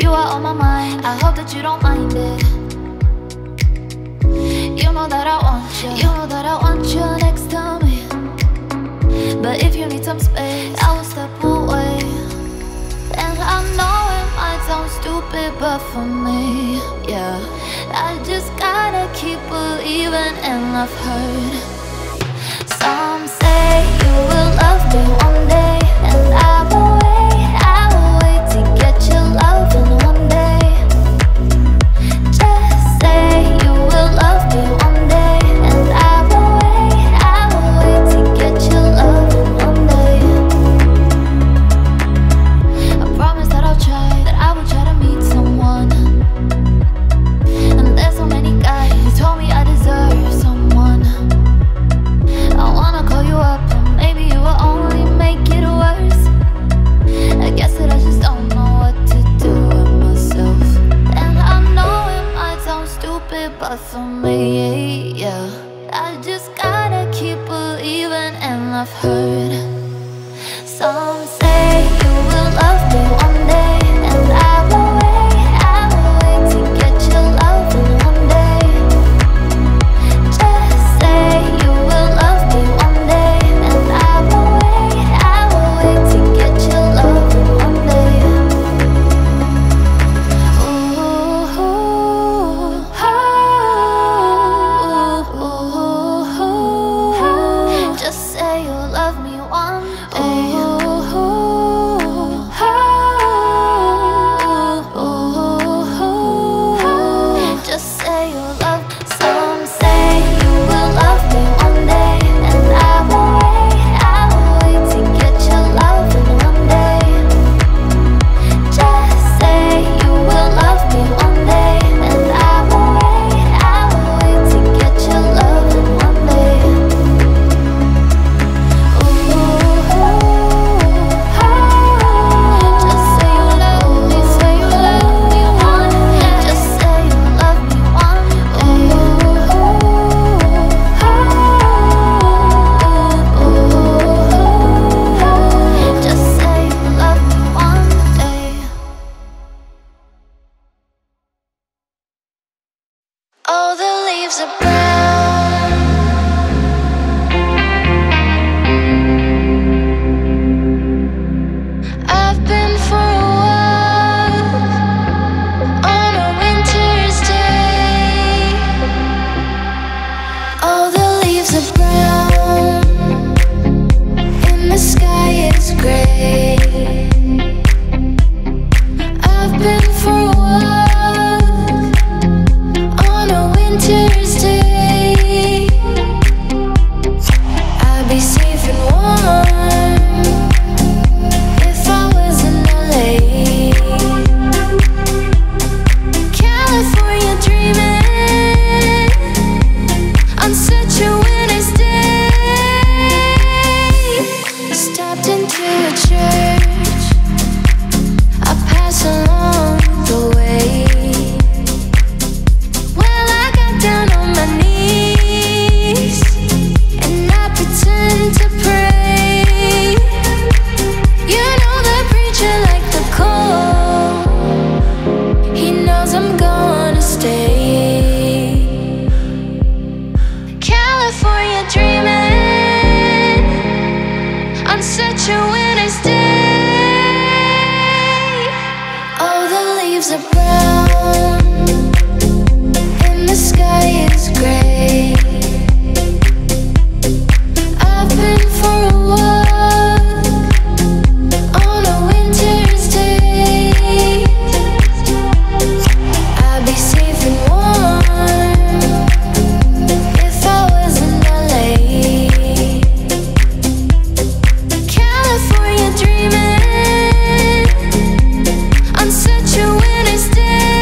You are on my mind, I hope that you don't mind it. You know that I want you, you know that I want you next to me. But if you need some space, I will step away. And I know it might sound stupid, but for me, yeah, I just gotta keep believing. And I've heard some say you will love me one day, and I will wait to get your loving one day. Just say you will love me one day, and I will wait to get your loving one day. I promise that I'll try, that I will try to meet someone. And there's so many guys who told me I deserve someone. I wanna call you up, and maybe you will only make it worse. I guess that I just don't know what to do with myself. And I know it might sound stupid, but for me, yeah, I just gotta keep believing. And I've heard some say you will love me one day, and I will wait to get your loving one day. Just say you will love me one day, and I will wait to get your loving one day. Ooh, just say you'll love me one day. Just say you'll love. Some say you will love me one day, and I will wait to get your loving one day. Just say you will love me one day, and I will wait to get your loving one day. Just say you love me, say you love me one. Just say you love me one day. Just say you love me one day. All the leaves are brown. I've been for a walk on a winter's day. All the leaves are brown and the sky is gray. I've been for a walk on a winter's day. I'd be safe and warm if I was in LA. California dreaming on such a winter's day. Stopped into a church, I pass along the way. Well, I got down on my knees and I pretend to pray. You know the preacher like the cold, he knows I'm gonna stay. California dreaming on such a winter's day. All the leaves are brown and the sky is gray. I've been for a walk on a winter's day. I'd be safe and warm if I was in LA. California dreaming on such a winter's day.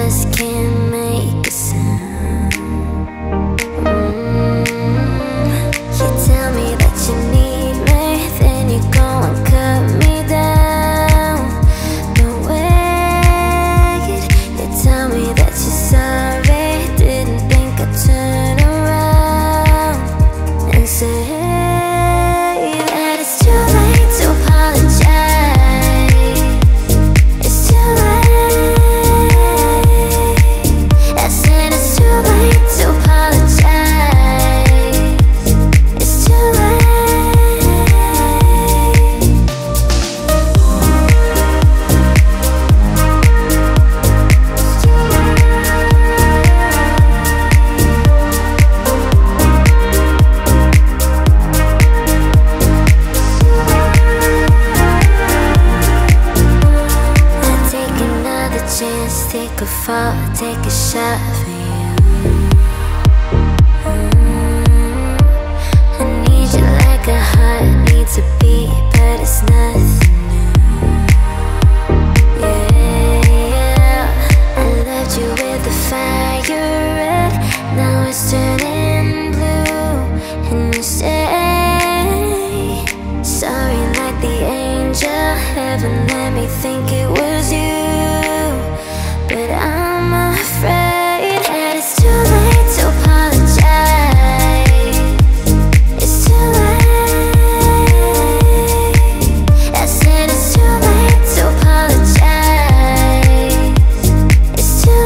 just can't make a sound. You tell me that you need me, then you go and cut me down. No wait, you tell me that you're sorry, didn't think I'd turn around and say that it's too late to apologize. It's too late. I said it's too late to apologize. It's too late. I'll take another chance, take a fall, take a shot for you. I need you like a heart needs a beat, but it's nothing new. Yeah, I loved you with the fire red, now it's turning blue. And you say sorry like the angel, heaven let me think it was you. But I'm afraid that it's too late to apologize. It's too late. I said it's too late to apologize. It's too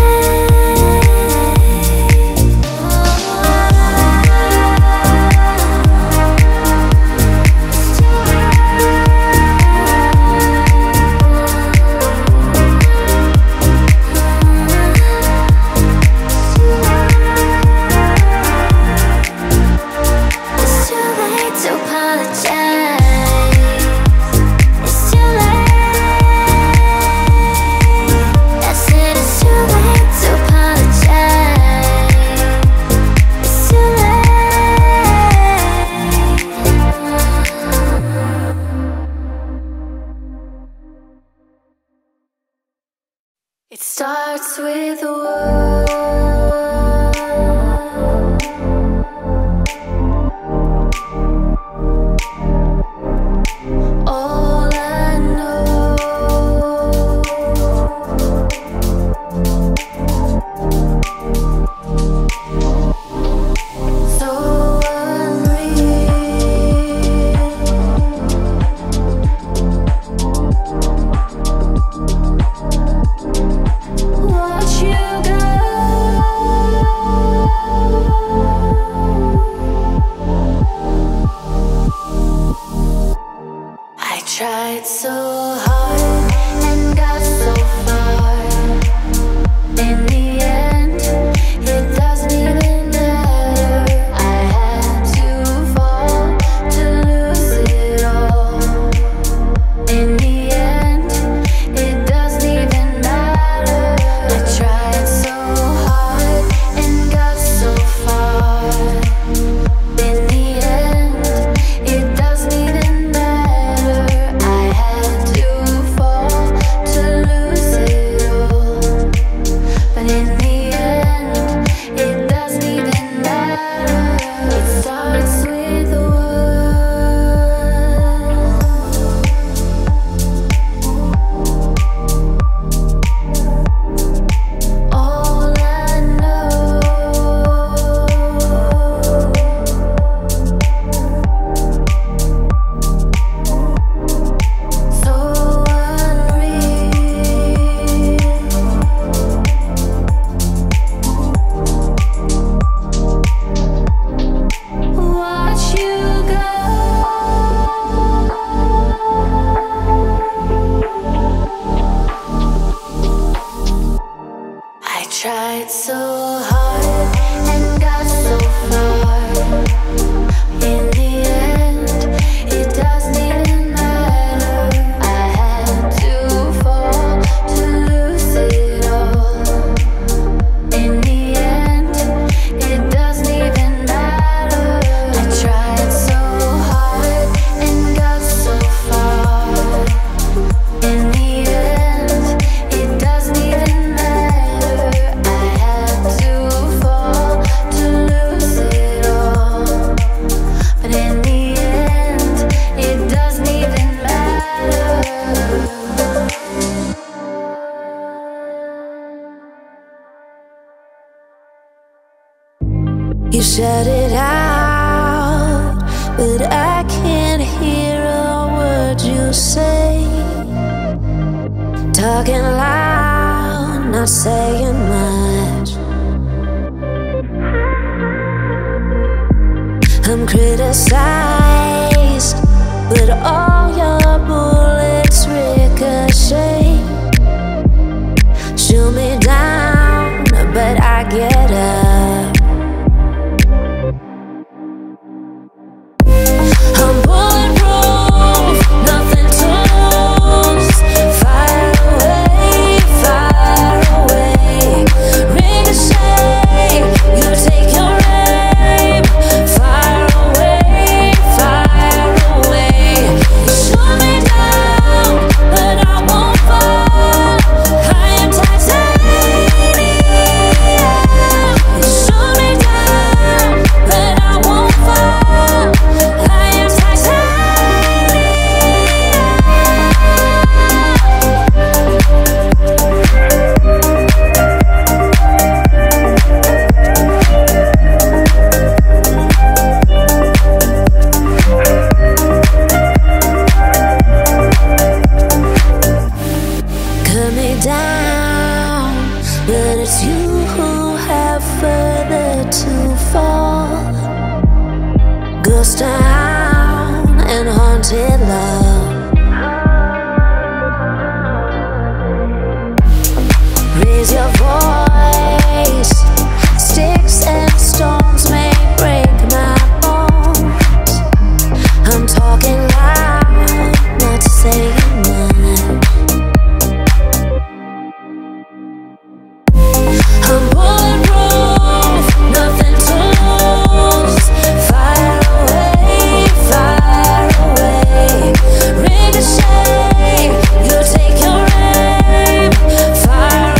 It's too late to apologize. It's too late. I said it's too late to apologize. It's too late. It starts with a word. All I know, so unreal. Watch you go. I tried so hard and got so far. In the end, it doesn't even matter. I had to fall to lose it all. In the end, it doesn't even matter. I tried so hard and got so far. In the end, it doesn't even matter. I had to fall to lose it all. But in the end, it doesn't even matter. It starts with a word. All I know, so unreal. Watch you go. I tried so hard and got so far. In the end, it doesn't even matter. I had to fall to lose it all. In the end, it doesn't even matter. I tried so hard and got so far. In the end, it doesn't even matter. You shut it out, but I can't hear a word you say. Talking loud, not saying much. I'm criticized, but all your bullets ricochet. Shoot me down, but I get up. I'm bulletproof, nothing to lose. Fire away, ricochet. You take your aim. Fire away. You shoot me down, but I won't fall. I am titanium. You shoot me down, but I won't fall. I am cut me down, but it's you who have further to fall. Ghost town and haunted love. Raise your voice. Sticks and stones may break my bones. I'm talking loud, not saying much. I'm bulletproof, nothing to lose. Fire away, ricochet. You take your aim. Fire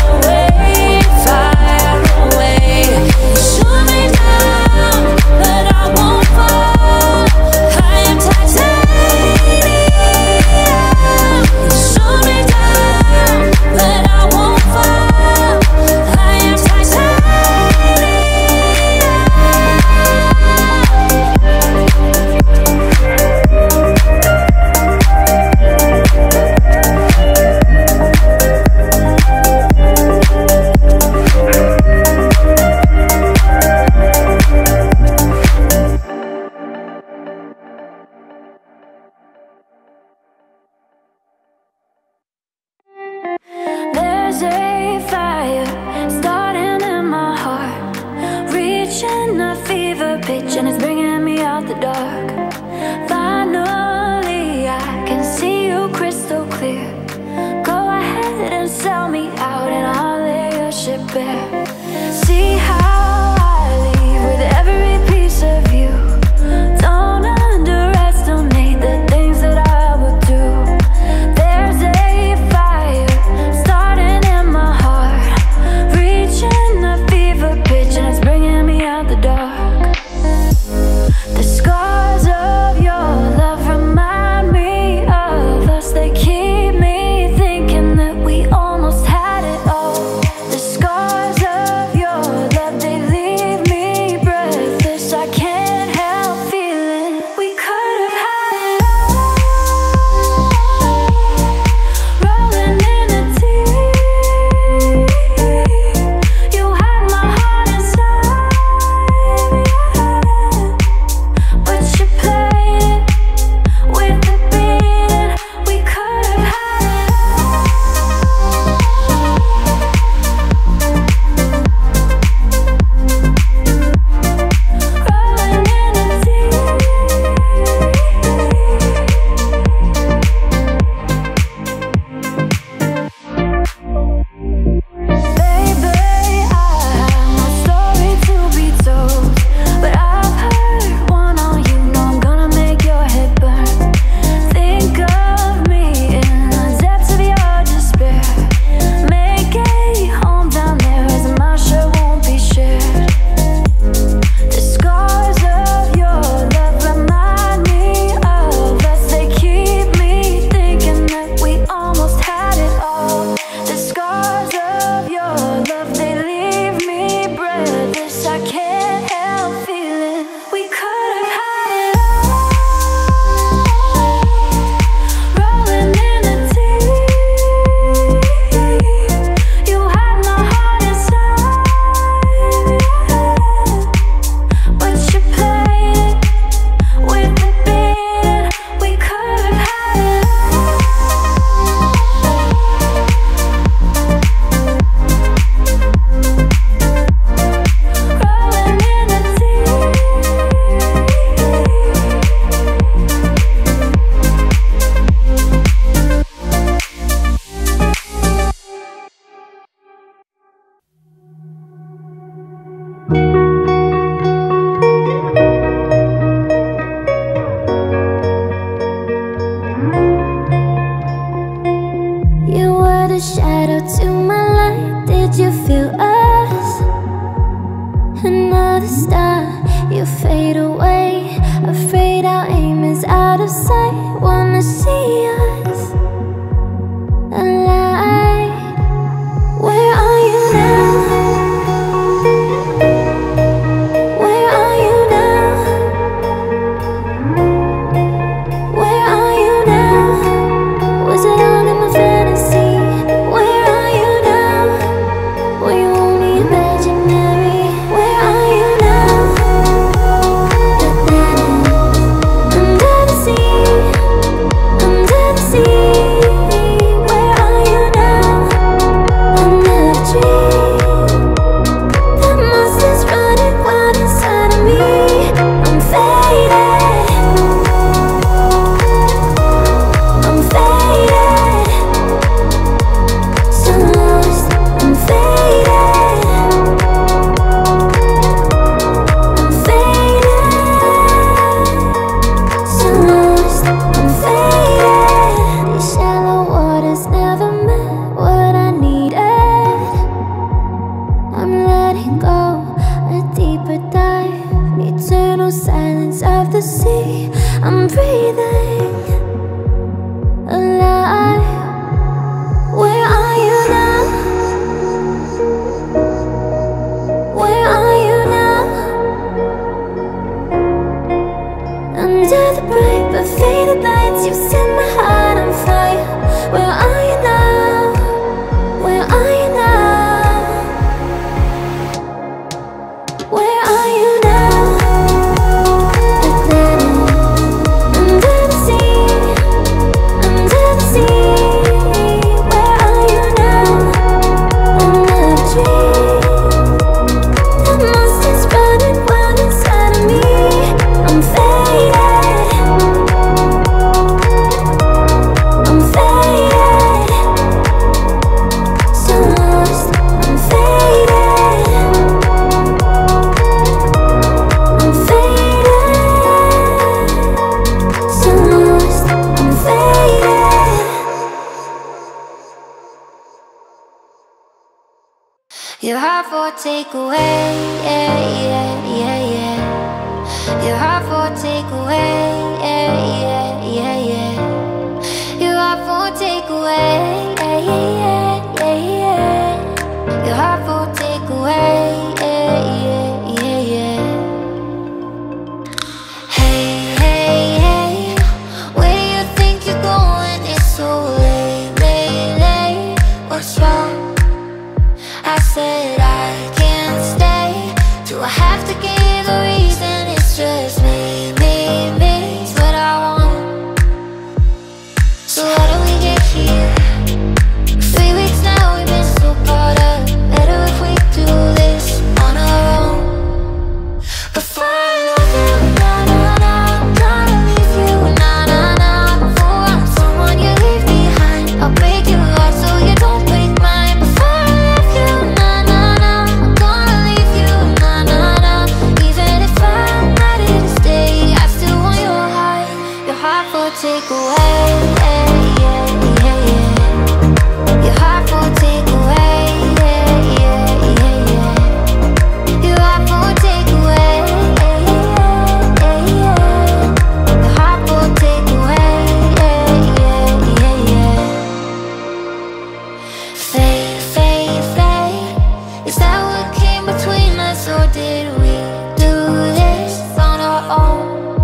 away. You shoot me down, but I won't fall. I am titanium. You shoot me down, but I won't fall. I am There's a fire starting in my heart, reaching a fever pitch, and it's bringing me out the dark. Finally, I can see you crystal clear. Go ahead and sell me out, and I'll lay your ship bare. See how I leave with every piece of you. Don't underestimate the things that I would do. There's a fire starting in my heart, reaching a fever pitch, and it's bringing me out the dark. The scars of your love remind me of us. They keep me thinking that we almost had it all. The scars of another star, you fade away. Afraid our aim is out of sight. Wanna see us alive. Where are you now? Where are you now? Where are you now? Was it all in my fantasy? Where are you now? Were you only imaginary? Where are you now? Under the sea, under the sea. Where are you now? Under the tree. The monster's running wild inside of me. I'm faded, I'm faded, so lost. I'm faded, I'm faded, so lost. I'm faded. These shallow waters never met what I needed. I'm letting go, a deeper dive, eternal silence of the sea. I'm breathing alive. Where are you now? Where are you now? Under the bright but faded lights, you set my heart on fire. Where are you now? Where are you now? Where are you now? Under the sea, under the sea. Where are you now? Under the tree. The monster's running wild inside of me. I'm faded, I'm faded, so lost. I'm faded, I'm faded, so lost. I'm faded. Your heart for takeaway, yeah, yeah, yeah, yeah. Your heart for takeaway, yeah, yeah, yeah, yeah. Your heart for takeaway, yeah, yeah, yeah, yeah. Your heart for takeaway, yeah, yeah, yeah, yeah. Hey, hey, hey, where do you think you're going? It's so late, late, late. What's wrong? I said I can't stay. Do I have to give a reason? It's just me, me, me. It's what I want. So how do we get here? 3 weeks now, we've been so caught up. Better if we do this on our own. Before I love you, nah, nah, nah, I'm gonna leave you, nah, nah, nah. Before I'm someone you leave behind, I'll break your heart so you don't break mine. Before I love you, nah, nah, nah, I'm gonna leave you, nah, nah, nah. Even if I'm ready to stay, I still want your heart for takeaway, yeah, yeah, yeah, yeah. Your heart for takeaway, yeah, yeah, yeah, yeah. Your heart for takeaway, yeah, yeah, yeah, yeah. Your heart for takeaway, yeah, yeah, yeah, yeah. Fade, fade, fade. Is that what came between us, or did we do this on our own?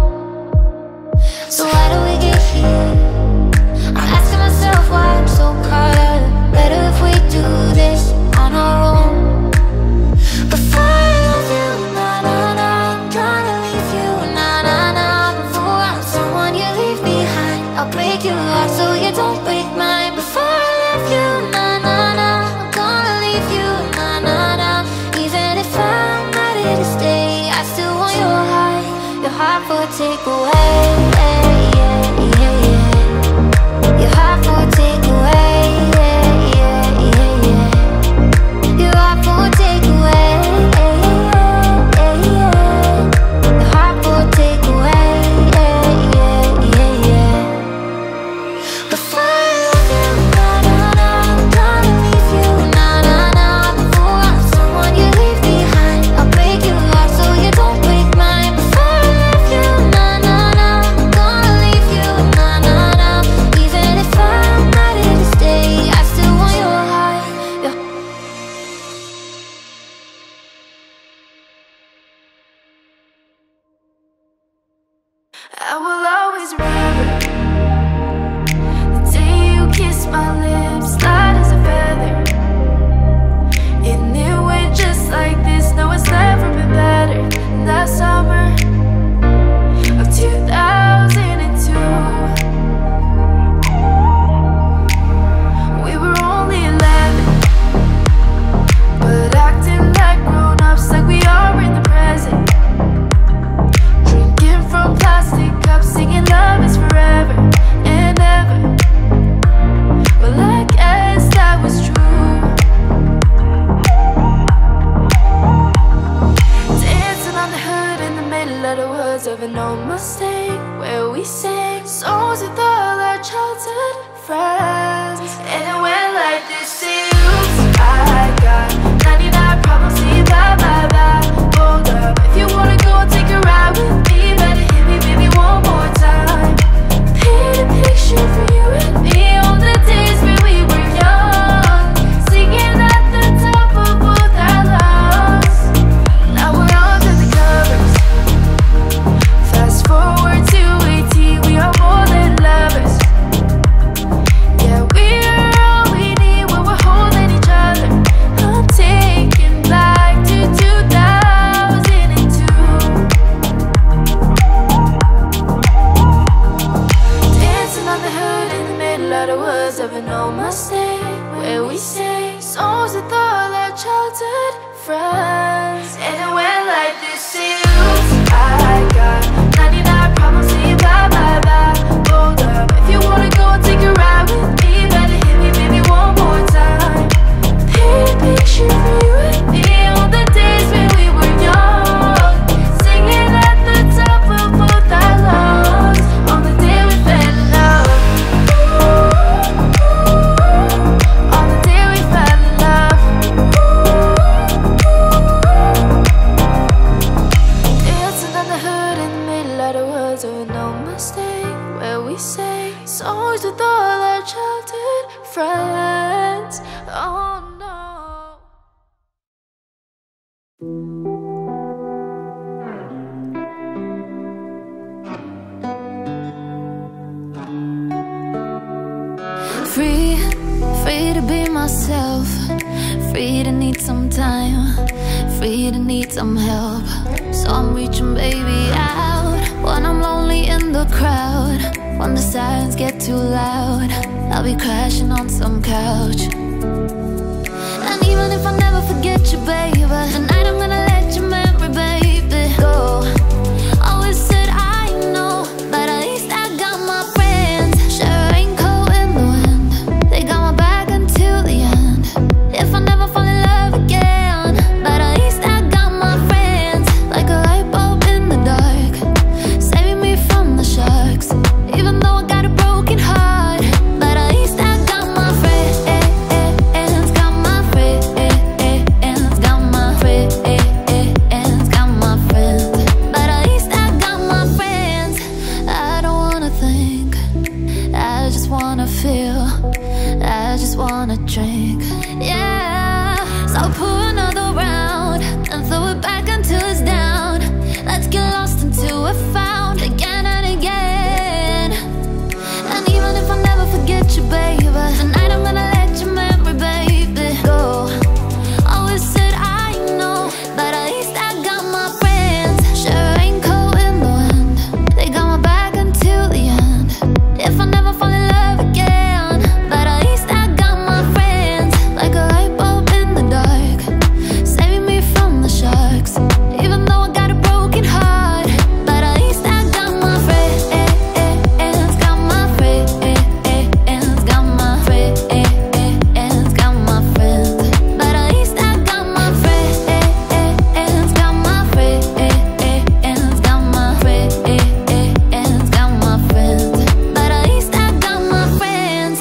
So how do we get here? I'm asking myself why I'm so caught up. Better if we do this on our own. Before I love you, nah, nah, nah, I'm gonna leave you, nah, nah, nah. Before I'm someone you leave behind, I'll break your heart so you don't break mine. Before I love you, nah, nah, nah, I'm gonna leave you, nah, nah, nah. Even if I'm ready to stay, I still want your heart for takeaway, yeah, yeah, yeah, yeah. Your heart for takeaway, yeah, yeah, yeah, yeah. Your heart for takeaway, yeah, yeah, yeah, yeah. Your heart for takeaway, yeah, yeah, yeah, yeah. Before I love you, nah, nah, nah, I'm gonna leave you, nah, nah, nah. Before I'm someone you leave behind, I'll break your heart so my lips, light as a feather. And it went just like this. No, it's never been better than that summer of 2002. We were only 11, but acting like grown-ups, like we are in the present. Drinking from plastic cups, singing love is forever and ever. Well, I guess that was true. Dancing on the hood in the middle of the woods of an old Mustang, where we sang songs with all our childhood friends. And it went like this: oops, I got 99 problems, see you bye bye bye. Hold up, if you wanna go take a ride with me, better hit me baby one more time. Paint a picture for you and me on the days when we were young, singing at the top of both our lungs. Now we're under the covers. Fast forward to 18, we are more than lovers. Yeah, we are all we need when we're holding each other. I'm taken back to 2002. Dancing on the hood in the middle of the woods of an old Mustang, where we sang songs with all our childhood friends. And it went like this: oops, I got 99 problems, see you bye bye bye. Hold up, if you wanna go take a ride with me, better hit me baby one more time. Paint a picture for you and me on the days when we were young, singing at the top of both our lungs on the day we fell in love. On the day we fell in love. Dancing on the hood in the middle of the woods of an old Mustang, where we sang songs with all our childhood friends. Oh no. Free, free to be myself. Free to need some time. Free to need some help. So I'm reaching baby out when I'm lonely in the crowd. When the sirens get too loud, I'll be crashing on some couch. And even if I never forget you, baby, tonight I'm gonna let your memory, baby, go. Always said I know, but at least I got my friends. Share a raincoat in the wind, they got my back until the end. If I never fall in love again, but at least I got my friends. Like a light bulb in the dark, saving me from the sharks. Even though I got a broken heart, but at least I got my friends. Got my friends. Got my friends. Got my friends. But at least I got my friends. I don't wanna think, I just wanna feel, I just wanna drink. Yeah, so pour another round and throw it back until it's down. Let's get lost until we're found again and again. And even if I never forget you, baby, tonight I'm gonna let your memory, baby, go. Always said I know, but at least I got my friends. Share a raincoat in the wind, they got my back until the end. If I never fall in love again, but at least I got my friends. Like a light bulb in the dark, saving me from the sharks. Even though I got a broken heart, but at least I got my friends. Got my friends. Got my friends. Got my friends. But at least I got my friends. Got my friends. Got my friends. Got my friends. But at least I got my friends.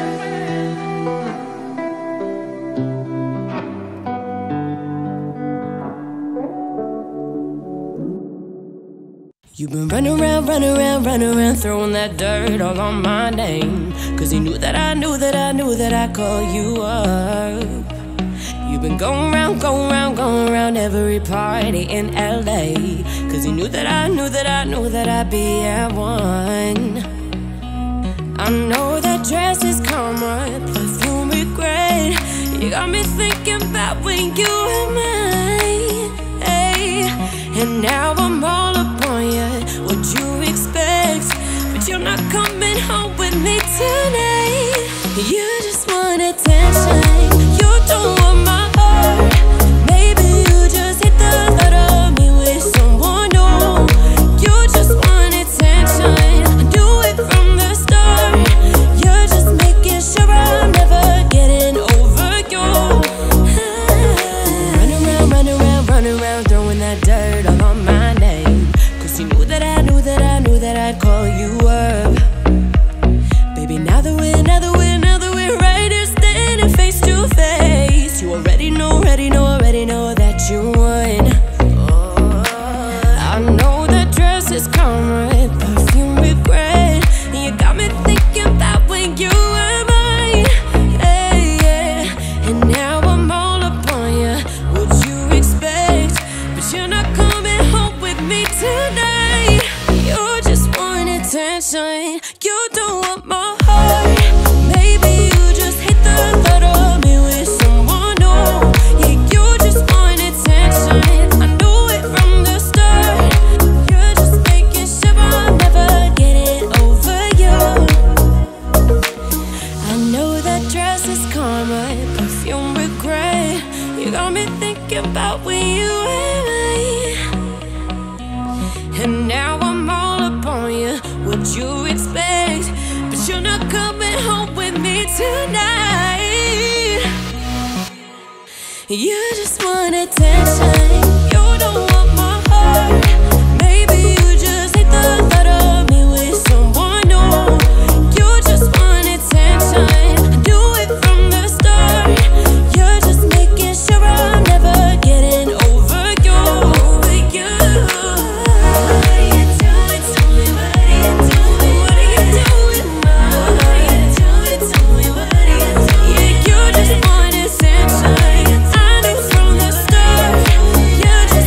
You've been running around, throwing that dirt all on my name. Cause you knew that I knew that I called you up. You've been going round every party in LA. Cause you knew that I knew that I'd be at one. I know that dress is karma, perfume regret. You got me thinking about when you were mine, hey. And now I'm all upon you, what you expect? But you're not coming home with me tonight. You just want attention, you don't want my heart. Maybe you just hate the thought of me with someone new. You just want attention, I knew it from the start. You're just making sure I'm never getting over you. Run around, throwing that dirt all on my name. Cause you knew that I'd call you up. Baby, now that we're right here standing face to face, you already know that you won. I know that dress is karma, perfume regret. You got me thinking about when you were mine, hey, yeah. And now I'm all upon you, what you expect? But you're not coming home with me tonight. You just want attention, you don't want my heart. Maybe you just hate the thought of me with someone new. Yeah, you just want attention, I knew it from the start. You're just making sure I'm never getting over you. I know that dress is karma, perfume regret. You got me thinking about when you were mine. And now I'm all upon you, what you expect? But you're not coming home with me tonight. You just want attention, you don't want my heart. Maybe you just hate the thought of me with someone new. You just want attention, I knew it from the start. You're just making sure I'm never getting over you. What are you doing? Tell me, what are you doing? What are you doing now? What are you doing? Tell me, what are you doing? Yeah, you just want attention, I knew from the start. You're just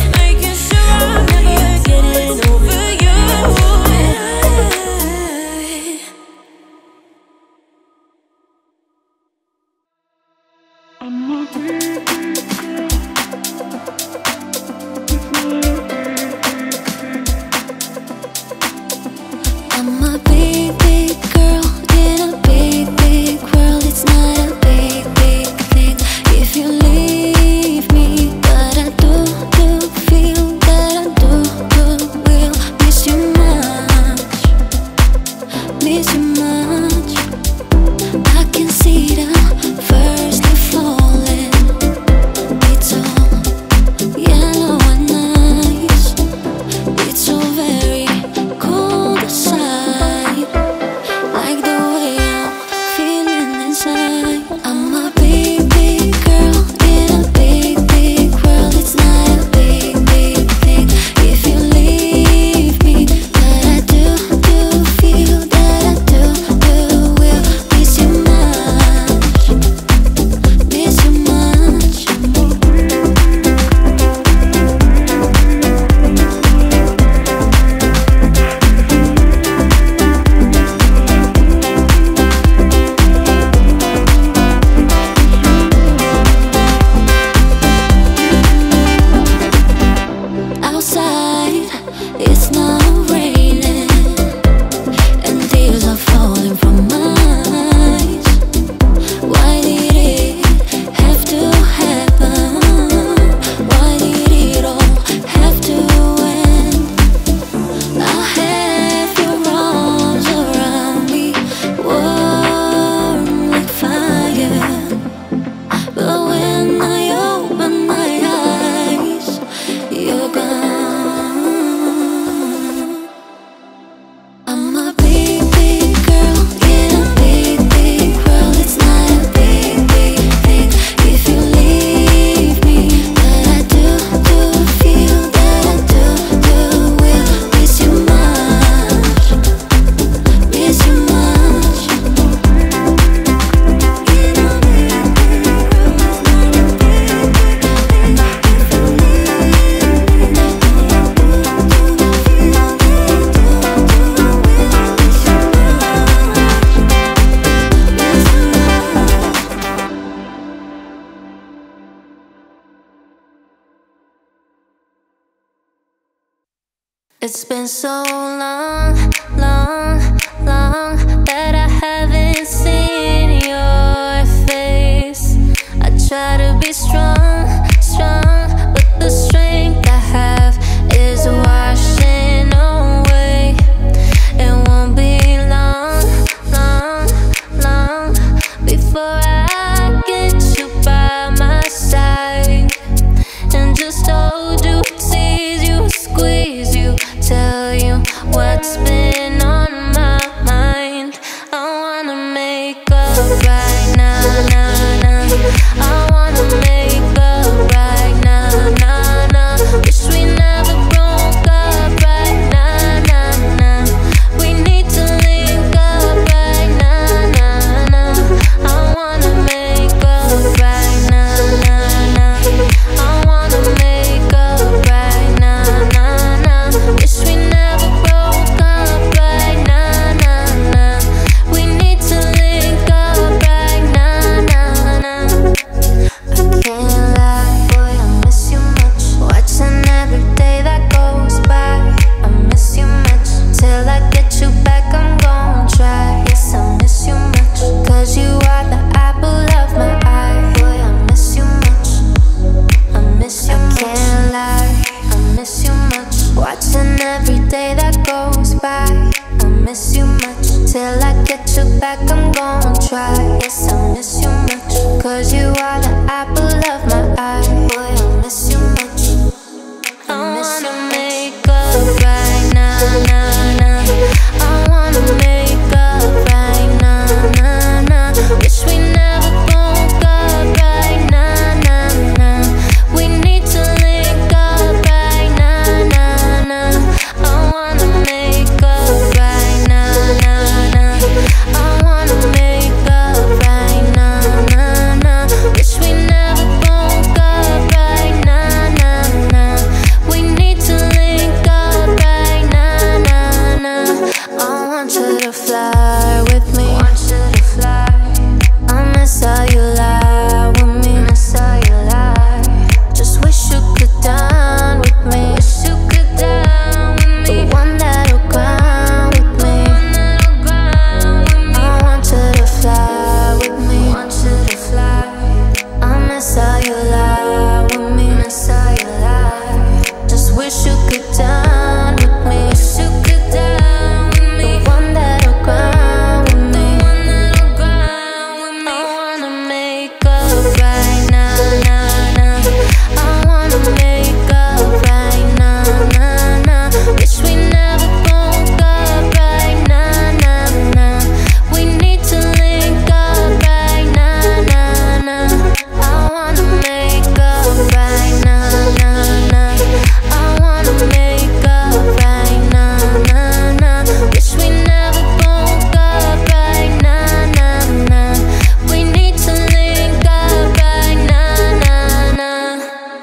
It's been so long, long, long that I haven't seen your face. I try to be strong, strong, but the strength I have is washing away. It won't be long, long, long before I get you by my side and just hold you, tease you, squeeze you, tell you what's been on my mind. I wanna make up right now, nah, nah. I wanna make up right now, nah, nah. Wish we never broke up right now, nah, nah. We need to link up right now, nah, nah. I wanna make up right now, nah, nah. I wanna make up right now, nah, nah. Wish we never broke up right now, nah, nah. We need to link up right now, nah, nah. I can't lie, boy, I miss you much. Watching every day that goes by, I miss you much. Till I get you back, I'm gon' try. Yes, I miss you much, 'cause you are the apple of my eye. Boy, I miss you much, I miss you much. I can't lie, I miss you much. Watching every day that goes by, I miss you much. Till I get you back, I'm gon' try. Yes, I miss you much, 'cause you are the apple of my eye. Boy, I miss you much. I wanna make up right now, nah, nah. I wanna make up right now, nah, nah. Wish we never broke up right now, nah, nah. We need to link up right now, nah, nah. I wanna make up right now, nah, nah. I wanna make up right now, nah, nah. Wish we never broke up right now, nah, nah. We need to link up right now, nah, nah. I want you to fly with me. Want you to fly. I miss how you lie with me. Miss how you lie. Just wish you could dine with me. Wish you could dine with me. The one that'll grind with me. I want you to fly with me. Want you to fly. I miss how you lie with me. Miss how you lie. Just wish you could dine with me. Wish you could dine with me. The one that'll grind with me. The one that'll grind with me. I wanna make up right now, nah, nah. I wanna make up right now, nah, nah. Wish we never broke up right now, nah, nah. We need to link up right now, nah, nah. I wanna make up right now, nah, nah. I wanna make up right now, nah, nah. Wish we never broke up right now, nah, nah. We need to link up right now, nah, nah.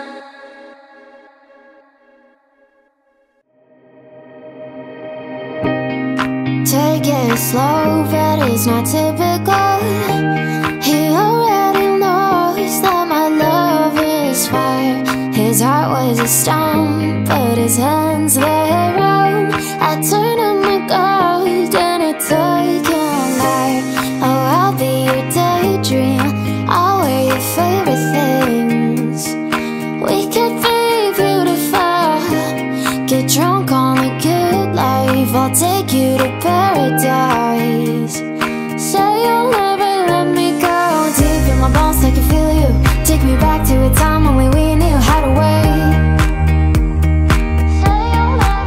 Take it slow, but it's not typical. He already knows that my love is fire. His heart was a stone, but his hands were round. I turned on my gold and it took him higher. Oh, I'll be your daydream. I'll wear your favorite things. We could be beautiful. Get drunk on the good life. I'll take you to paradise. Say you'll never let me go. Deep in my bones, I can feel you. Take me back to a time when we knew how to wait. Say you'll never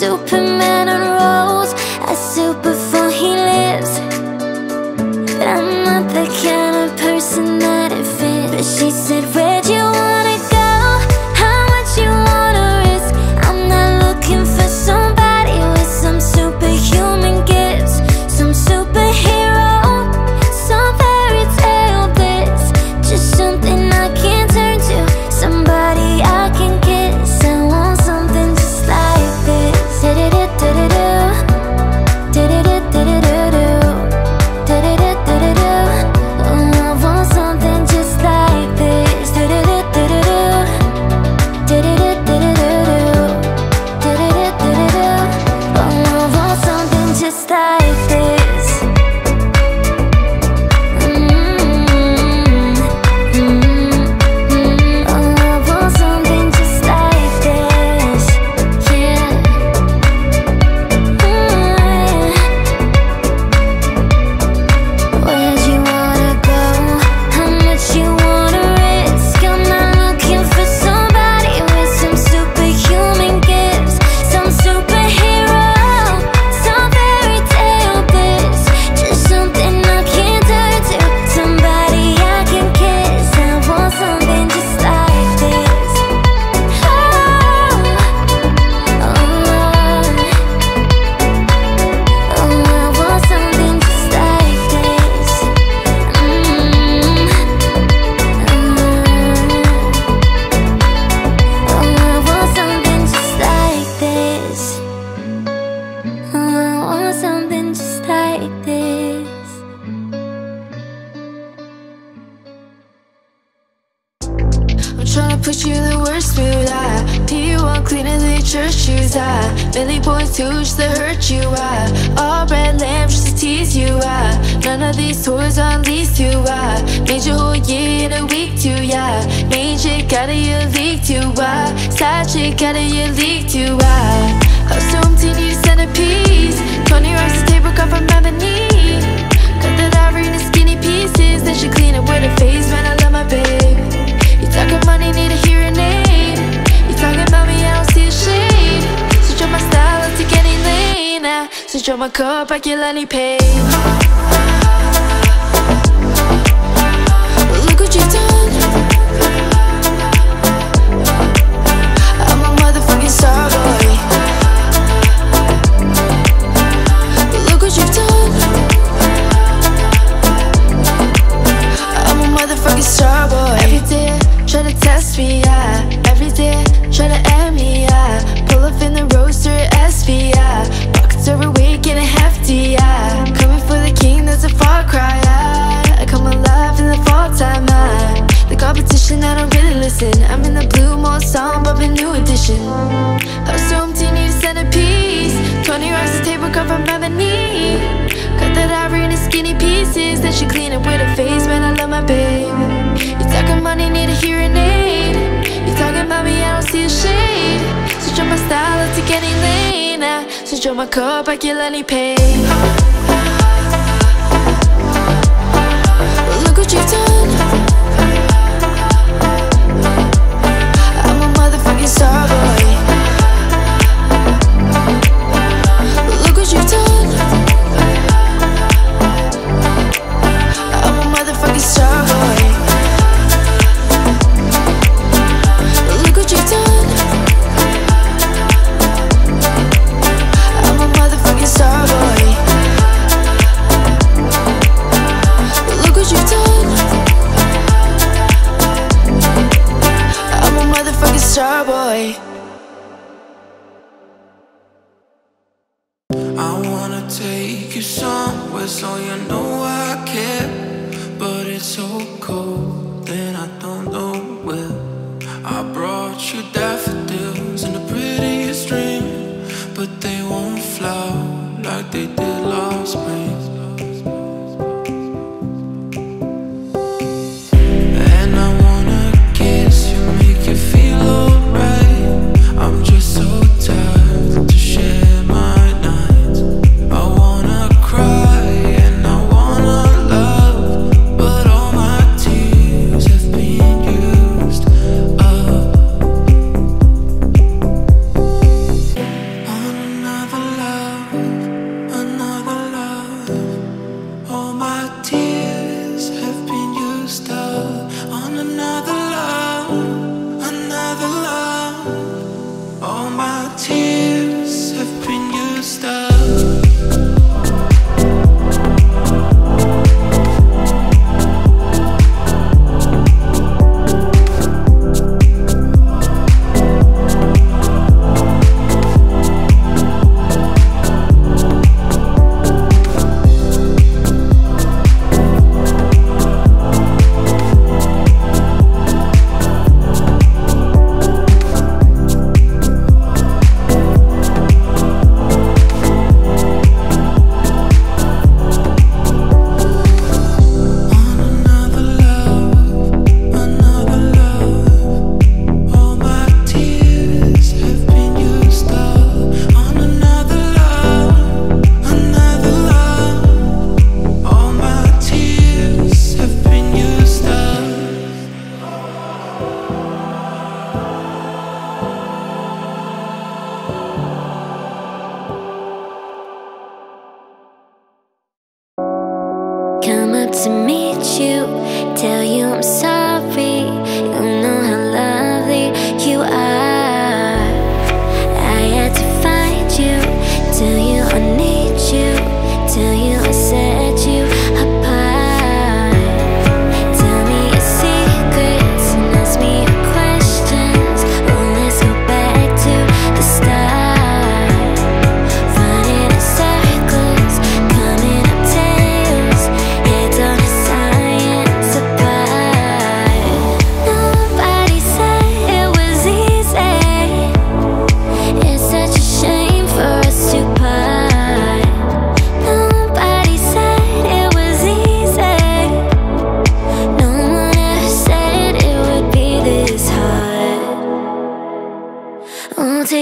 Superman unrolls a suit before he lives. But I'm not the kind of person that it fits. But she said, where'd you wanna go? How much you wanna risk? I'm not looking for somebody with some superhuman gifts, some superhero, some fairy tale bliss. Just something I can turn to, somebody I can kiss. I want something just like this. Da-da-da-da-da-do, da-da-da-da-da-do, da-da-da-da-da-do. Oh, I want something just like this. Da-da-da-da-da-do, da-da-da-da-da-do, da-da-da-da-da-do. Oh, I want something just like this. Oh, I want something just like this. Yeah. Where'd you wanna go? How much you wanna risk? I'm not looking for somebody with some superhuman gifts, some superhero, some fairy tale bliss. Just something I can turn to, somebody I can kiss. I want something just like this. Oh, oh, oh, I want something just like this. Oh, I want something just like this. Oh, I want something just like this. I'm tryna put you in the worst mood. P1 cleaner than your church shoes. Belly boys too, just to hurt you. All red lamb just to tease you. None of these toys on these two. Made your whole year in a week too. Main chick out of your league too. Side chick out of your league too. House so empty, need a centerpiece. 20 rocks of table cut from ebony. Cut that ivory into skinny pieces. Then she clean it with her face. Man, I love my babe. You talking money, need a hearing aid. You talking about me, I don't see a shade. Switch up my style, I'll take any lane. Switch up my cup, I can Lenny pay. Look what you've done. I'm a motherfucking star boy. Look what you've done. I'm a motherfucking star boy. Every day, try to test me, every day, try to end me, pull up in the roadster SV, pockets overweight, getting hefty, coming for the king, that's a far cry, I come alive in the fall time, the competition, I don't really listen, I'm in the blue mode song, bumping new edition, house so empty, need a centerpiece, 20 rocks of table cut from ebony, cut that ivory into skinny pieces, then she clean it with her face, man, I love my babe. You talking money, need a hearing aid. You talking about me, I don't see a shade. Switch up my style, I'll take any lane. Switch up my cup, I can Lenny pay. Look what you've done. I'm a motherfucking star boy. Look what you've done. I'm a motherfucking star boy. Look what you've done. I'm a motherfucking star boy. Look what you've done. I'm a motherfucking star boy. I wanna take you somewhere so you know I care, but it's so cold and I don't know where. I brought you daffodils in the prettiest dream, but they won't flower like they did last spring. And I wanna kiss you, make you feel alright. I'm just so tired to share my nights. I wanna cry and I wanna love, but all my tears have been used up. On a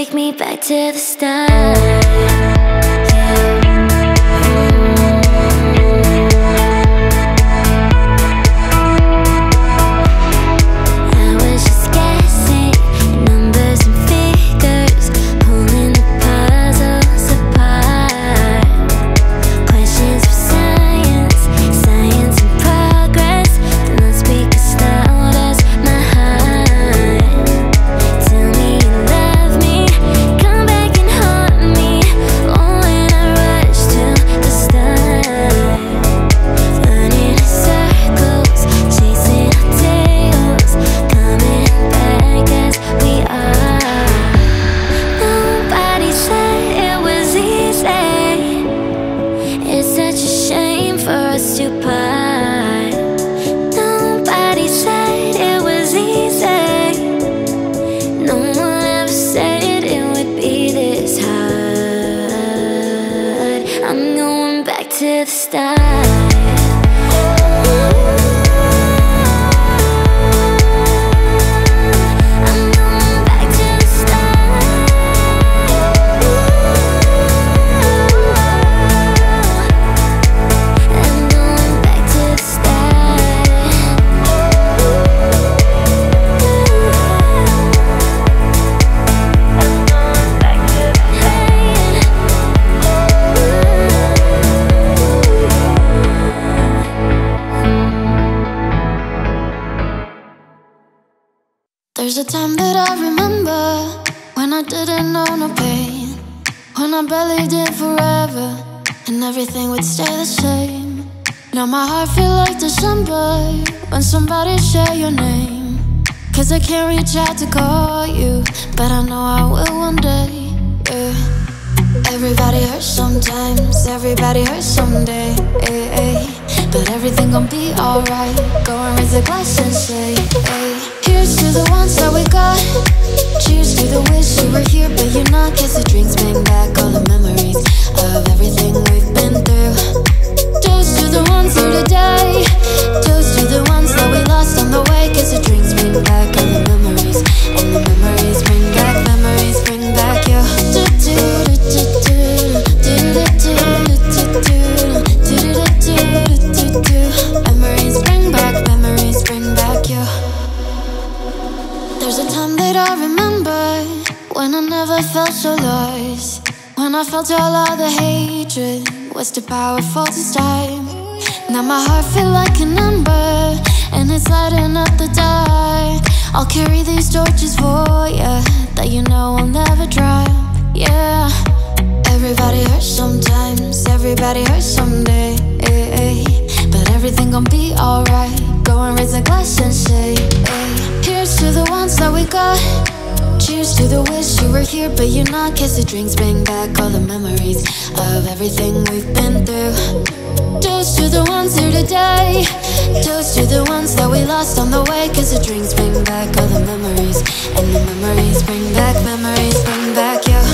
take me back to the start. There's a time that I remember when I didn't know no pain, when I believed in forever and everything would stay the same. Now my heart feel like December when somebody share your name. Cause I can't reach out to call you, but I know I will one day, yeah. Everybody hurts sometimes, everybody hurts someday, but everything gon' be alright. Go and raise a glass and say, hey. Here's to the ones that we got. Cheers to the wish you were here but you're not. Cause the drinks bring back all the memories of everything we've been through. Toast to the ones here today. Toast to the ones that we lost on the way. Cause the drinks bring back all the memories, and the memories bring back you. Memories bring back you. There's a time that I remember when I never felt so lost, when I felt all of the hatred was too powerful to stop. Now my heart feel like an ember and it's lighting up the dark. I'll carry these torches for ya that you know will never drop, yeah. Everybody hurts sometimes, everybody hurts someday, but everything gon' be alright. Go and raise a glass and say, hey. Here's to the ones that we got. Cheers to the wish you were here but you're not. Cause the drinks bring back all the memories of everything we've been through. Toast to the ones here today. Toast to the ones that we lost on the way. Cause the drinks bring back all the memories, and the memories bring back you. Memories bring back you.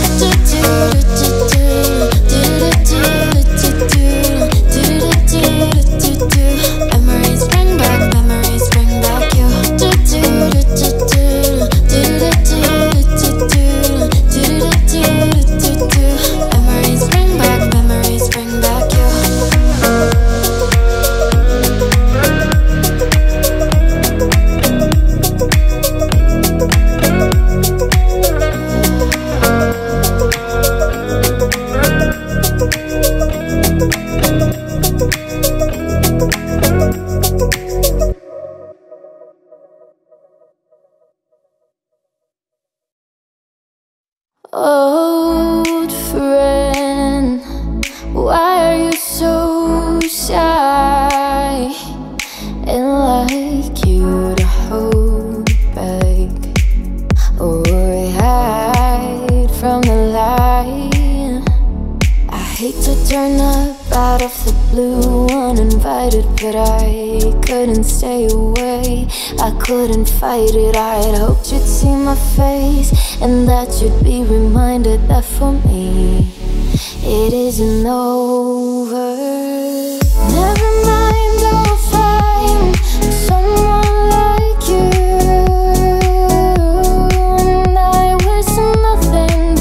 Old friend, why are you so shy and like you to hold back or hide from the light? I hate to turn up out of the blue uninvited, but I couldn't stay away, I couldn't fight it. I'd hoped you'd see my face and that you'd be reminded that for me it isn't over. Never mind, I'll find someone like you, and I wish nothing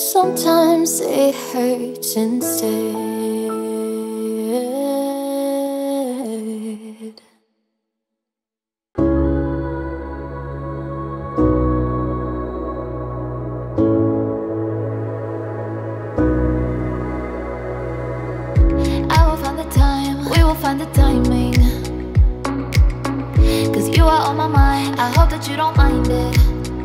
Sometimes it hurts instead. I will find the time, we will find the timing. Cause you are on my mind, I hope that you don't mind it.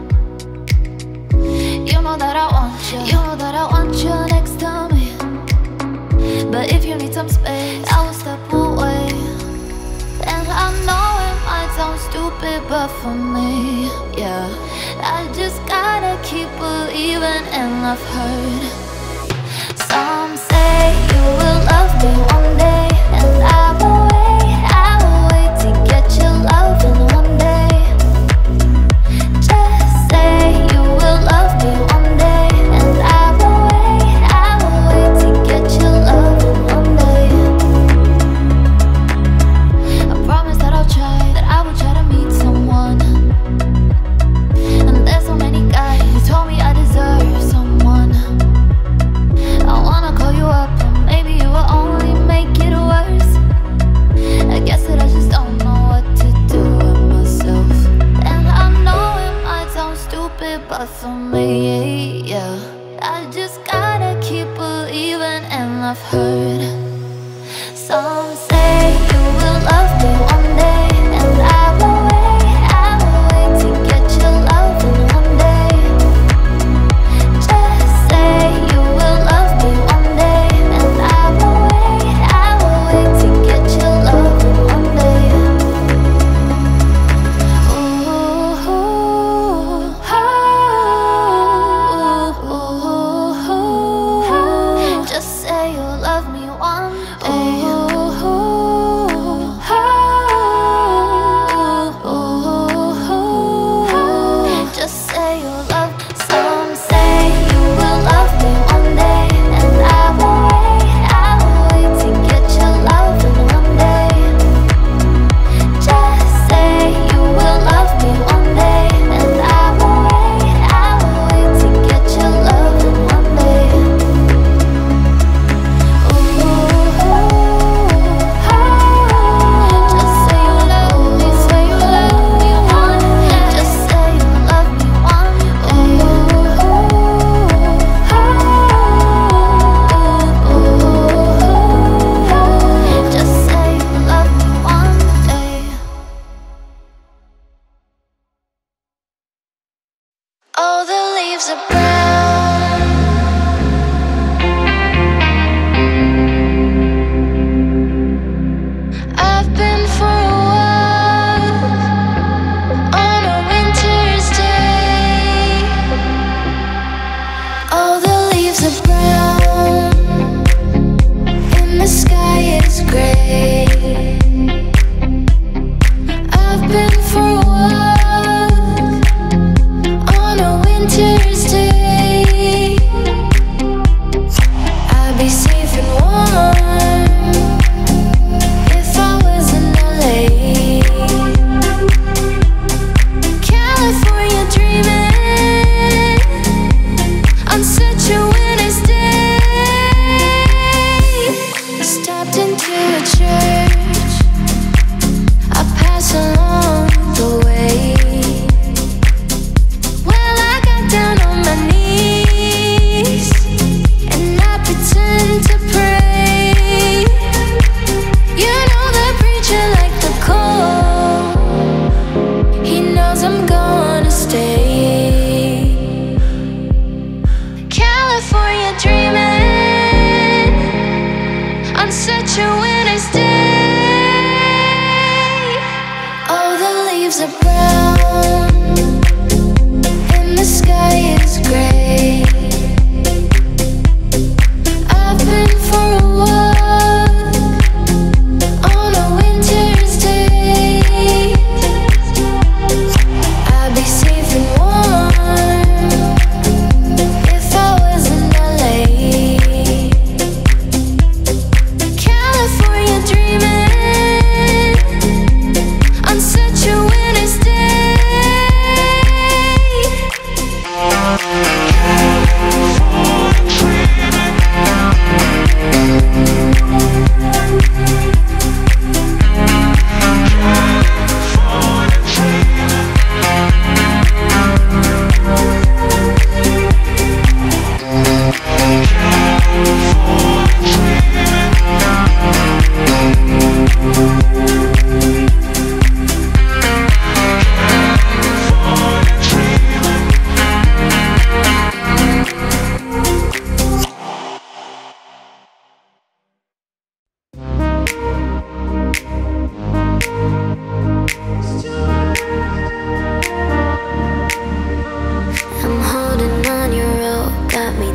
You know that I want you, you know that I want you next to me. But if you need some space, I will step away. And I know it might sound stupid, but for me, yeah, I just gotta keep believing. And I've heard some say you will love me one day, and I will wait to get your love in one day. Just say you will love me one day, and I will wait to get your love in one day. I promise that I'll try, that I will try to meet someone. And there's so many guys who told me I deserve someone. I wanna call you up, and maybe you will only make it worse. I guess that I just don't know what to do with myself. And I know it might sound stupid, but for me, yeah, I just gotta keep believing. And I've heard some say you will love me one day, and I will wait to get your love in one day. Just say you will love me one day, and I will wait to get your love in one day. Just say you'll love me one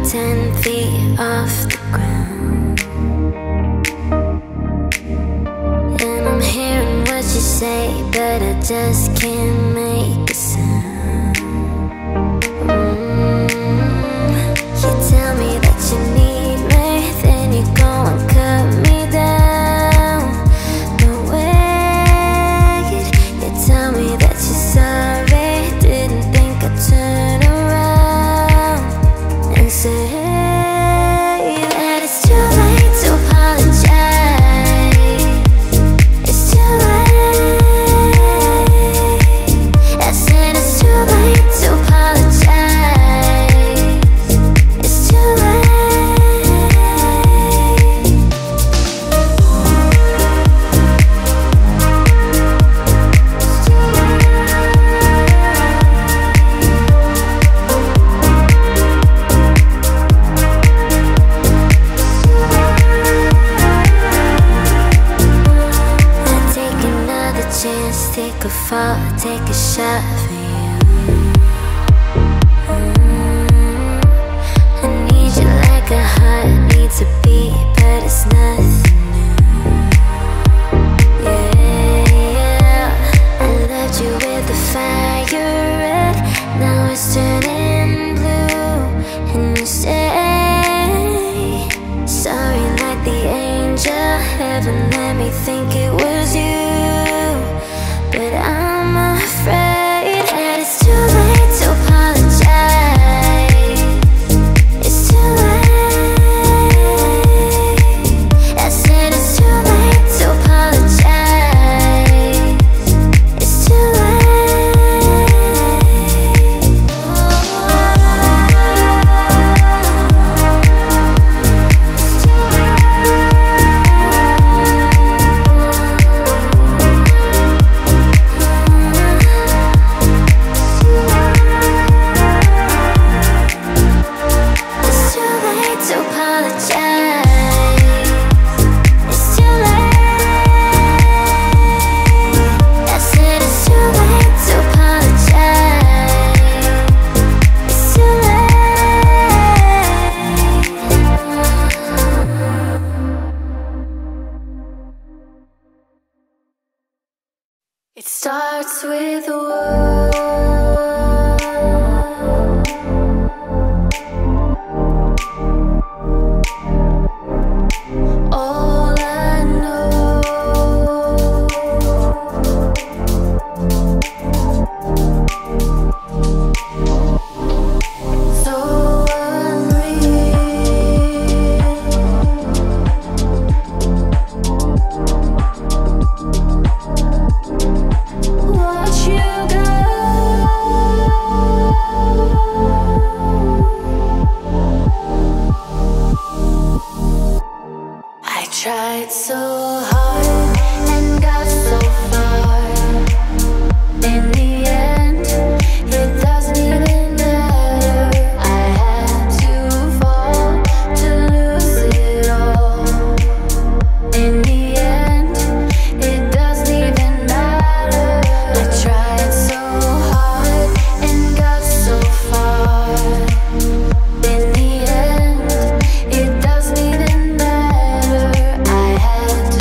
10 feet off the ground, and I'm hearing what you say, but I just can't make a sound. You tell me that you need me, then you go and cut me down. But wait, you tell me that you're sorry, didn't think I'd turn around and say that it's too late to apologize. It's too late. I said it's too late to apologize. It's too late. I'd take another chance, take a fall, take a shot for you. I need you like a heart needs a beat, but it's nothing new. Yeah, I loved you with the fire red, now it's turning blue. And you say sorry like the angel, heaven let me think it was you. But I'm afraid that it's too late to apologize. It's too late. I said it's too late to apologize. It's too It starts with a word. All I know, so watch you go. I tried so hard and got so far. In the end, it doesn't even matter. I had to fall to lose it all. In the end, it doesn't even matter. I tried so hard and got so far. In the end, it doesn't even matter. I had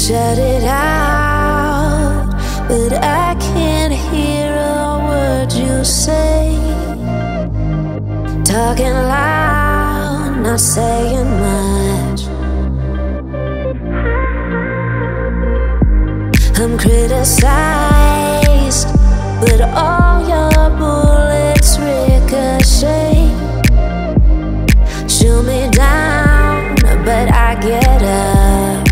shut it out, but I can't hear a word you say. Talking loud, not saying much. I'm criticized, but all your bullets ricochet. Shoot me down, but I get up.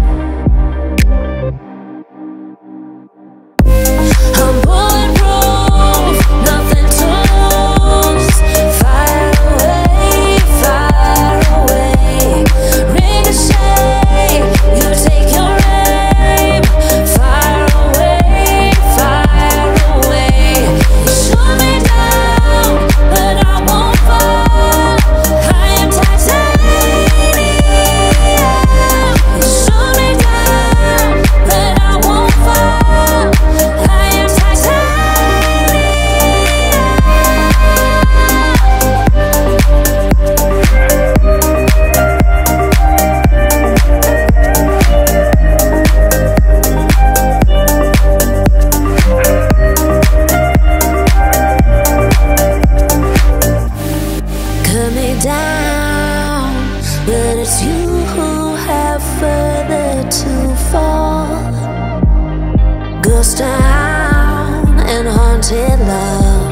I'm bulletproof, nothing to lose. Fire away, ricochet. You take your aim. Fire away. You shoot me down, but I won't fall. I am titanium. You shoot me down, but I won't fall. I am cut me down, but it's you who have further to fall. Ghost town and haunted love.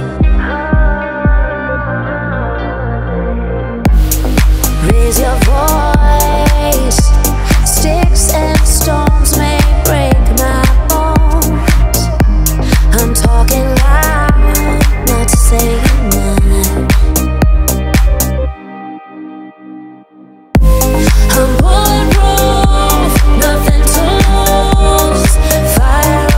Raise your voice. Sticks and stones may break my bones. I'm talking loud, not saying much. I'm bulletproof, nothing to lose. Fire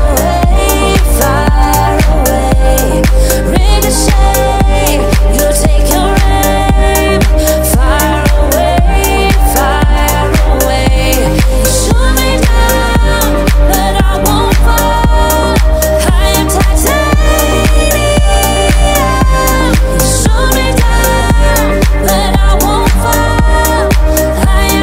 away, ricochet. You take your aim. Fire away. You shoot me down, but I won't fall. I am titanium. You shoot me down, but I won't fall. I am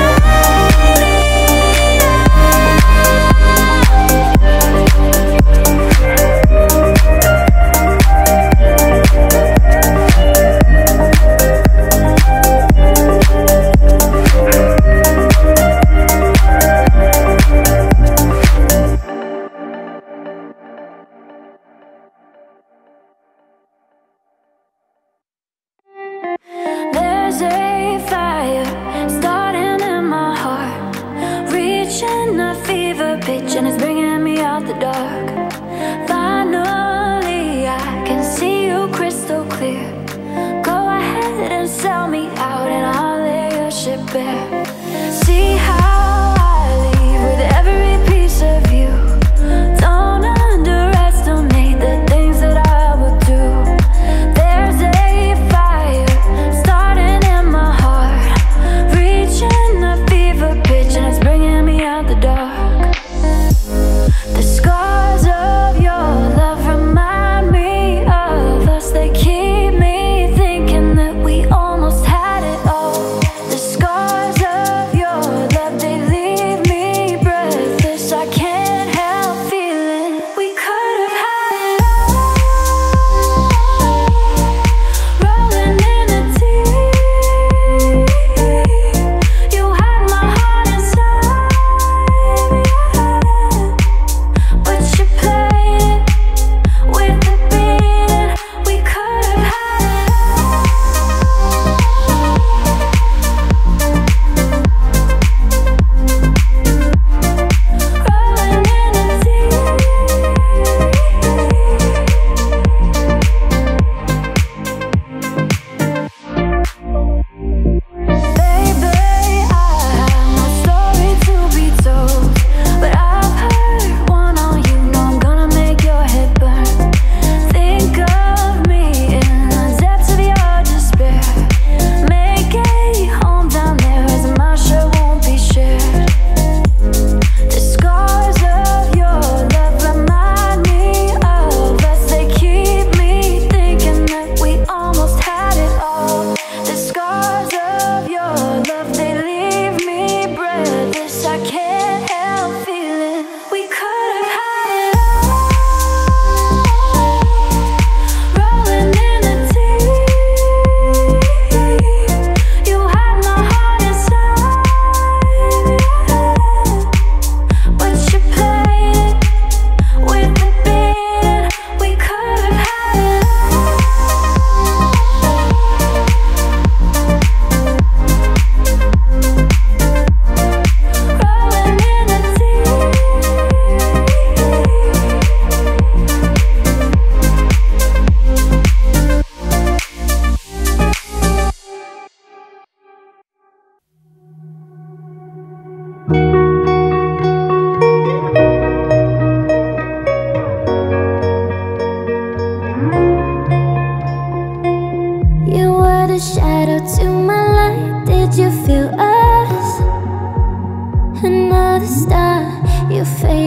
There's a fire starting in my heart, reaching a fever pitch, and it's bringing me out the dark. Finally, I can see you crystal clear. Go ahead and sell me out, and I'll lay your ship bare. See how I leave with every piece of you. Don't underestimate the things that I will do. There's a fire starting in my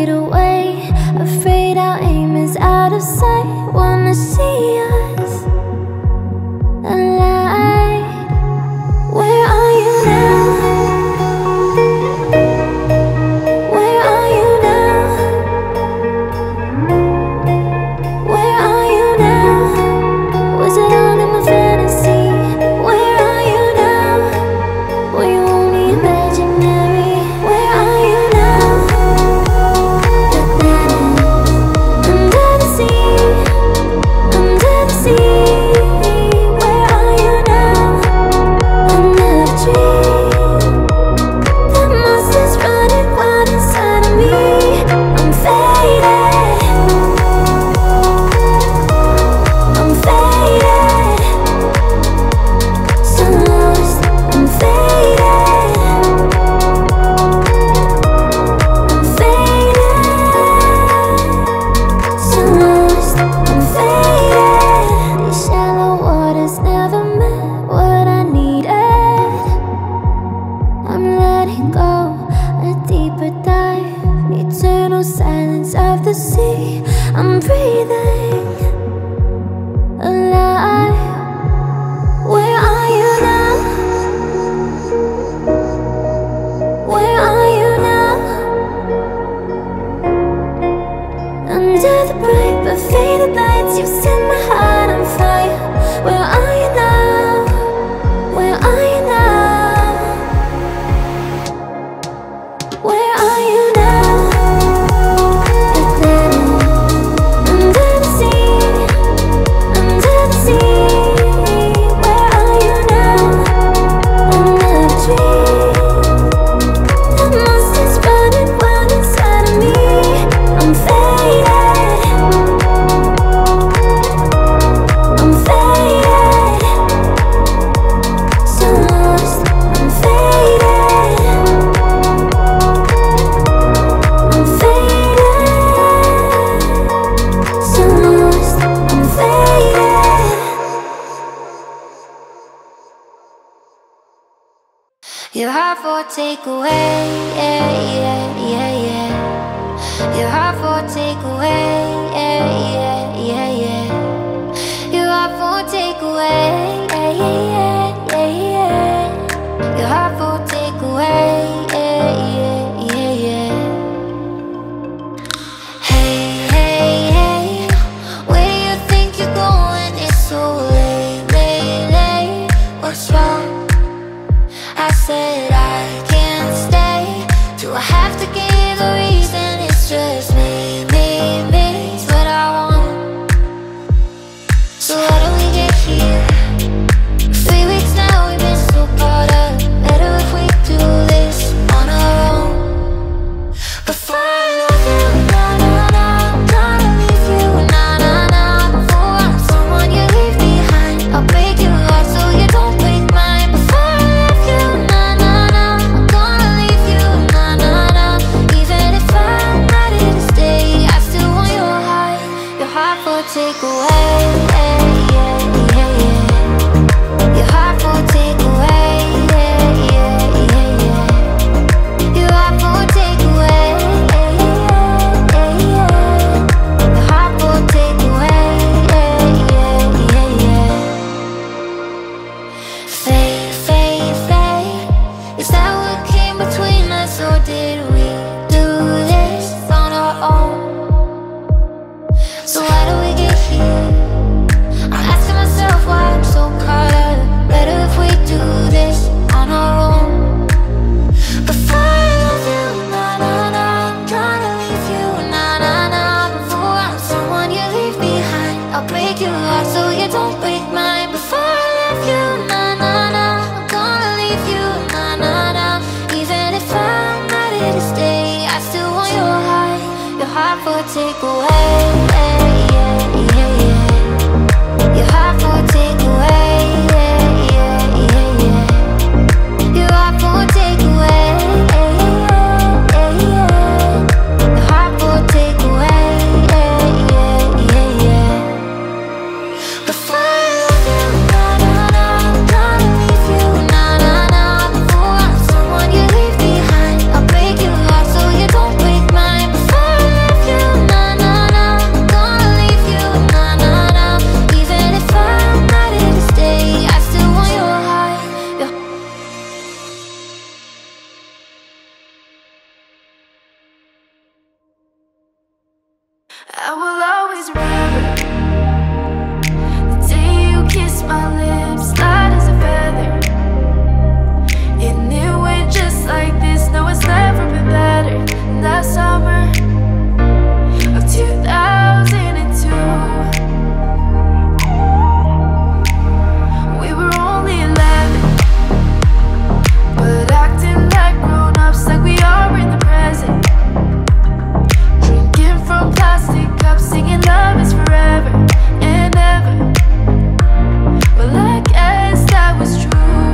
fade away, afraid our aim is out of sight. Wanna see us alive. Where are you now? Where are you now? Where are you now? Was it all in my fantasy? Where are you now? Were you only imaginary? Where are you now? Under the sea, under the sea. Where are you now? Under the tree. The monster's running wild inside of me. I'm faded, I'm faded, so lost. I'm faded, I'm faded, so lost. I'm faded. These shallow waters never meant what I needed. I'm letting go, a deeper dive, eternal silence of the sea. I'm breathing alive. Where are you now? Where are you now? Under the bright but faded lights, you set my heart on fire. Where are you now? Where are you now? Where are you now? Under the sea, under the sea. Where are you now? Under the tree. The monster's running wild inside of me. I'm faded, I'm faded, so lost. I'm faded, I'm faded, so lost. I'm faded. Your heart for takeaway, yeah, yeah, yeah, yeah. Your heart for takeaway, yeah, yeah, yeah, yeah. Your heart for takeaway, yeah, yeah, yeah, yeah. Your heart for takeaway, yeah, yeah, yeah, yeah. Hey, hey, hey, where do you think you're going? It's so late, late, late. What's wrong? I said I can't stay. Do I have to give a reason? It's just me, me, me. It's what I want. So how do we get here? 3 weeks now, we've been so caught up. Better if we do this on our own. Before I love you, na na na, I'm gonna leave you, na na na. Before I'm someone you leave behind, I'll break your heart so you don't break mine. Before I love you, na na na, I'm gonna leave you, na na na. Even if I'm ready to stay, I still want your heart for takeaway, yeah, yeah, yeah, yeah. Your heart for takeaway, yeah, yeah, yeah, yeah. Your heart for takeaway, yeah, yeah, yeah, yeah. Your heart for takeaway, yeah, yeah, yeah, yeah. Fade, fade, fade. Is that what came between us, or did we do this on our own? So how do we get here? I'm asking myself why I'm so caught up. Better if we do this on our own. Before I love you, na na na, I'm trying to leave you, na na na. Before I'm someone you leave behind, I'll break your heart so you don't break mine. Before I love you, na na na, I'm gonna leave you, na na na. Even if I'm ready to stay, I still want your heart for takeaway, yeah, yeah, yeah, yeah. Your heart for takeaway, yeah, yeah, yeah, yeah. Your heart for takeaway, yeah, yeah, yeah, yeah. Your heart for takeaway, yeah, yeah, yeah, yeah. Before I love you, na na na, I'm gonna leave you, na na na. Before I'm someone you leave behind, I'll break your heart so you don't break mine. Before I will always remember the day you kissed my lips, light as a feather. And it went just like this. No, it's never been better. That summer of 2002, we were only 11, but acting like grown-ups, like we are in the present. Drinking from plastic cups, singing love is forever and ever. Well, I guess that was true.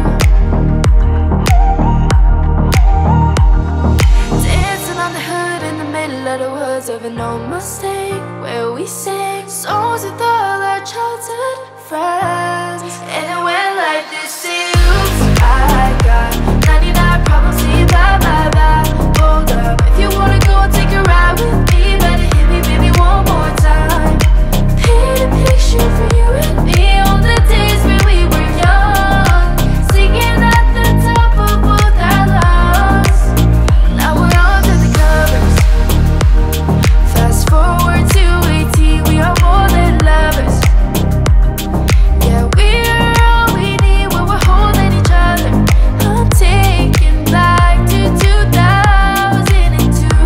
Dancing on the hood in the middle of the woods of an old Mustang, where we sang songs with all our childhood friends. And it went like this: oops, I got 99 problems, see, bye, bye, bye. Hold up, if you wanna go and take a ride with me, better hit me, baby, one more time. Paint a picture for you and me on the days when we were young, singing at the top of both our lungs. Now we're under the covers. Fast forward to 18, we are more than lovers. Yeah, we're all we need when we're holding each other. I'm taken back to 2002.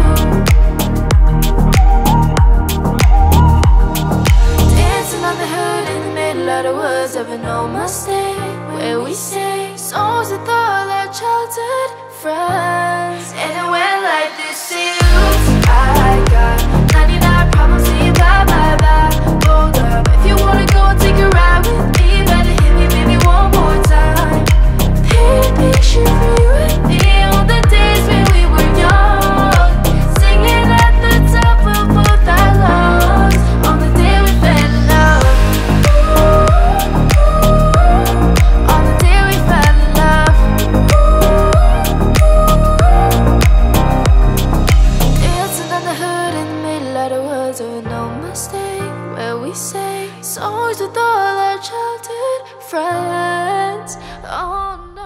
Dancing on the hood in the middle of the woods of an old Mustang, where we sang songs with all our childhood friends. And it went like this: oops, I got 99 problems, see, bye, bye, bye. Hold up, if you wanna go and take a ride with me, better hit me, baby, one more time. Paint a picture for you and me on the days when we were young, singing at the top of both our lungs on the day we fell in love. On the day we fell in love. Dancing on the hood in the middle of the woods of an old Mustang, where we sang songs with all our childhood friends. Oh no.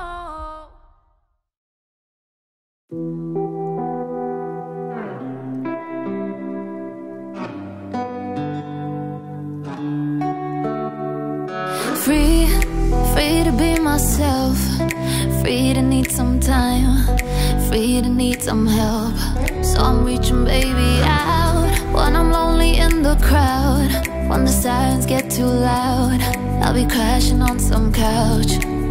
Free, free to be myself. Free to need some time. Free to need some help. So I'm reaching baby out when I'm lonely in the crowd. When the sirens get too loud, I'll be crashing on some couch.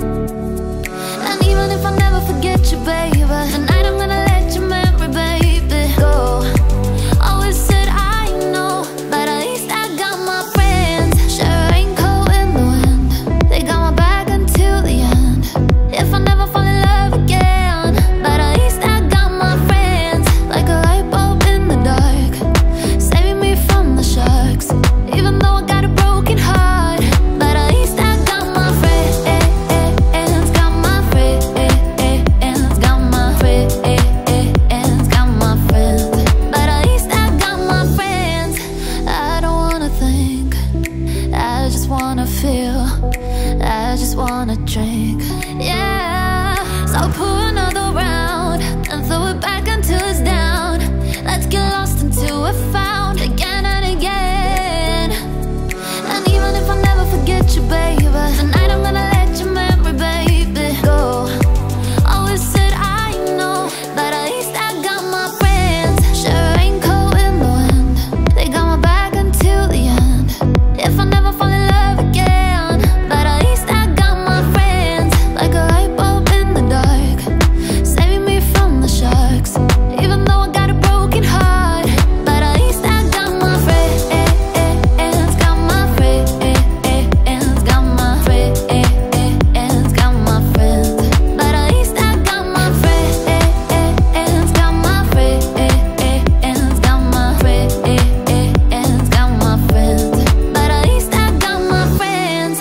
And even if I never forget you, baby, tonight I'm gonna let your memory, baby, go. Always said I know, but at least I got my friends. Share a raincoat in the wind, they got my back until the end. If I never fall in love again, but at least I got my friends. Like a light bulb in the dark, saving me from the sharks. Even though I got a broken heart, but at least I got my friends. Got my friends. Got my friends. Got my friends. But at least I got my friends. I don't wanna think, I just wanna feel, I just wanna drink. Yeah, so pour another round and throw it back until it's down. Let's get lost until we're found again and again. And even if I never forget you, baby, tonight I'm gonna let your memory, baby, go. Always said I know, but at least I got my friends. Share a raincoat in the wind, they got my back until the end. If I never fall in love again, but at least I got my friends. Like a light bulb in the dark, saving me from the sharks. Even though I got a broken heart, but at least I got my friends. Got my friends. Got my friends. Got my friends. But at least I got my friends. Got my friends. Got my friends. Got my friends. But at least I got my friends.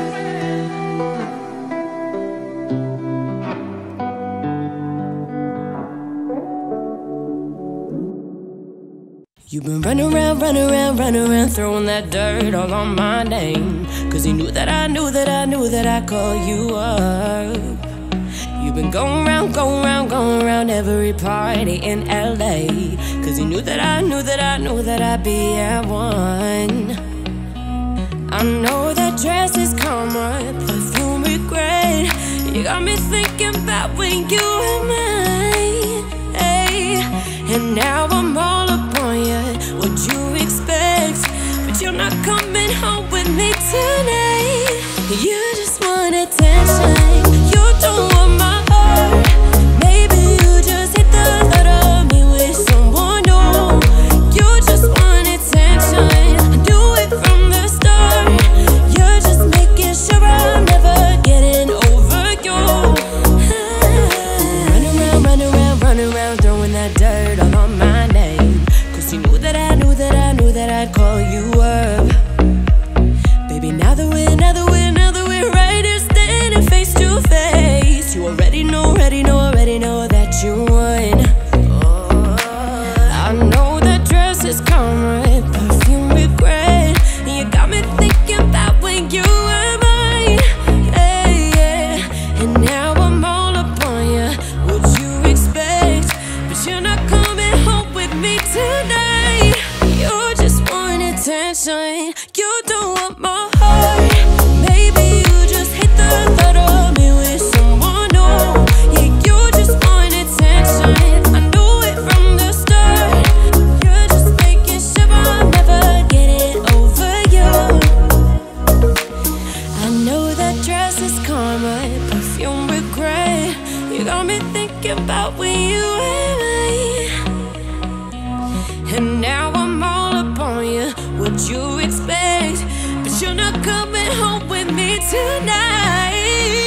You've been running around, throwing that dirt all on my name. Cause you knew that I knew that I call you up. You've You've been going round, going round, going round every party in LA. Cause you knew that I knew that I knew that I'd be at one. I know that dress is karma, perfume regret. You got me thinking about when you were mine, hey. And now I'm all upon you, what you expect? But you're not coming home with me tonight. You just want attention, you don't want my heart. Maybe you just hate the thought of me with someone new. You just want attention, do it from the start. You're just making sure I'm never getting over you. Run around, run around, throwing that dirt all on my name. Cause you knew that I knew that I knew that I'd call you up. Baby, now that we're right here standing face to face, you already know that you won. I know that dress is karma, perfume regret. You got me thinking about when you were mine, hey, yeah. And now I'm all upon you, what you expect? But you're not coming home with me tonight. You just want attention, you don't want my heart. Maybe you just hate the thought of me with someone new. Yeah, you just want attention, I knew it from the start. You're just making sure I'm never getting over you. I know that dress is karma, perfume regret. You got me thinking about when you were mine. And now I'm all upon you, what you expect? But you're not coming home with me tonight.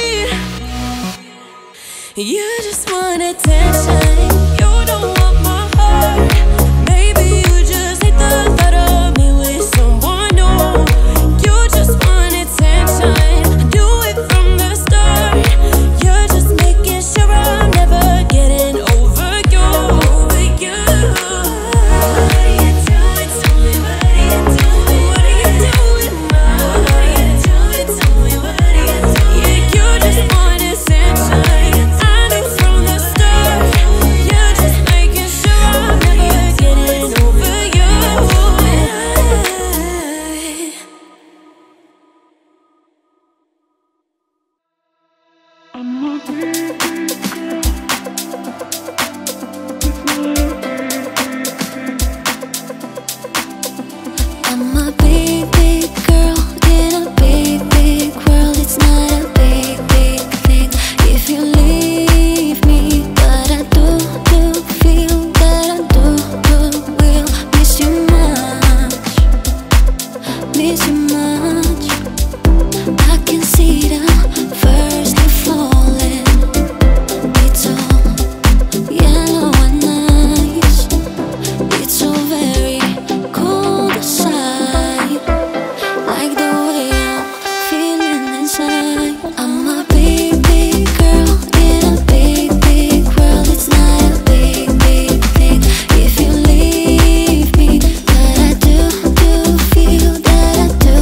You just want attention, you don't want my heart. Maybe you just hate the thought of me with someone new. You just want attention, do it from the start. You're just making sure I'm never getting over you. What are you doing to me? What are you doing? What are you doing, ma? What are you doing to me? What are you doing? Yeah, you just want attention, I knew from the start. You're just making sure I'm never getting over you. I'm a big, big girl in a big, big world. It's not a big, big thing if you leave me, but I do feel that I will miss you much. I can see the first leaf falling. It's all yellow and nice. It's so very cold aside, like the way I'm feeling inside. I'm a big, big girl in a big, big world. It's not a big, big thing if you leave me, but I do feel that I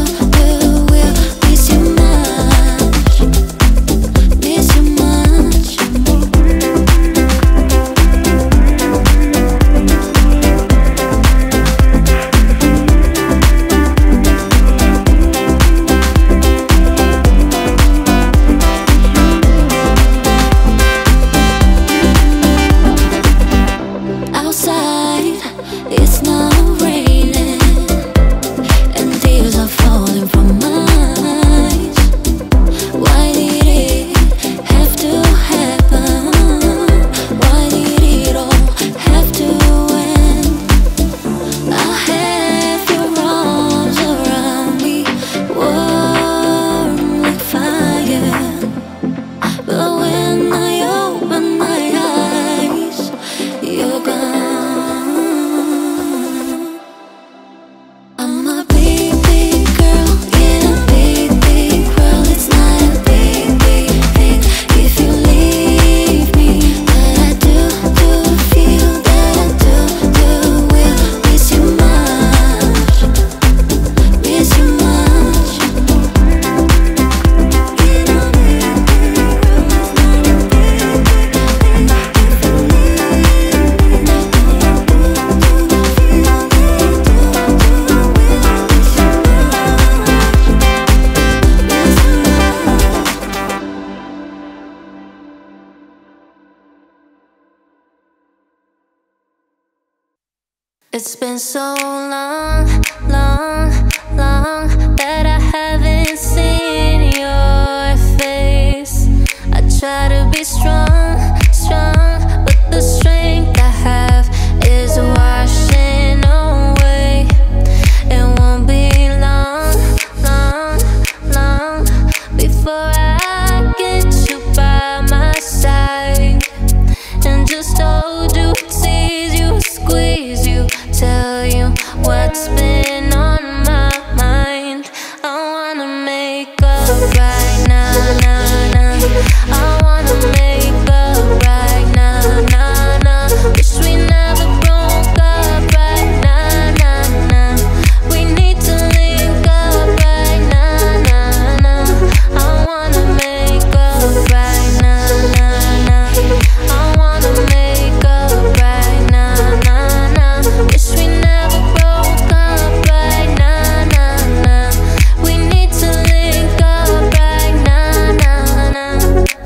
It's been so long, long, long that I haven't seen your face. I try to be strong, strong, but the strength I have is washing away. It won't be long, long, long before I get you by my side and just hold you, tease you, squeeze you, tell you what's been on my mind. I wanna make up right now, nah, nah. I wanna make up right now, nah, nah. Wish we never broke up right now, nah, nah. We need to link up right now, nah, nah. I wanna make up right now, nah, nah. I wanna make up right now, nah, nah. Wish we never broke up right now, nah, nah. We need to link up right now, nah, nah.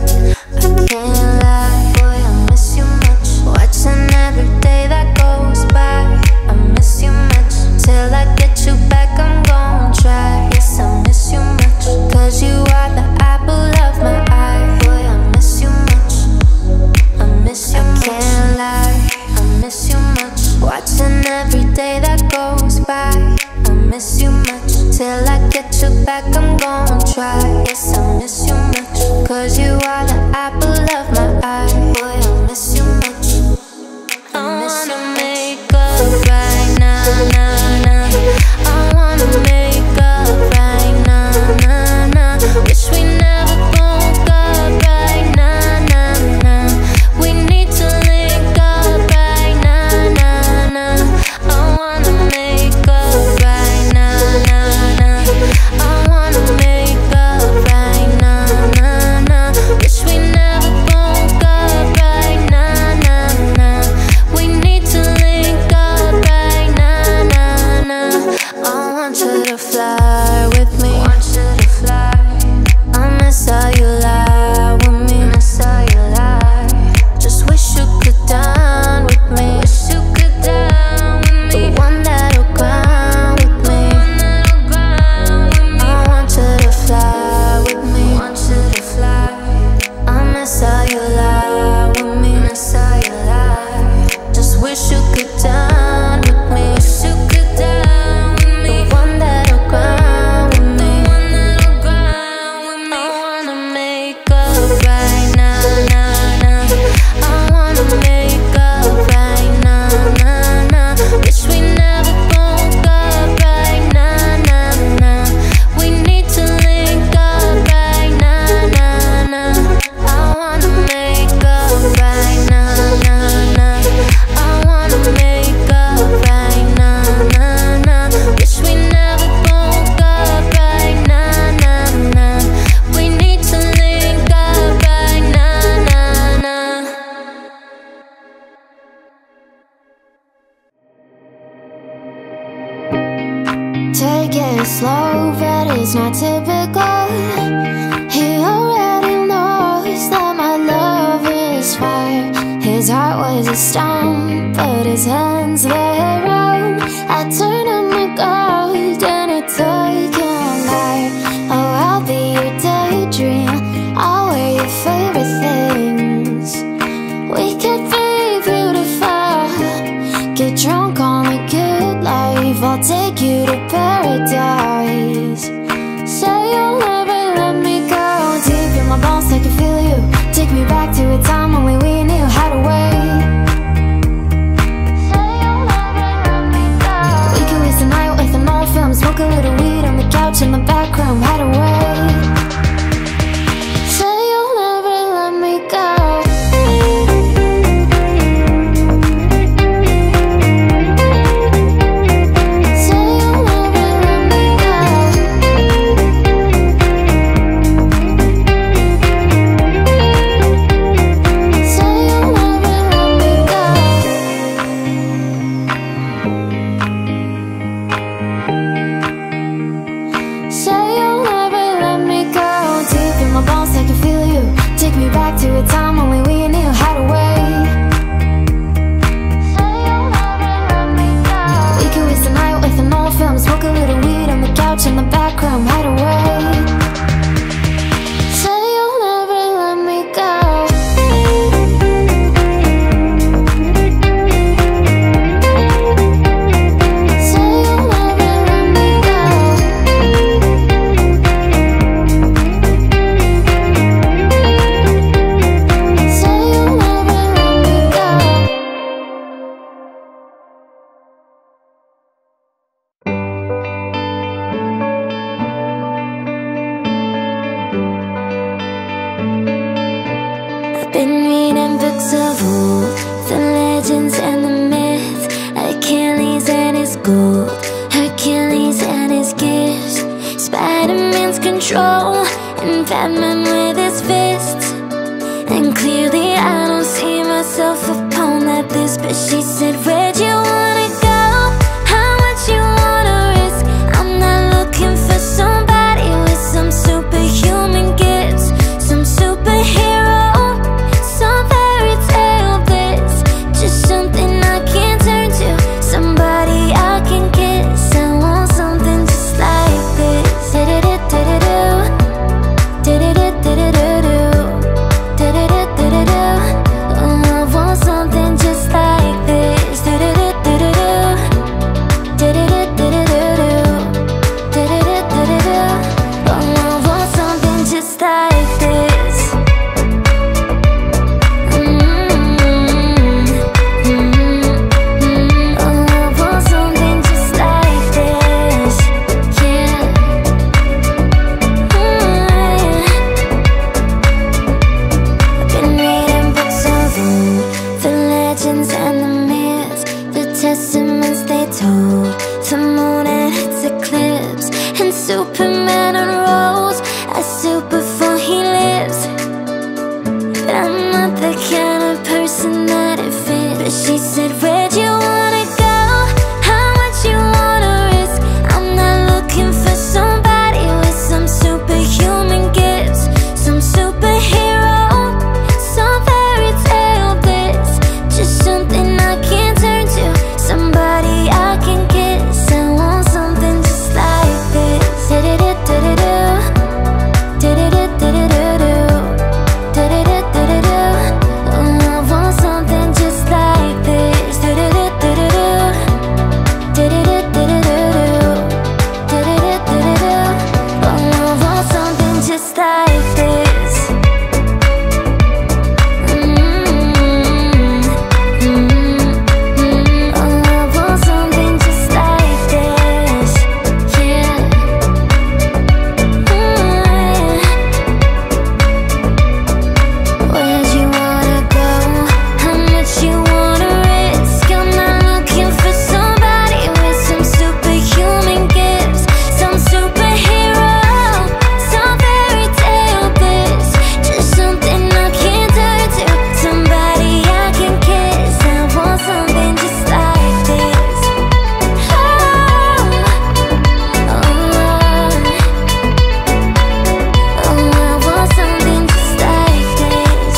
I can't lie, boy, I miss you much. Watching every day that goes by. I miss you much. Till I get you back, I'm gon' try. Yes, I miss you much. Cause you are the apple of my eye. Boy, I miss you much. I miss you much. I can't lie, I miss you much. Watching every day that goes by. I miss you much. Till I get you back, I'm gon' try. Yes, I miss you much. Cause you are the apple of my eye. Boy, I miss you much. I wanna make up right now, nah, nah. I wanna make up right now, nah, nah. Wish we never broke up right now, nah, nah. We need to link up right now, nah, nah. I wanna make up right now, nah, nah. I wanna make up right now, nah, nah. Wish we never broke up right now, nah, nah. We need to link up right now, nah, nah. I want you to fly with me. Want you to fly. I miss how you lie with me. Miss how you lie. Just wish you could dine with me. Wish you could dine with me. The one that'll grind with me. I want you to fly with me. Want you to fly. I miss how you lie with me. Miss how you lie. Just wish you could dine with me. Wish you could dine with me. The one that'll grind with me. I wanna make up right now, nah, nah. I wanna make up right now, nah, nah. Wish we never broke up right now, nah, nah. We need to link up right now, nah, nah. I wanna make up right now, nah, nah. I wanna make up right now, nah, nah. Wish we never broke up right now, nah, nah. We need to link up right now, nah, nah. Take it slow, but it's not typical. He already knows that my love is fire. His heart was a stone, but his hands were wrong. I turned on my guard and it took him higher. Oh, I'll be your daydream. I'll wear your favorite things. We could be beautiful. Get drunk on a good life. I'll take you to paradise. Say you'll never let me go. Deep in my bones, I can feel you. Take me back to a time when we knew how to wait. Say Been reading books of old, the legends and the myths, Achilles and his gold, Hercules and his gifts, Spider-Man's control, and Batman with his fists. And clearly I don't see myself upon that list. But she said, where'd you wanna go? How much you wanna risk? I'm not looking for somebody with some superhuman gifts, some superhero, some fairy tale bliss. Just something I can turn to, somebody I can kiss. I want something just like this. Da-da-da-da-da-do, da-da-da-da-da-do, da-da-da-da-da-do. Oh, I want something just like this. Da-da-da-da-da-do, da-da-da-da-da-do, da-da-da-da-da-do. Oh, I want something just like this. Oh, I want something just like this. Yeah. Been reading books of old, the legends and the myths, the testaments they told, the moon and its eclipse, and Superman unrolls a suit before he lives. But I'm not the kind of person that it fits. But she said, where'd you wanna go? How much you wanna risk? I'm not looking for somebody with some superhuman gifts, some superhero, some fairy tale bliss. Just something I can turn to, somebody I can kiss. I want something just like this. Da-da-da-da-da-do, da-da-da-da-da-do, da-da-da-da-da-do. Oh, I want something just like this. Da-da-da-da-da-do, da-da-da-da-da-do, da-da-da-da-da-do. Oh, I want something just like this. Oh, I want something just like this. Yeah. Where'd you wanna go? How much you wanna risk? I'm not looking for somebody with some superhuman gifts, some superhero, some fairy tale bliss. Just something I can turn to, somebody I can kiss. I want something just like this. Oh, I want something just like this.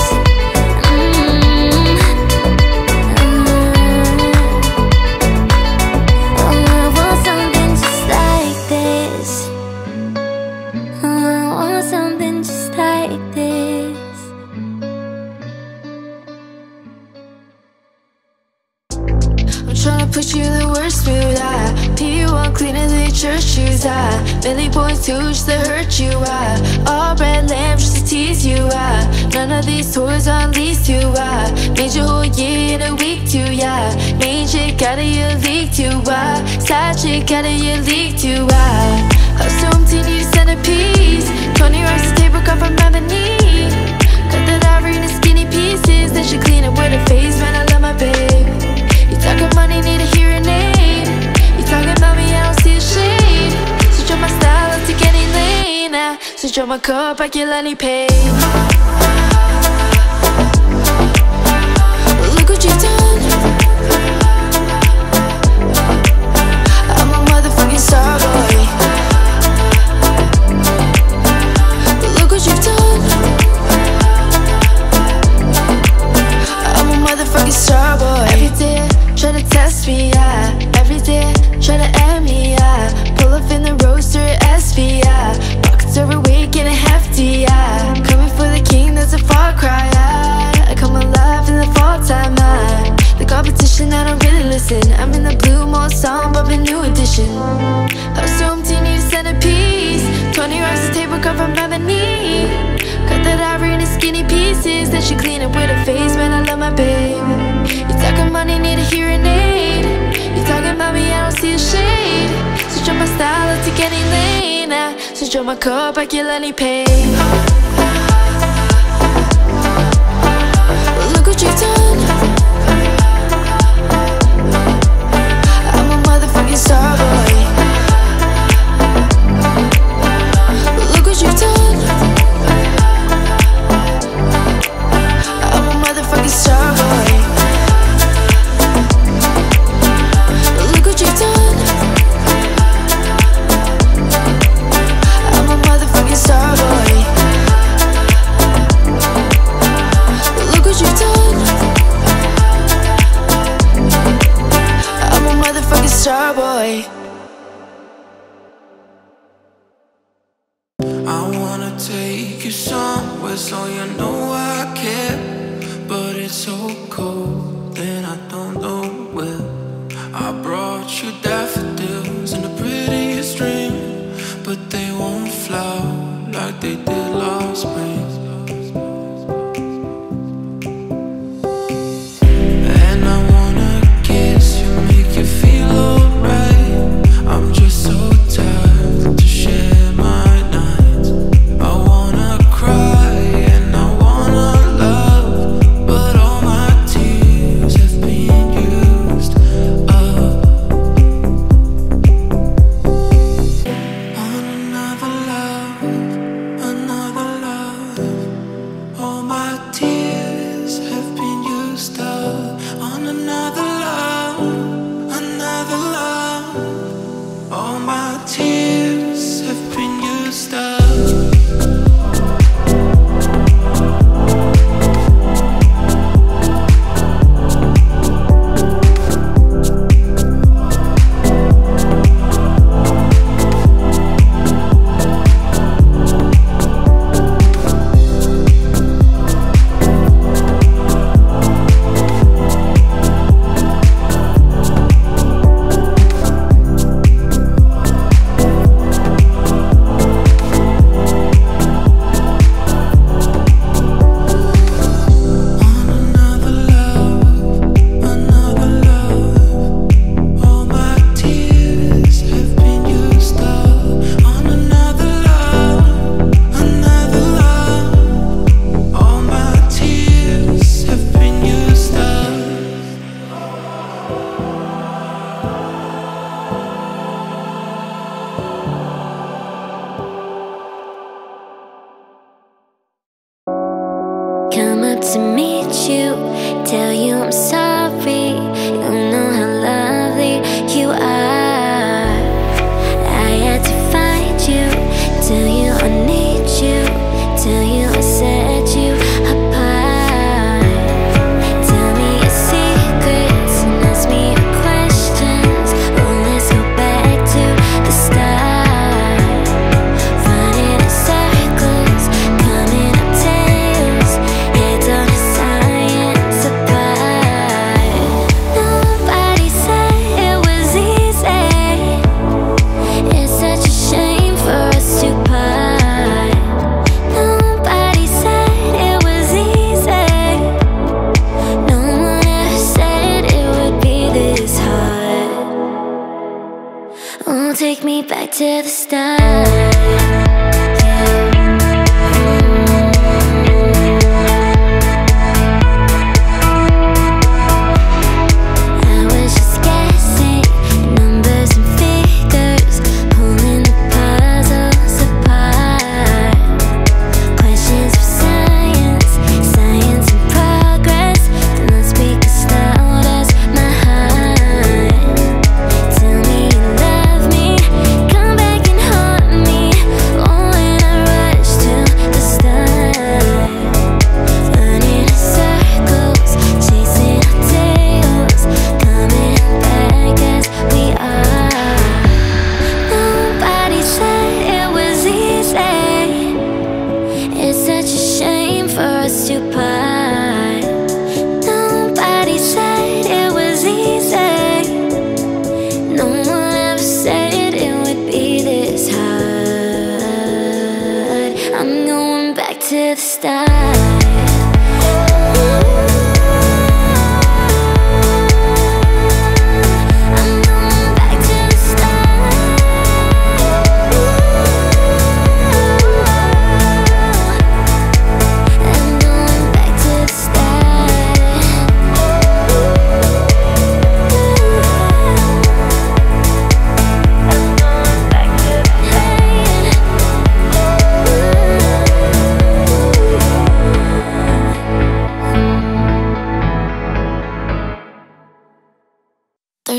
I want something just like this. I want something just like this. I'm tryna push you the worst mood. P1 cleaner than church shoes. Belly boys too, just to hurt you. All red lamp just to tease you. None of these toys on lease to. Made your whole year in a week too. Main chick out of your league too. Side chick out of your league too. House so empty, need a centerpiece. 20 racks of tape come from ebony. Cut that ivory into skinny pieces. Then she clean it with her face, man, I love my babe. You talking money, need a hearing aid. You talking about me, I don't see a shade. Switch up my style, I'll take any lane. Switch up my cup, I can let me pay. Look what you've done. I'm a motherfucking star boy. Look what you've done. I'm a motherfucking star boy. Every day try to test me, every day try to end me, pull up in the roadster SV, pockets overweight, getting hefty, coming for the king, that's a far cry, I come alive in the fall time, the competition, I don't really listen, I'm in the blue mall song, but a new edition, house so empty, need a centerpiece, 20 racks of table come from ebony, cut that ivory into skinny pieces, then she clean it with her face, man, I love my babe. You talking money, need a hearing aid. You talking about me, I don't see a shade. Switch up my style, I'll take any lane. Switch up my cup, I can let me pay. you've done. I'm a motherfucking star boy. Look what you've done. I'm a motherfucking star boy. Look what you've done. I'm a motherfucking star boy. Look what you've done. I'm a motherfucking star boy. I wanna take you somewhere so you know I care, but it's so cold and I don't know where. I brought you daffodils in the prettiest dream, but they won't flower like they did last spring. And I wanna kiss you, make you feel alright. I'm just so tired to share my nights. I wanna cry and I wanna love, but all my tears have been used up on another love, another love. All my tears have been used up on another love, another love. All my tears have been used up. Come up to meet you, tell you I'm sorry. You know how lovely you are. I had to find you, tell you I need you, tell you I set you apart. Tell me your secrets and ask me your questions. Oh, let's go back to the start. Running in circles, coming up tails. Heads on a science apart. Nobody said it was easy. It's such a shame for us to part. Nobody said it was easy. No one ever said it would be this hard. Oh, take me back to the start. I was just guessing numbers and figures, pulling the puzzles apart. Questions of science, science and progress. Do not speak as loud as my heart. Tell me you love me, come back and haunt me. Oh,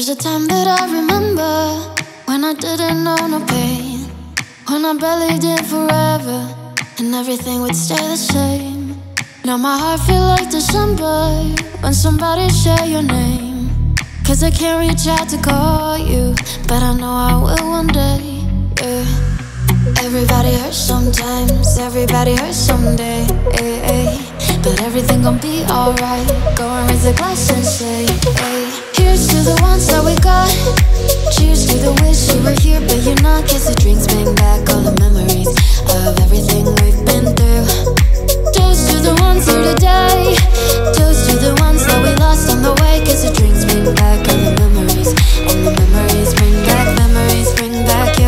There's a time that I remember when I didn't know no pain, when I barely did forever, and everything would stay the same. Now my heart feel like December when somebody share your name. Cause I can't reach out to call you, but I know I will one day, yeah. Everybody hurts sometimes, everybody hurts someday, but everything gon' be alright. Go and raise a glass and say, hey. Here's to the ones that we got. Cheers to the wish you were here but you're not. Kiss the drinks, bring back all the memories of everything we've been through. Toast to the ones here today. Toast to the ones that we lost on the way. Kiss the drinks, bring back all the memories. And the memories bring back you.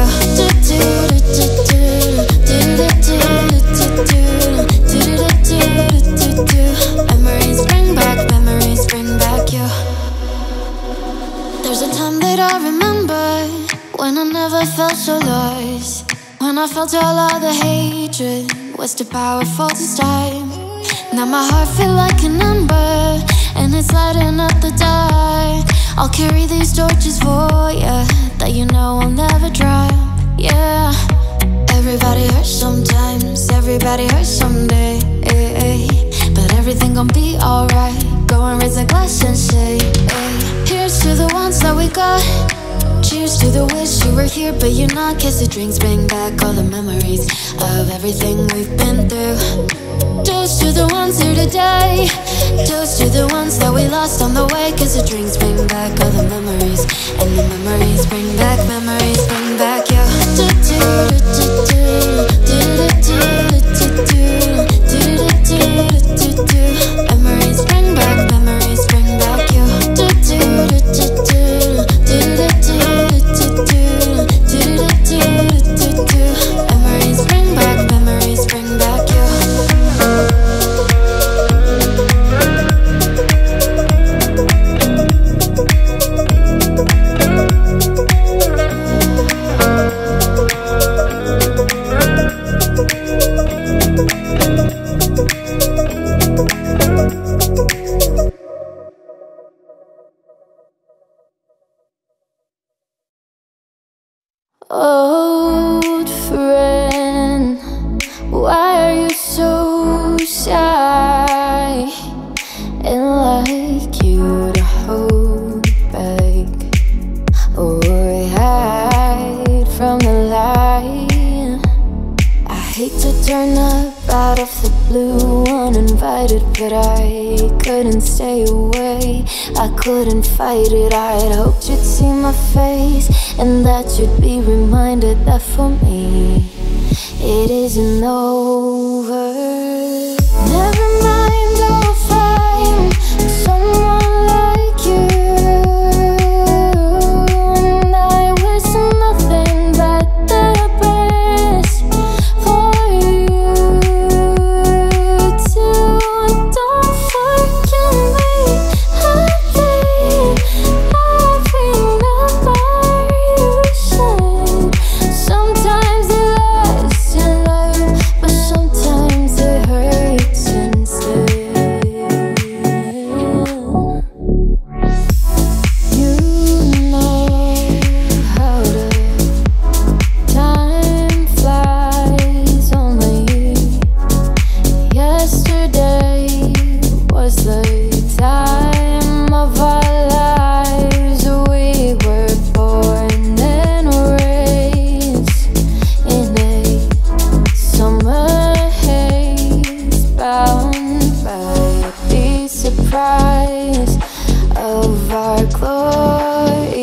Memories bring back you. There's a time that I remember when I never felt so lost, when I felt all of the hatred was too powerful to stop. Now my heart feel like an ember, and it's lighting up the dark. I'll carry these torches for ya, that you know I'll never drop, yeah. Everybody hurts sometimes, everybody hurts someday, but everything gon' be alright. Go and raise a glass and say, hey. Here's to the ones that we got. Cheers to the wish you were here but you're not. Kiss the drinks, bring back all the memories of everything we've been through. Toast to the ones here today. Toast to the ones that we lost on the way. Kiss the drinks, bring back all the memories. And the memories bring back you. Memories bring back you. Memories bring back you. Old friend, why are you so shy and like you to hold back or hide from the light? I hate to turn up out of the blue uninvited, but I couldn't stay away. I couldn't fight it. I'd hoped you'd see my face and that you'd be reminded that for me it isn't over. Never mind, I'll find someone like you, and I wish nothing but the best for you too. Don't forget me, everything about you said. Sometimes it lasts in life, but sometimes it hurts instead. You know how to. Time flies only. Yesterday was the time of our lives. We were born and raised in a summer haze, bound by the surprise of our glory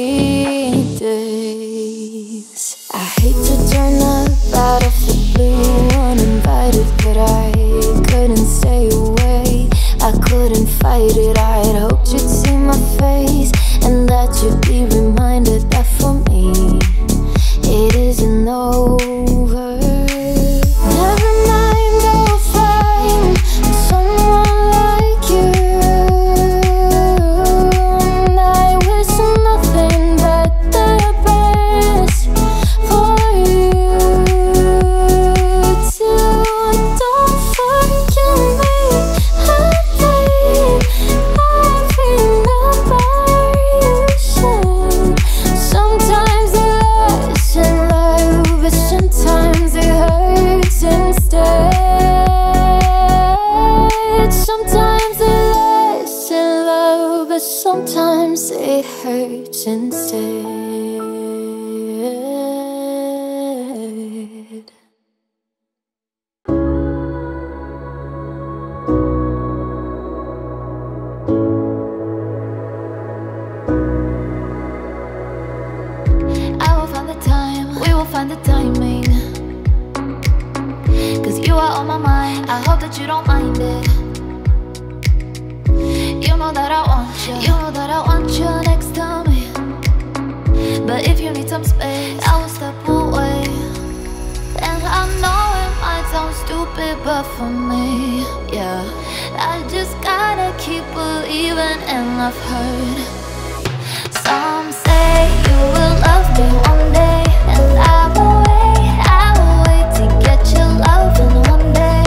days. I hate to turn up out of the blue uninvited, but I couldn't stay away. I couldn't fight it. I'd hoped you'd see my face and that you'd be reminded that for me it isn't over. Never mind, I'll find someone like you, and I wish nothing but the best for you too. Don't forget me, everything You are on my mind, I hope that you don't mind it. You know that I want you, you know that I want you next to me. But if you need some space, I will step away. And I know it might sound stupid, but for me, yeah, I just gotta keep believing. And I've heard some say you will love me one day, and I will wait to get your loving one day.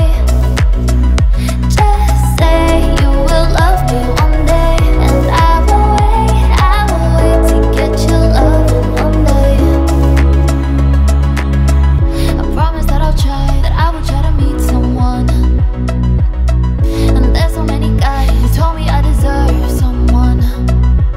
Just say you will love me one day, and I will wait to get your loving one day. I promise that I'll try, that I will try to meet someone. And there's so many guys who told me I deserve someone.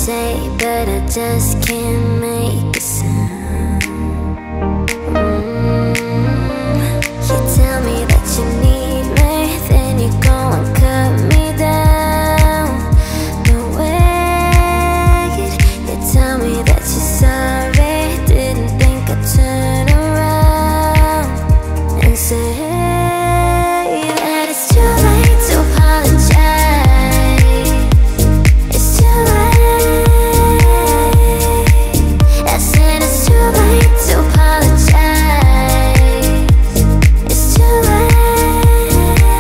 say, but I just can't make a sound. You tell me that you need me, then you go and cut me down. No way. You tell me that you're sorry, didn't think I'd turn around and say that it's too late to apologize. It's too late. I said it's too late to apologize. It's too late.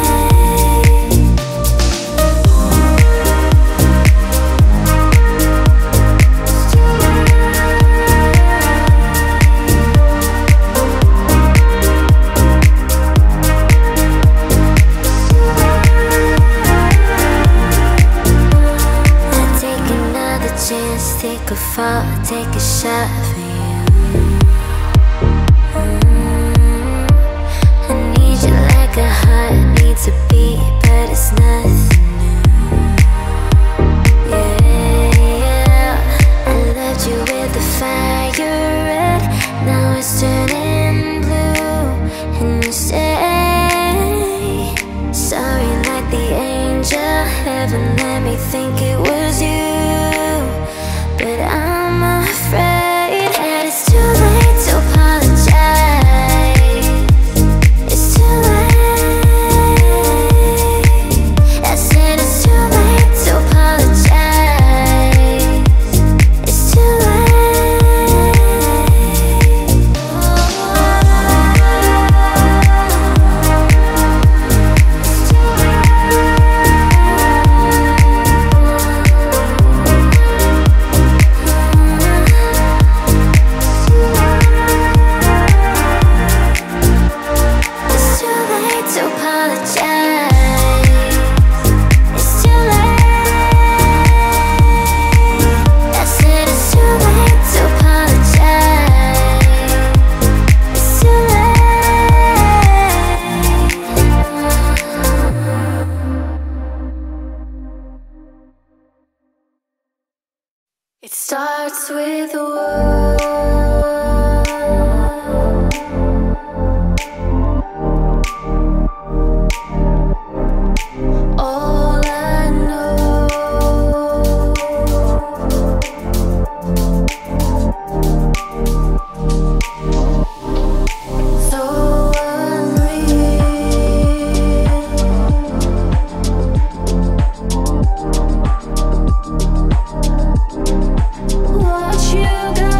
I'd take another chance, take a fall, take a shot for you. I need you like a heart needs a beat, but it's nothing new. Yeah, I loved you with the fire red, now it's turning blue. And you say sorry like the angel, heaven let me think it was you. But I'm afraid that it's too late to apologize. It's too late. I said it's too late to apologize. It's too It's too late to apologize. It's too late. I said it's too late to apologize. It's too late. It starts with a word. All I know, so unreal. Watch you go.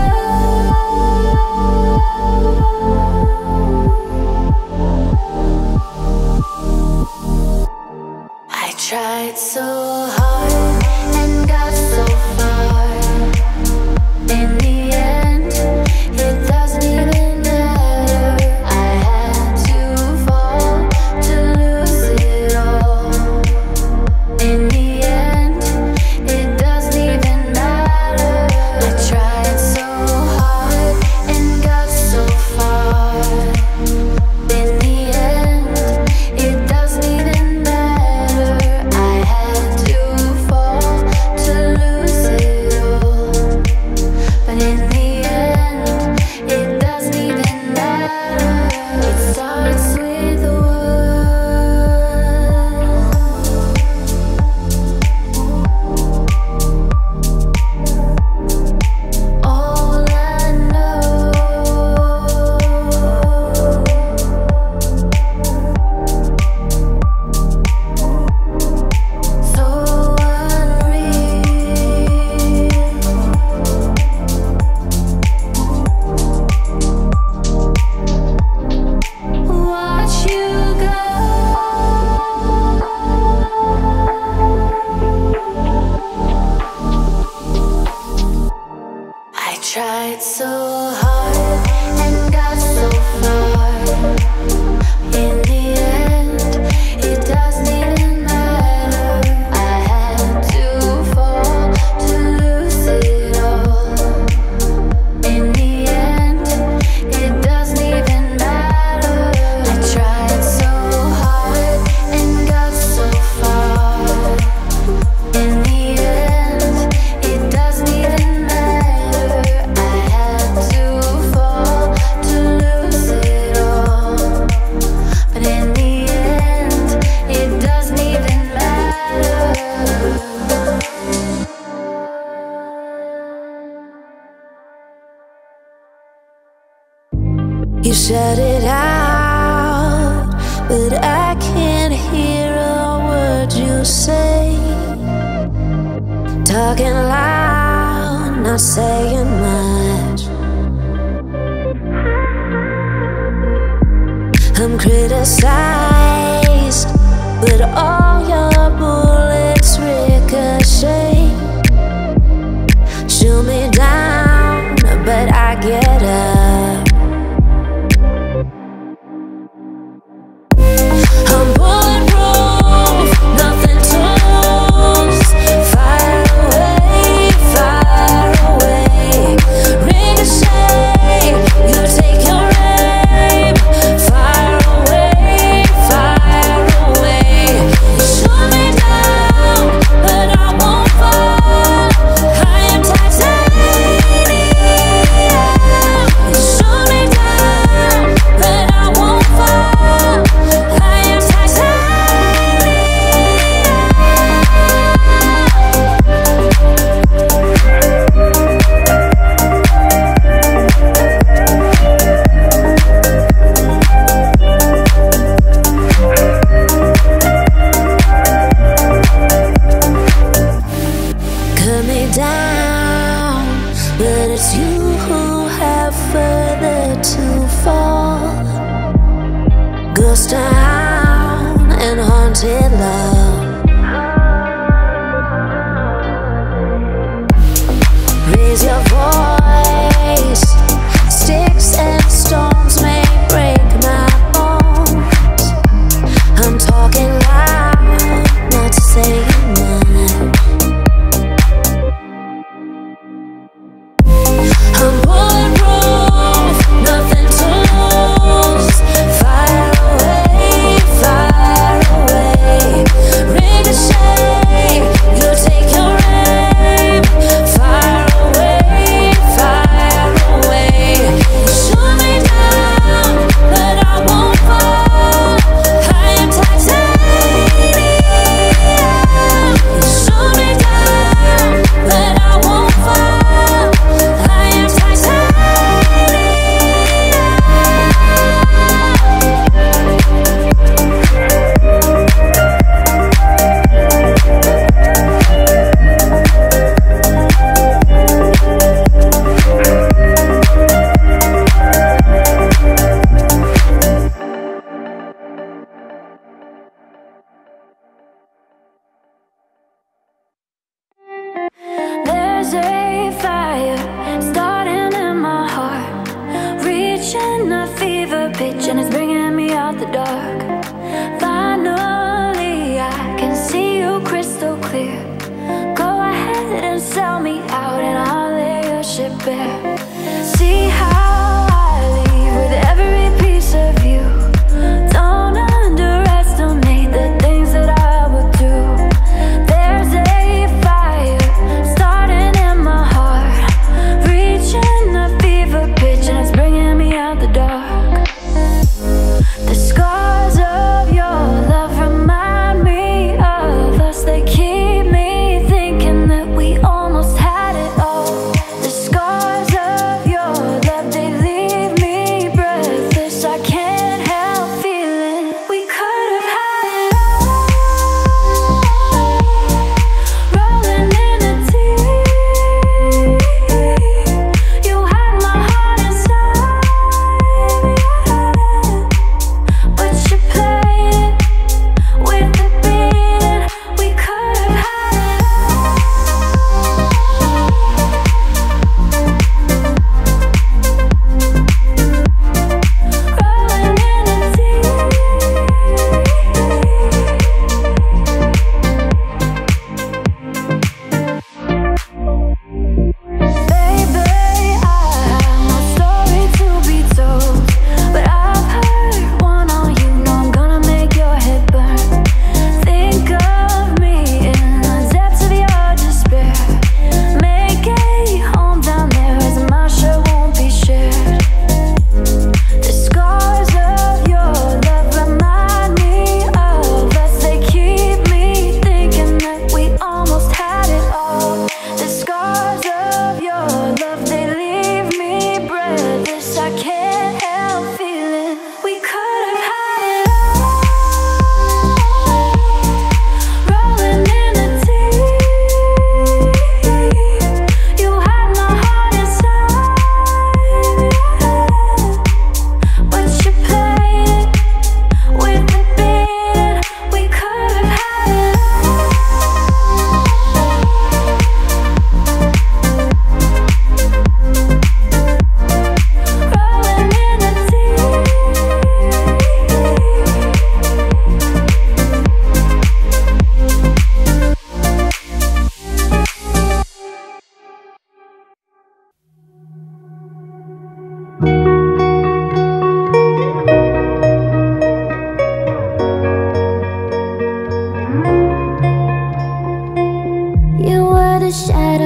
I tried so hard and got so far. In the end, it doesn't even matter. I had to fall to lose it all. In the end, it doesn't even matter. I tried so hard and got so far. In the end, it doesn't even matter. I had to fall to lose it all. But in the end, it doesn't even matter. It starts with a word. All I know, so unreal. Watch you go. I tried so hard and got so far. In the end, it doesn't even matter. I had to fall to lose it all. In the end, it doesn't even matter. I tried so hard and got so far. In the end, it doesn't You shut it out, but I can't hear a word you say. Talking loud, not saying much. I'm criticized, but all your bullets ricochet. Shoot me down, but I get up. I'm bulletproof, nothing to lose. Fire away, ricochet. You take your aim. Fire away. You shoot me down, but I won't fall. I am titanium. You shoot me down, but I won't fall. I am cut me down, but it's you who have further to fall. Ghost town and haunted love. Raise your voice. Sticks and stones may break my bones. I'm talking loud, not saying much. I'm bulletproof, nothing to lose. Fire away, ricochet. You take your aim. Fire away. You shoot me down, but I won't fall. I am titanium. You shoot me down, but I won't fall. I am There's a fire starting in my heart, reaching a fever pitch, and it's bringing me out the dark. Finally, I can see you crystal clear. Go ahead and sell me out, and I'll lay your ship bare. See how I leave with every piece of you. Don't underestimate the things that I will do. There's a fire starting in my heart, reaching a fever pitch, and it's bringing me out the dark. The scars of your love remind me of us. They keep me thinking that we almost had it all. The scars of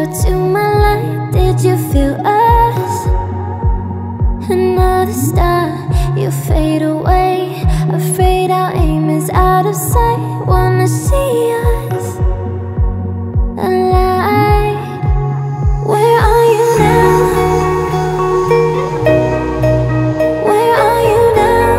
shadow to my light. Did you feel us? Another star, you fade away. Afraid our aim is out of sight. Wanna see us alive. Where are you now? Where are you now?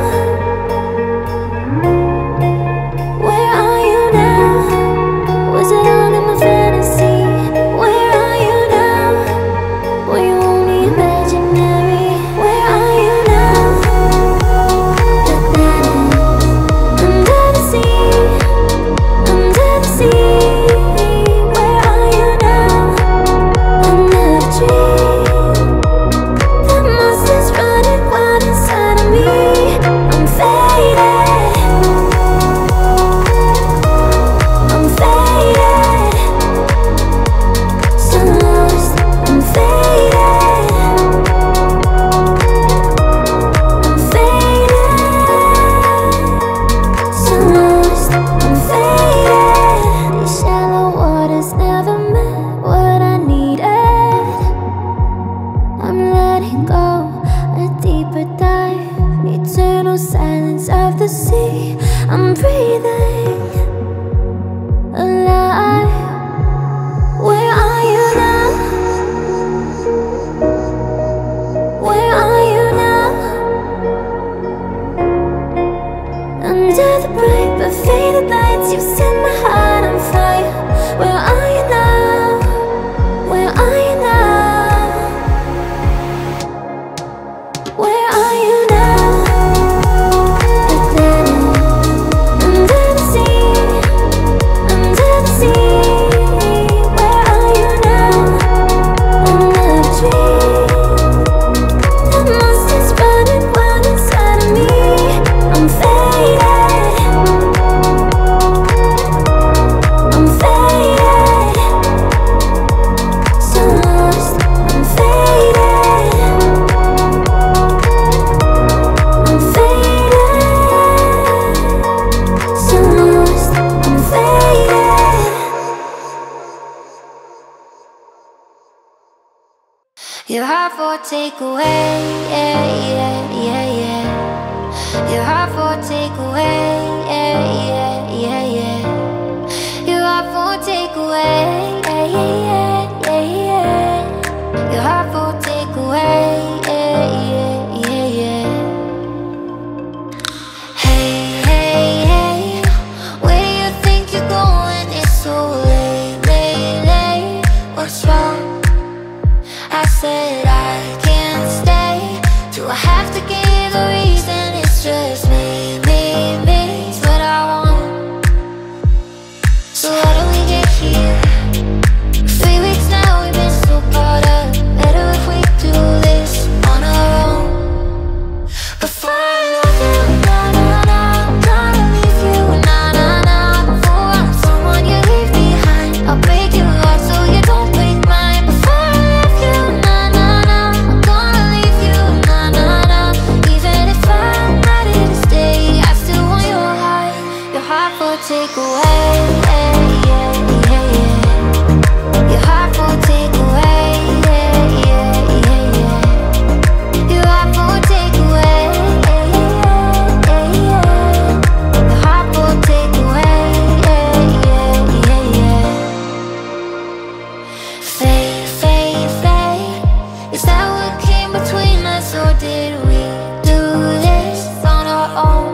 Where are you now? Was it all in my fantasy? Where are you now? Were you only imaginary? Where are you now? Under the sea, under the sea. Where are you now? Under the tree. The monster's running wild inside of me. I'm faded. I'm faded. So lost. I'm faded. I'm faded. So lost. I'm faded. These shallow waters never met what I needed. I'm letting go, a deeper dive, eternal silence of the sea. I'm breathing alive. Where are you now? Where are you now? Under the bright but faded lights, you set my heart on fire. Where are you now? Where are you now? Where are you now? Under the sea, under the sea. Where are you now? Under the tree. The monster's running wild inside of me. I'm faded. I'm faded. So lost. I'm faded. I'm faded. So lost. I'm faded. Your heart for takeaway, yeah, yeah, yeah, yeah. Your heart for takeaway, yeah, yeah, yeah, yeah. Your heart for takeaway, yeah, yeah, yeah, yeah. Your heart for takeaway, yeah, yeah, yeah, yeah. Hey, hey, hey, where do you think you're going? It's so late, late, late. What's wrong? I said I can't stay. Do I have to give a reason? It's just me, it's what I want. So how do we get here? 3 weeks now, we've been so caught up. Better if we do this on our own. Before I love you, na na na, I'm gonna leave you, na na na. Before I'm someone you leave behind, I'll break your heart so you don't break mine. Before I love you, na na na, I'm gonna leave you, na na na. Even if I'm ready to stay, I still want your heart for takeaway, yeah, yeah, yeah, yeah. Your heart for takeaway, yeah, yeah, yeah, yeah. Your heart for takeaway, yeah, yeah, yeah, yeah. Your heart for takeaway, yeah, yeah, yeah, yeah. Fade, fade, fade. Is that what came between us, or did we do this on our own?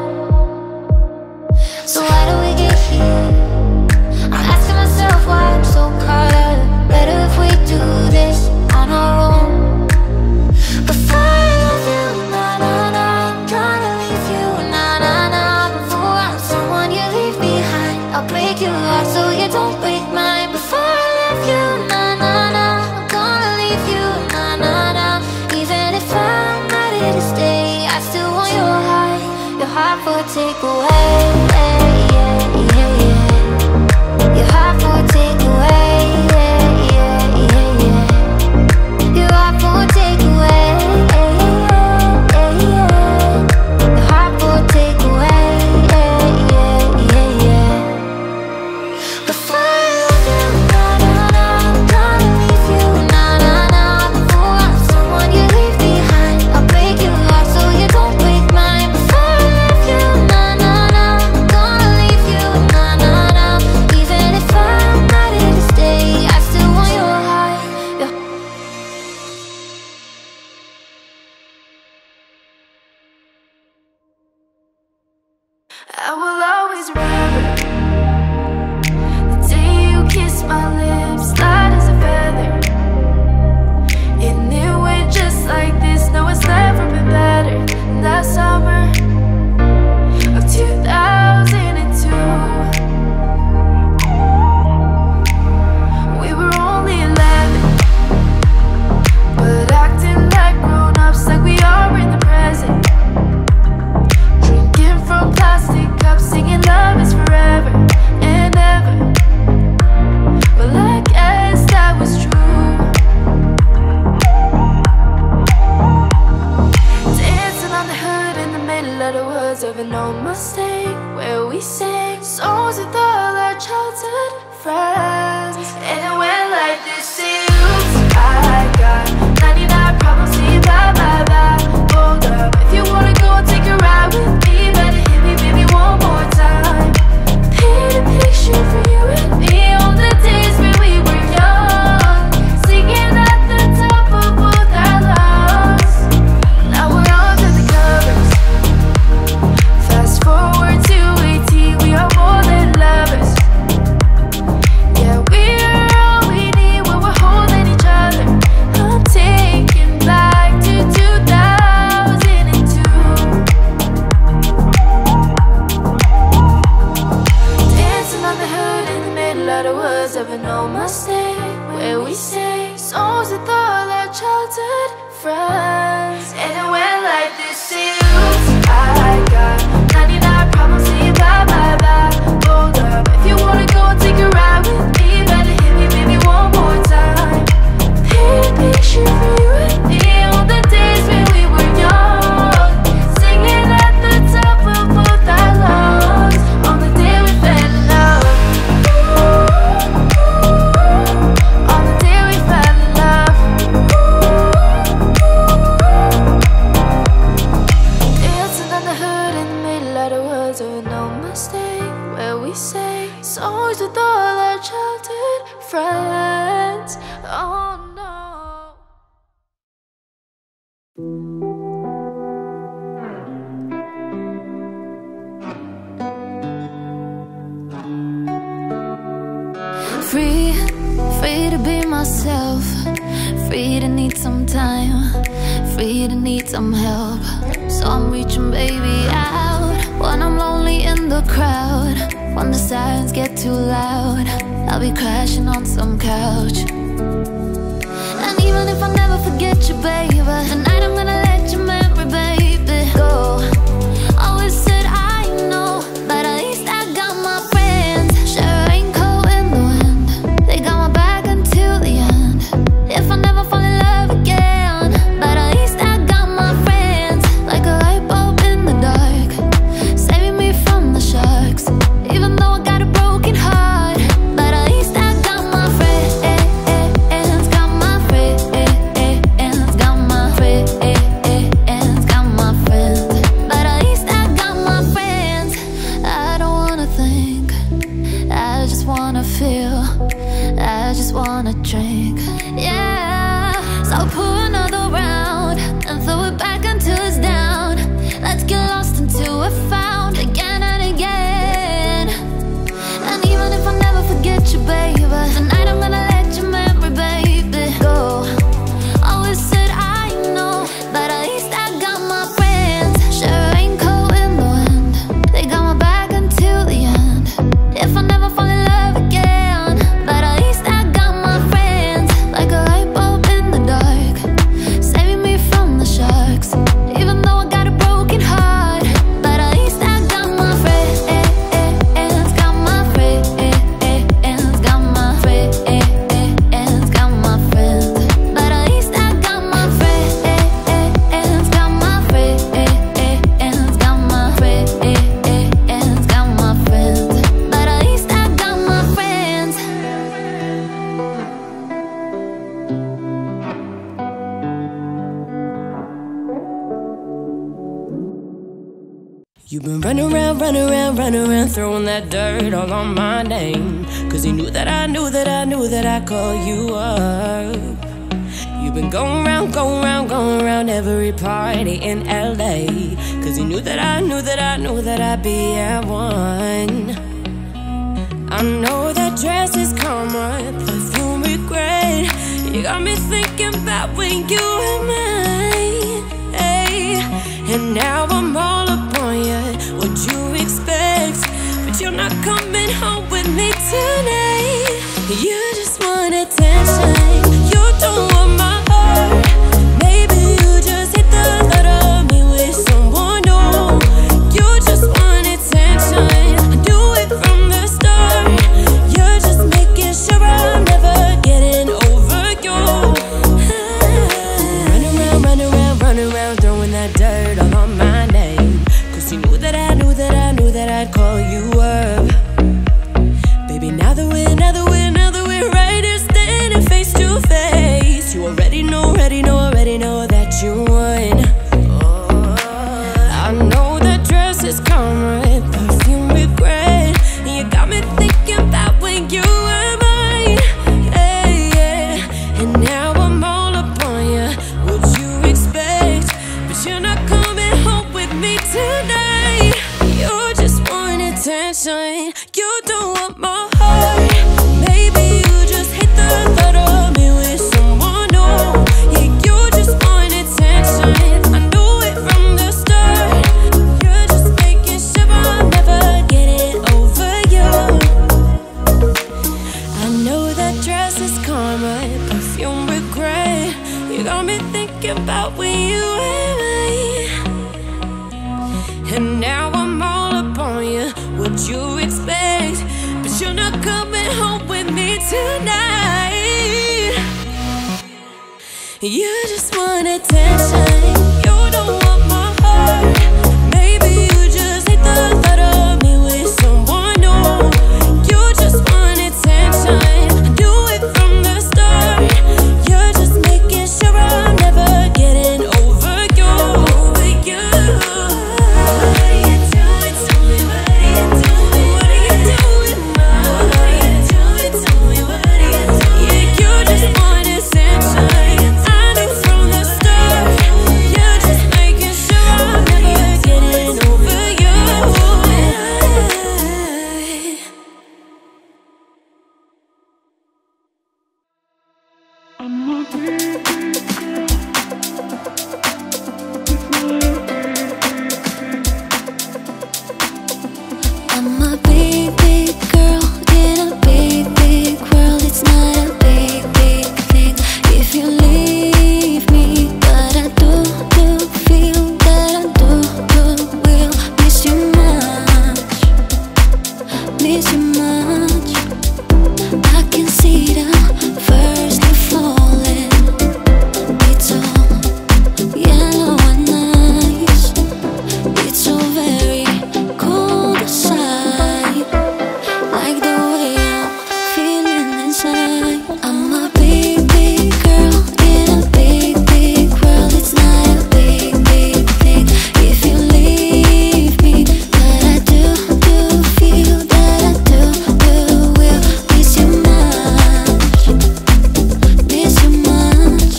So how do we get here? I'm asking myself why I'm so caught up. Better if we do this on our own. Before I love you, na na na, I'm gonna leave you, na na na. Before I'm someone you leave behind, I'll break your heart so you don't break mine. Before I love you, na na na, I'm gonna leave you, na na na. Even if I'm ready to stay, I still want your heart for takeaway, yeah, yeah, yeah, yeah. Your heart for takeaway, yeah, yeah, yeah, yeah. Your heart for takeaway, yeah, yeah, yeah, yeah. Your heart for takeaway, yeah, yeah, yeah, yeah. Before I love you, na na na, I'm gonna leave childhood friends. And it went like this to you. I got 99 problems, see you bye bye bye. Hold up, if you wanna go and take a ride with me, better hit me baby one more time. Paint a picture for you and me on the days when we were young, singing at the top of both our lungs on the day we fell in love. On the day we fell in love. Dancing on the hood and made a lot of words with no mistake, where we say songs with all our childhood friends. Oh no. Free, free to be myself. Free to need some time. Free to need some help. So I'm reaching baby out when I'm lonely in the crowd. When the sirens get too loud, I'll be crashing on some couch. And even if I never forget you, baby, tonight I'm gonna let your memory, baby, go. Always said I know, but at least I got my friends. Sure ain't cold in the wind, they got my back until the end. If I never fall in love again, but at least I got my friends. Like a light bulb in the dark, saving me from the sharks. Even though I got a broken heart, but at least I got my friends. Got my friends. Got my friends. Got my friends. But at least I got my friends. I don't wanna think, I just wanna feel, I just wanna drink. Yeah, so pour another round and throw it back until it's down. Let's get lost until we're found again and again. And even if I never forget you, baby, tonight I'm gonna let your memory, baby, go. Always said I know, but at least I got my friends. Sure ain't cold in the wind, they got my back until the end. If I never fall in love again, but at least I got my friends. Like a light bulb in the dark, saving me from the sharks. Even though I got a broken heart, but at least I got my friends. Got my friends. Got my friends. Got my friends. But at least I got my friends. Got my friends. Got my friends. Got my friends. But at least I got my friends. You've been running around, throwing that dirt all on my name. Cause you knew that I knew that I called you up. You've been going round every party in LA. Cause you knew that I knew that I'd be at one. I know that dress is karma, perfume regret. You got me thinking about when you were mine, hey. And now I'm all upon you, what you expect? But you're not coming home with me tonight. You just want attention, you don't want my heart. Maybe you just hate the thought of me with someone new. You just want attention, I knew it from the start. You're just making sure I'm never getting over you. Run around, throwing that dirt all on my name. Cause you knew that I knew that I'd call you up. Baby, now that we're right here standing face to face, you already know that you won. I know that dress is karma, perfume regret. And you got me thinking about when you were mine, hey, yeah. And now I'm all upon you, what you expect? But you're not coming home with me tonight. You just want attention, you don't want my heart. Maybe you just hate the thought of me with someone new. Yeah, you You got me thinking about when you were mine. And now I'm all upon you. What you expect? But you're not coming home with me tonight. You just want attention. You don't want my heart. Maybe you just hate the thought of me with someone new. You just want attention. I knew it from the start. You're just making sure I'm never getting over you. Over you. What are you doing? Tell me, what are you doing? What are you doing now? What are you doing? Tell me, what are you doing? Yeah, you just want attention. I knew from the start. You're just making sure I'm never getting over you. I'm a big, big girl in a big, big world. It's not a big, big thing if you leave me, but I do feel that I will miss you much, miss you much. I can see the first leaf falling. It's all yellow and nice. It's so very cold aside, like the way I'm feeling inside. I'm a big, big girl in a big, big world. It's not a big, big thing if you leave me, but I do feel that I will miss you much, miss you much.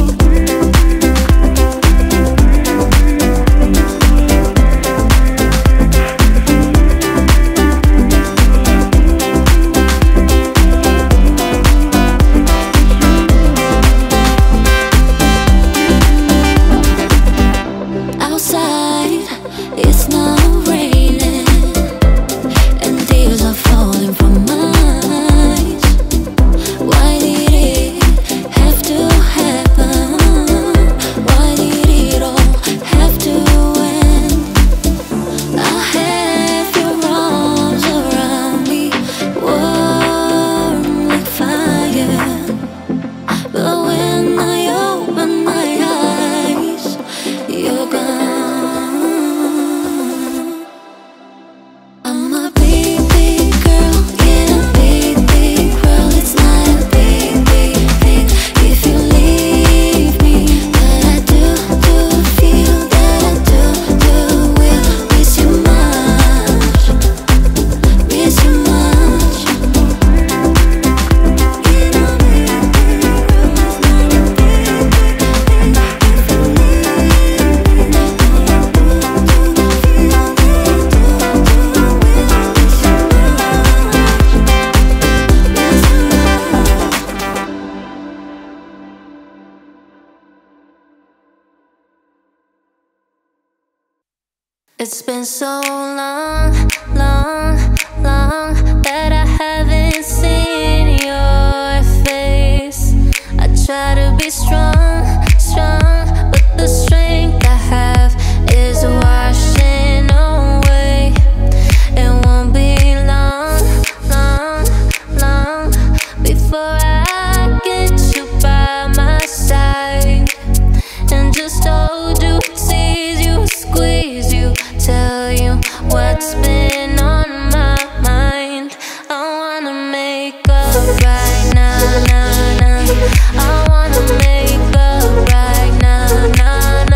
Outside, it's now raining, and tears are falling from my eyes. Why did it have to happen? Why did it all have to end? I have your arms around me, warm like fire. But when I open my eyes, you're gone. I'm a big, big girl in a big, big world. It's not a big, big thing if you leave me, but I do feel that I will miss you much, miss you much. In a big, big world, it's not a big, big thing if you leave me, but I do feel that I will miss you much. It's been so long that I haven't seen your face. I try to be strong, but the strength I have is washing away. It won't be long before I get you by my side and just hold you, tease you, squeeze you, tell you what's been on my mind. I wanna make up right now. I wanna make up right now.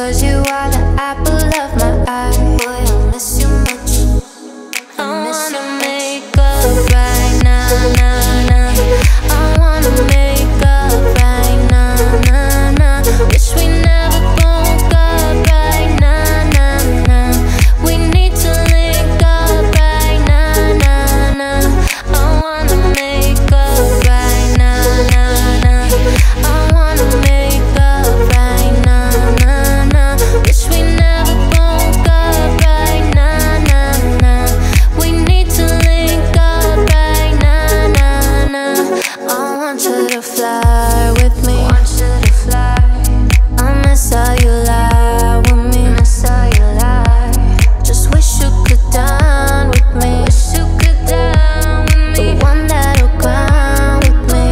'cause you are the apple of my eye. Boy, I miss you much. I wanna make up right now, nah, nah. I wanna make up right now, nah, nah. Wish we never broke up right now, nah, nah. We need to link up right now, nah, nah. I wanna make up right now, nah, nah. I wanna make up right now, nah, nah. Wish we never broke up right now, nah, nah. We need to link up right now, nah, nah. I want you to fly with me. Want you to fly. I miss how you lie with me. Miss how you lie. Just wish you could dine with me. Wish you could dine with me. The one that'll grind with me.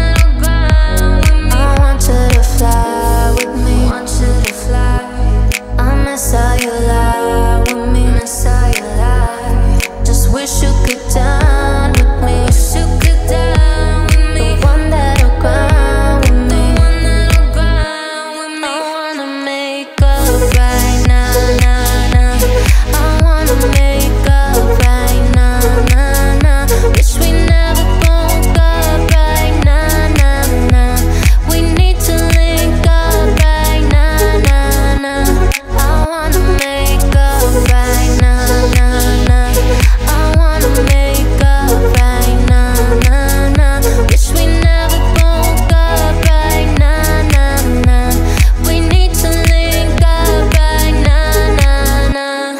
I want you to fly with me. Want you to fly. I miss how you lie with me. Miss how you lie. Just wish you could dine with me. Wish you could dine with me. The one that'll grind with me. I wanna make up right now, nah, nah. I wanna make up right now, nah, nah. Wish we never broke up right now, nah, nah. We need to link up right now, nah, nah. I wanna make up right now, nah, nah. I wanna make up right now, nah, nah. Wish we never broke up right now, nah, nah. We need to link up right now, nah, nah.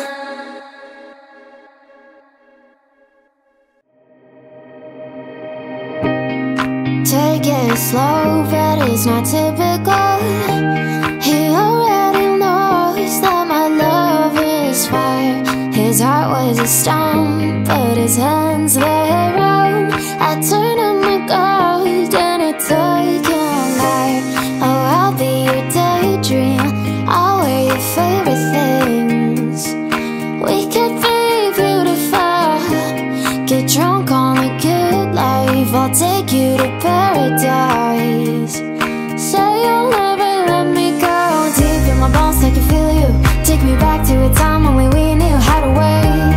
Take it slow, but it's not typical. He already knows that my love is fire. His heart was a stone, but his hands were warm. I turned on my gold and it took him higher. Oh, I'll be your daydream. I'll wear your favorite things. We could be beautiful. Get drunk on a good life. I'll take you to paradise. Say you'll never let me go. Deep in my bones, I can feel you. Take me back to a time when we knew how to wait.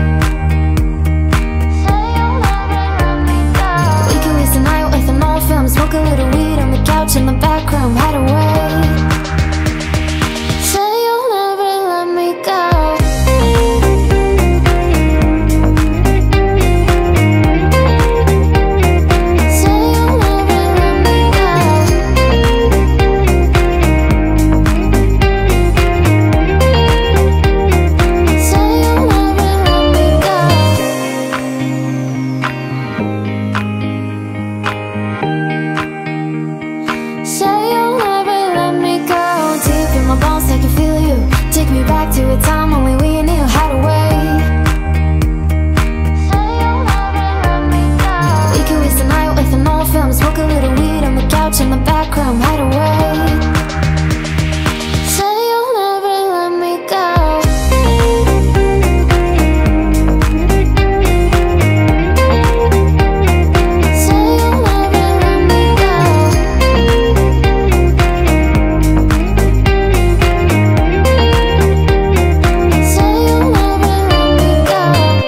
Say you'll never let me go. We could waste the night with an old film. Smoke a little weed on the couch in the back room. How to wait. Say you'll never let me go. In the back room, hide away. Say you'll never let me go. Say you'll never let me go. Say you'll never let me go.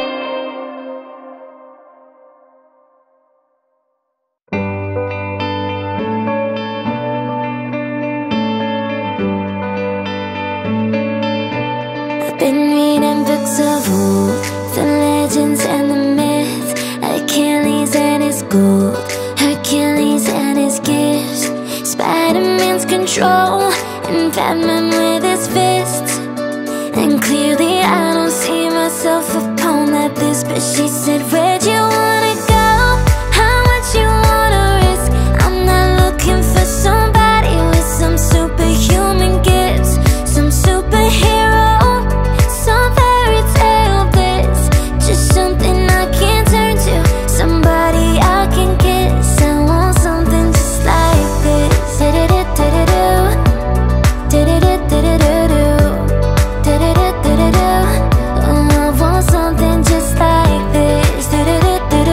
Been reading books of old, the legends and the myths, Achilles and his gold, Hercules and his gifts, Spider-Man's control, and Batman with his fists. And clearly I don't see myself upon that list. But she said, where'd you wanna go? How much you wanna risk? I'm not looking for somebody with some superhuman gifts, some superhero, some fairy tale bliss. Just something I can turn to, somebody I can kiss. I want something just like this. Da-da-da-da-da-do, da-da-da-da-da-do, da-da-da-da-da-do. Oh, I want something just like this. Da-da-da-da-da-do.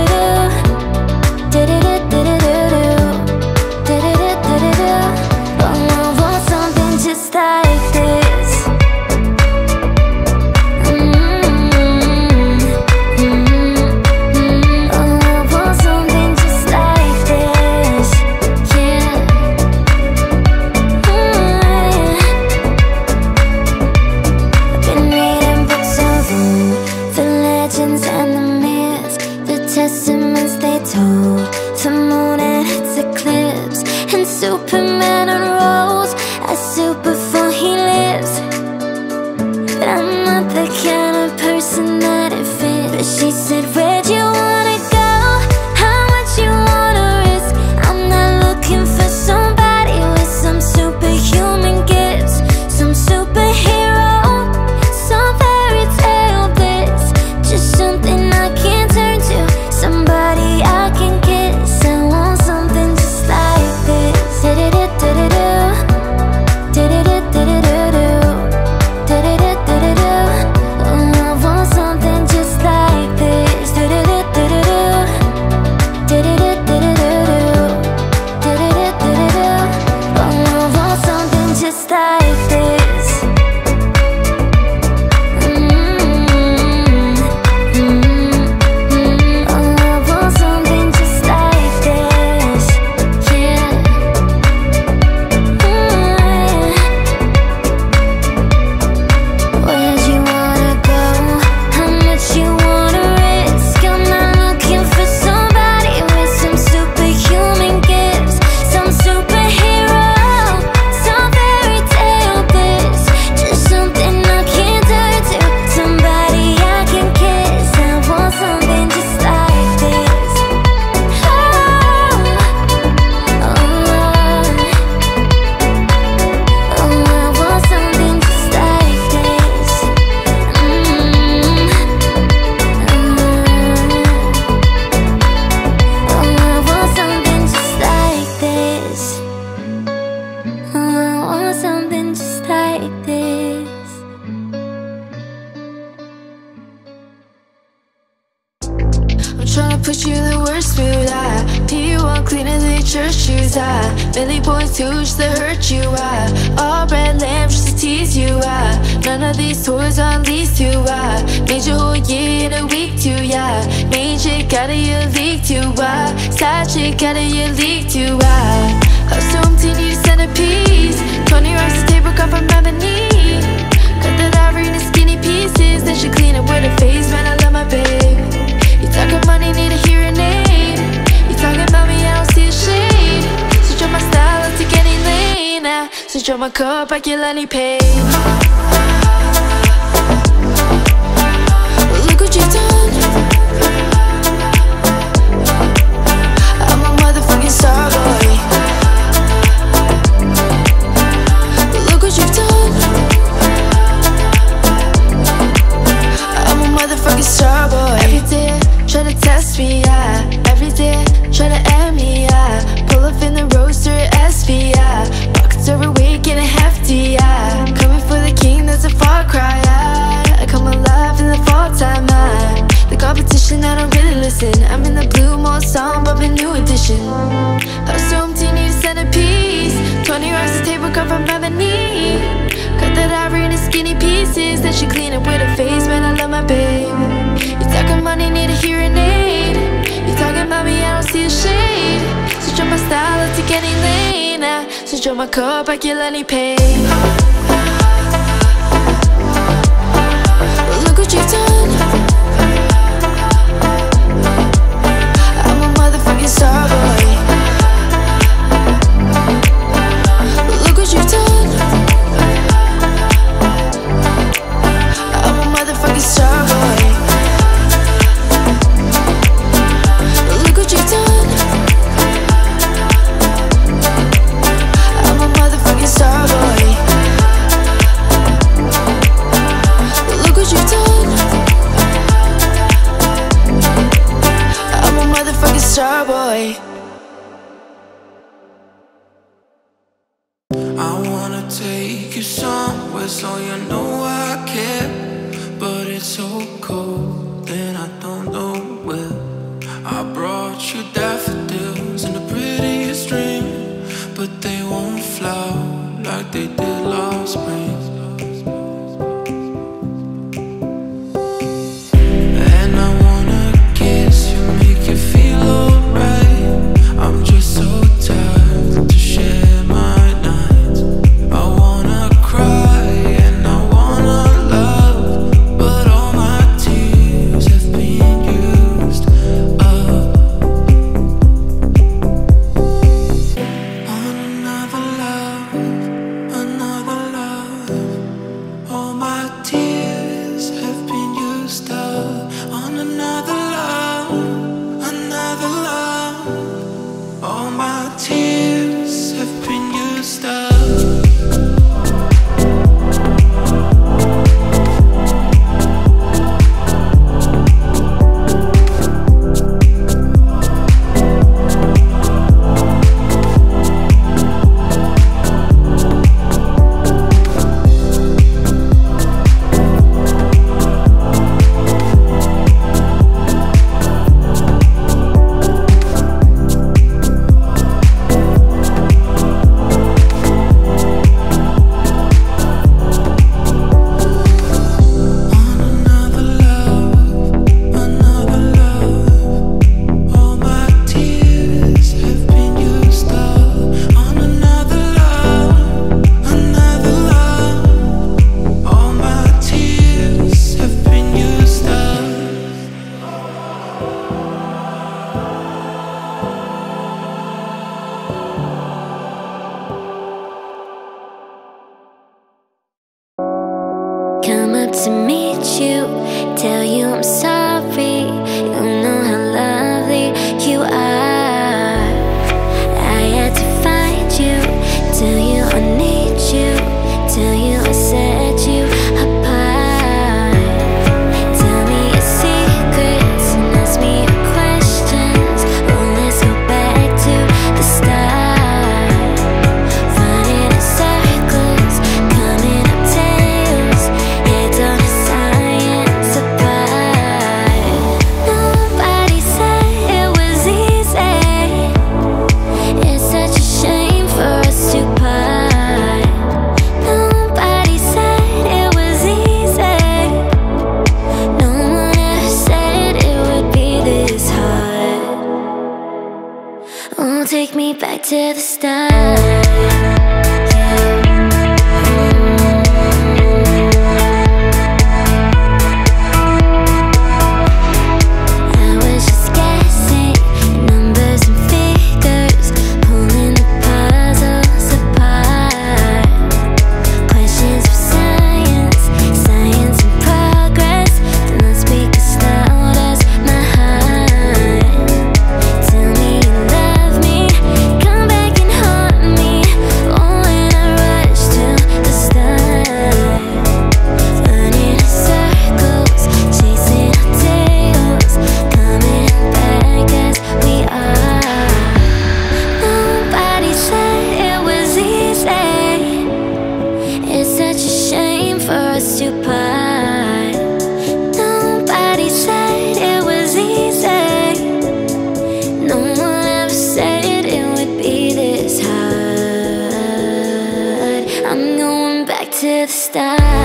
the kind of person that it fit. But she said, where'd you wanna go? How much you wanna risk? I'm not looking for somebody with some superhuman gifts, some superhero, some fairy tale bliss. Just something I can turn to, somebody I can kiss. I want something just like this. Put you in the worst mood, P1 cleaner than your church shoes, Billy boys too, just to hurt you, all red lamps just to tease you, none of these toys on these two, made your whole year in a week too, main chick out of your league too, side chick out of your league too, house so empty, need a centerpiece, 20 rocks a table cut from ebony, cut that ivory into skinny pieces, then she clean it with her face, man, I love my babe. You talking money, need a hearing aid. You talking about me, I don't see a shade. Switch up my style, I'll take any lane. Switch up my cup, I can let me pay. Look what you done. I'm a motherfucking star boy. Look what you've done. I'm a motherfucking star boy. Every day try to test me, every day try to end me, pull up in the roadster SV, pockets overweight, getting hefty, coming for the king, that's a far cry, I come alive in the fall time, the competition, I don't really listen, I'm in the blue mode song, but a new edition, house so empty, need a centerpiece, 20 rocks a table cut from ebony, cut that ivory into skinny pieces, then she clean it with her face, man, I love my babe. You talking money, need a hearing aid. You talking about me, I don't see a shade. Switch up my style, I'll take any lane. Switch up my cup, I can let me pay. Look what you've done. I'm a motherfucking star boy. Look what you've done. I'm a motherfucking star boy. Look what you've done. I'm a motherfucking star boy. Look what you've done. I'm a motherfucking star boy. I wanna take you somewhere so you know I care, but it's so cold and I don't know where. I brought you daffodils in the prettiest dream, but they won't flower like they did last spring. And I wanna kiss you, make you feel alright. I'm just so tired to share my nights. I wanna cry and I wanna love, but all my tears to meet you, tell you I'm sorry. You know how lovely you are. I had to find you, tell you I need you, tell you I set you apart. Tell me your secrets and ask me your questions. Oh, let's go back to the start. Running in circles, coming up tails, heads on a science apart. Nobody said it was easy. It's such a shame for us to part. Nobody said it was easy. No one ever said it would be this hard. Oh, take me back to the start. I was just guessing numbers and figures, pulling the puzzles apart. Questions for science, science in progress. Do not speak as loud as my heart. Tell me you love me, come back and haunt me. Oh, when I rush to the start. Running in circles, chasing our tails, coming back as we are. Nobody said it was easy. It's such a shame for us to part. Nobody said it was easy. No one ever said it would be this hard. I'm going back to the start.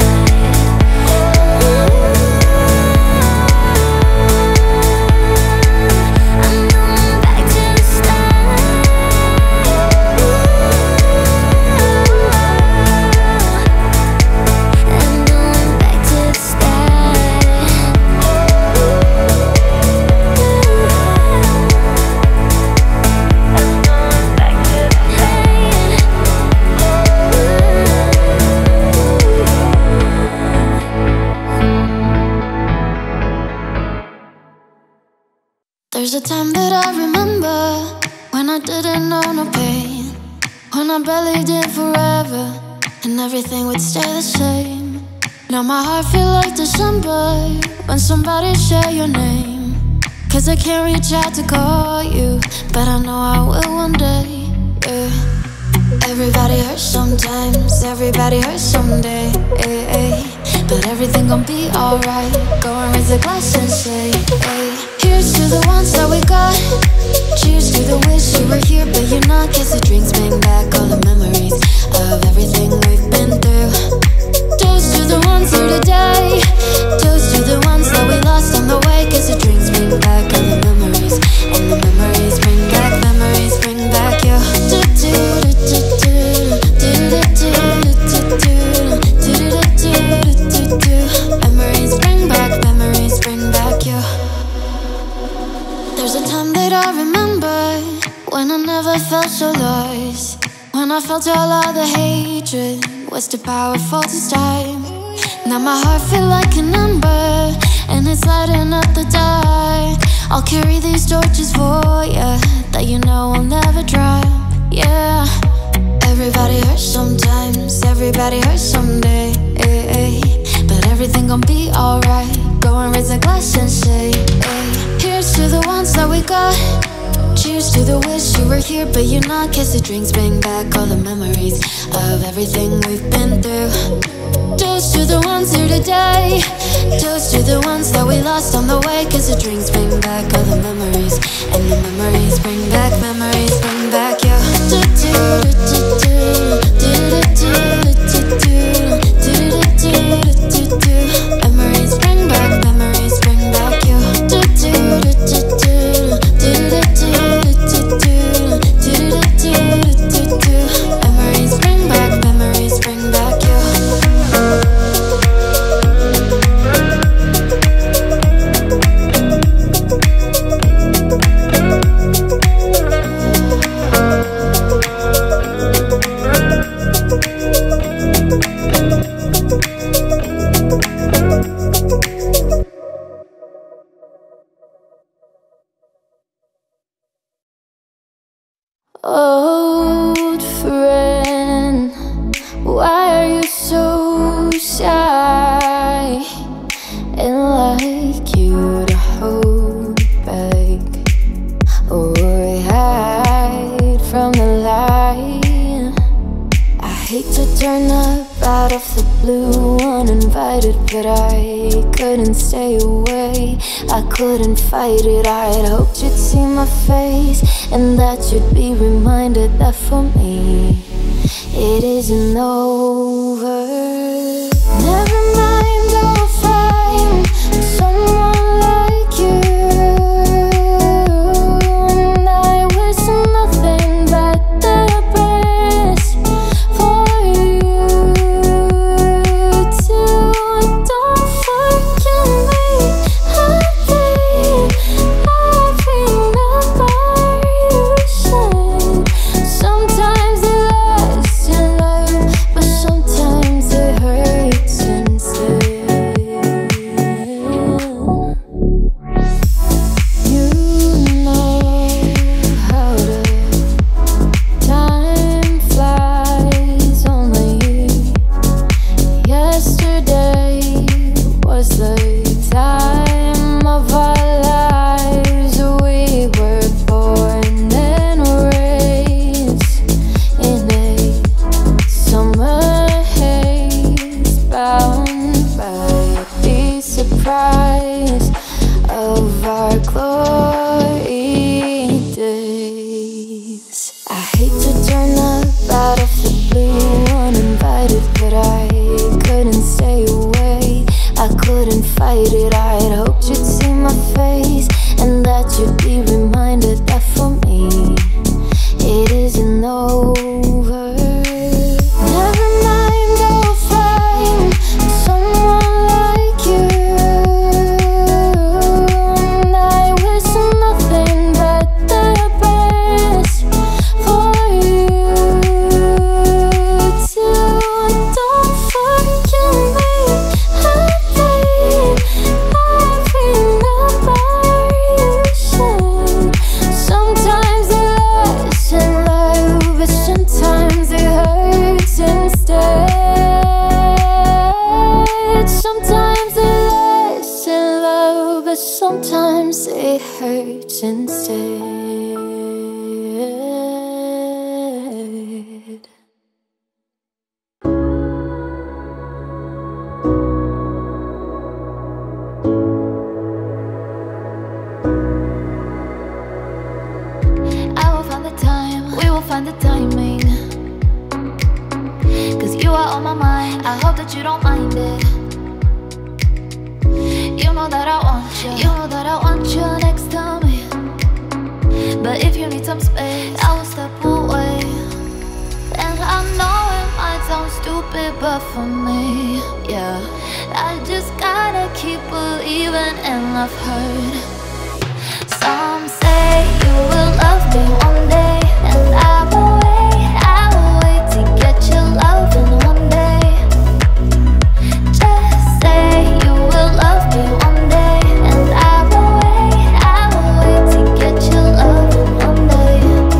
I'm going back to the start. I'm going back to the start. I'm going back to the There's a time that I remember when I didn't know no pain, when I believed in forever and everything would stay the same. Now my heart feel like December when somebody share your name. Cause I can't reach out to call you, but I know I will one day, yeah. Everybody hurts sometimes, everybody hurts someday, but everything gon' be alright. Go and raise a glass and say, hey. Here's to the ones that we got. Cheers to the wish you were here but you're not. Cause the drinks bring back all the memories of everything we've been through. Toast to the ones here today. Toast to the ones that we lost on the way. Cause the drinks bring back all the memories, and the memories bring back you. Memories bring back you. There's a time that I remember when I never felt so lost, when I felt all of the hatred was too powerful to stop. Now my heart feel like an ember and it's lighting up the dark. I'll carry these torches for ya that you know will never drop, yeah. Everybody hurts sometimes, everybody hurts someday, but everything gon' be alright. Go and raise a glass and say, hey. Here's to the ones that we got. Cheers to the wish you were here but you're not. Cause the drinks bring back all the memories of everything we've been through. Toast to the ones here today. Toast to the ones that we lost on the way. Cause the drinks bring back all the memories, and the memories bring back you. Memories bring back you. Old friend, why are you so shy and like you to hold back or hide from the light? I hate to turn up out of the blue uninvited, but I couldn't stay away. I couldn't fight it. I'd hoped you'd see my face and that you'd be reminded that for me it isn't over. Never mind, I'll find someone like you, and I wish nothing but the best for you too. Don't forget me, I've been about you. Sometimes it lasts in love, but sometimes it hurts instead. You know how to time flies only. Yesterday was the time of our lives. We were born and raised in a summer haze, bound by the surprise of our glory days. I hate to turn up out of the blue uninvited, but I couldn't stay away. I couldn't fight it. I'd hoped you'd see my face and that you'd be reminded that for me it isn't over. Never mind, I'll find someone like you, and I wish nothing but the best for you too. Don't forget me, I've been about you. Sometimes it lasts in love, but sometimes it hurts instead. Sometimes it lasts in love, but sometimes it hurts instead. I will find the time, we will find the timing, 'cause you are on my mind. I hope that you don't mind it. You know that I want you, you know that I want you next to me. But if you need some space, I will step away. And I know it might sound stupid, but for me, yeah, I just gotta keep believing. And I've heard some say you will love me one day, and I will wait to get your loving one day. Just say you will love me one day, and I will wait to get your loving one day.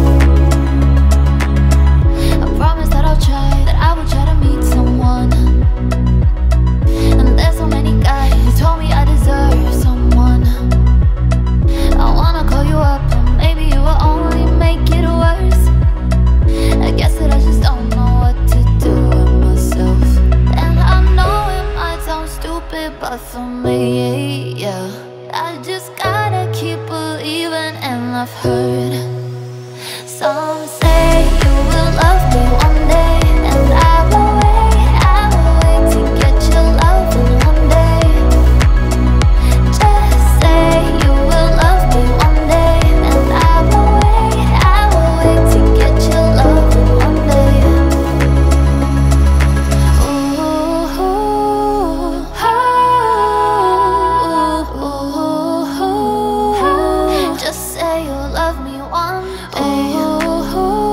I promise that I'll try, that I will try to meet someone. And there's so many guys who told me I deserve someone. I wanna call you up, and maybe you will only make it worse. I guess that I just don't know what to do with myself. And I know it might sound stupid, but for me, yeah, I just gotta keep believing. And I've heard some say you will love me one day, and I will wait to get your loving one day. Just say you will love me one day, and I will wait to get your loving one day. Ooh, just say you'll love me one day.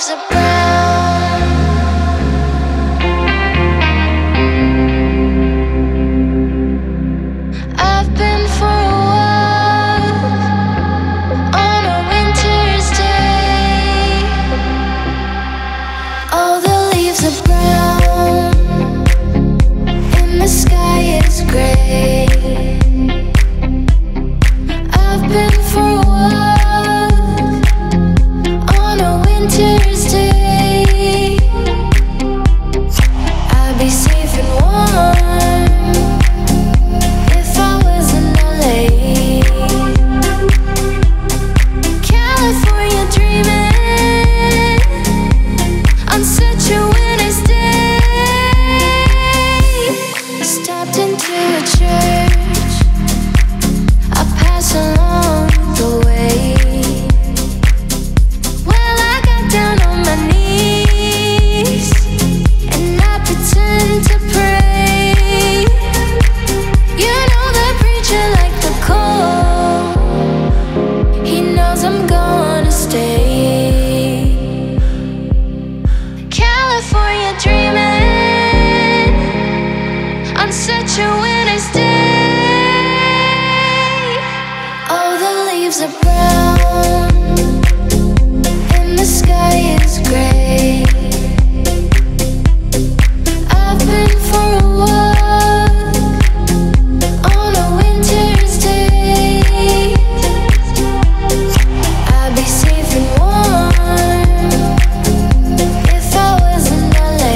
leaves are brown. I've been for a walk on a winter's day. All the leaves are brown and the sky is gray. I've been for a walk on a winter's day. I'd be safe and warm if I was in LA. California dreaming on such a winter's day. Stepped into a church, I pass along the way. Well, I got down on my knees and I pretend to pray. You know the preacher like the cold, he knows I'm gonna stay. California dreaming on such a winter's day. All the leaves are brown and the sky is gray. I've been for a walk on a winter's day. I'd be safe and warm if I was in LA.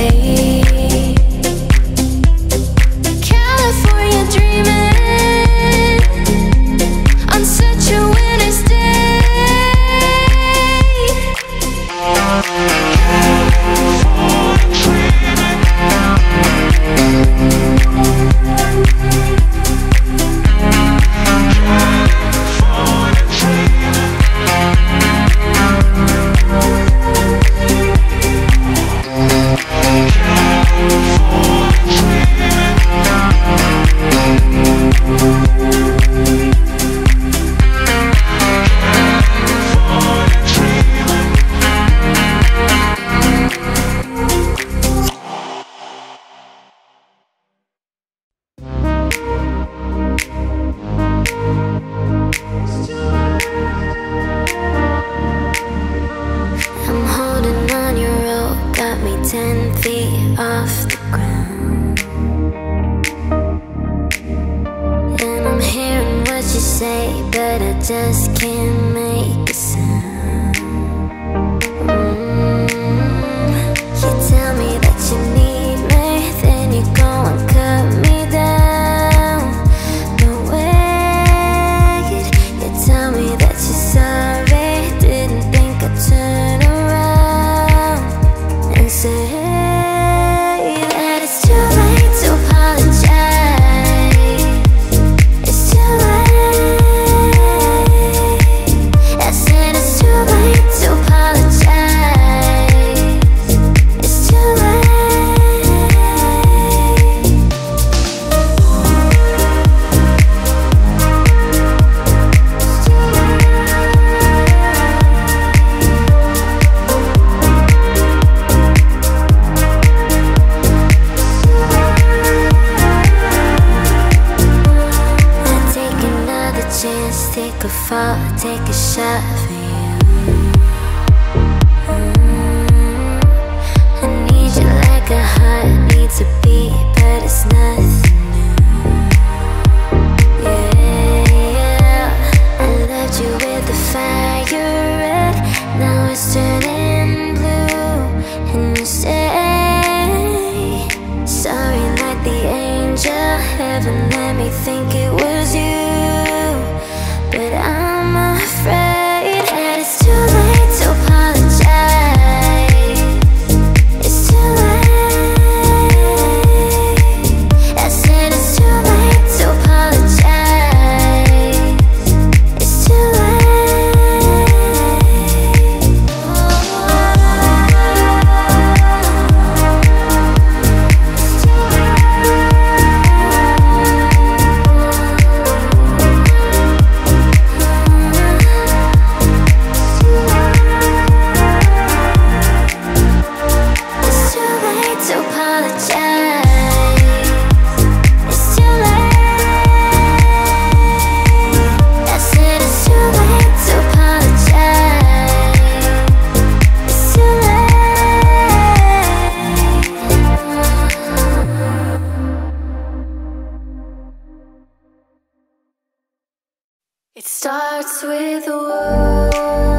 California dreaming on such a winter's day. I'm holding on your rope, got me 10 feet off the ground. And I'm hearing what you say, but I just can't make a sound. You tell me that you need me, then you go and cut me down. No wait, you tell me that you're sorry, didn't think I'd turn around and say that it's too late to apologize. It's too late. I said it's too late to apologize. It's too late. I'd take another chance, take a fall, take a shot for you. I need you like a heart needs a beat, but it's nothing new. Yeah, I loved you with the fire red, now it's turning blue. And you say sorry like the angel, heaven let me think it was you. But I'm afraid that it's too late to apologize. It's too late. I with the world.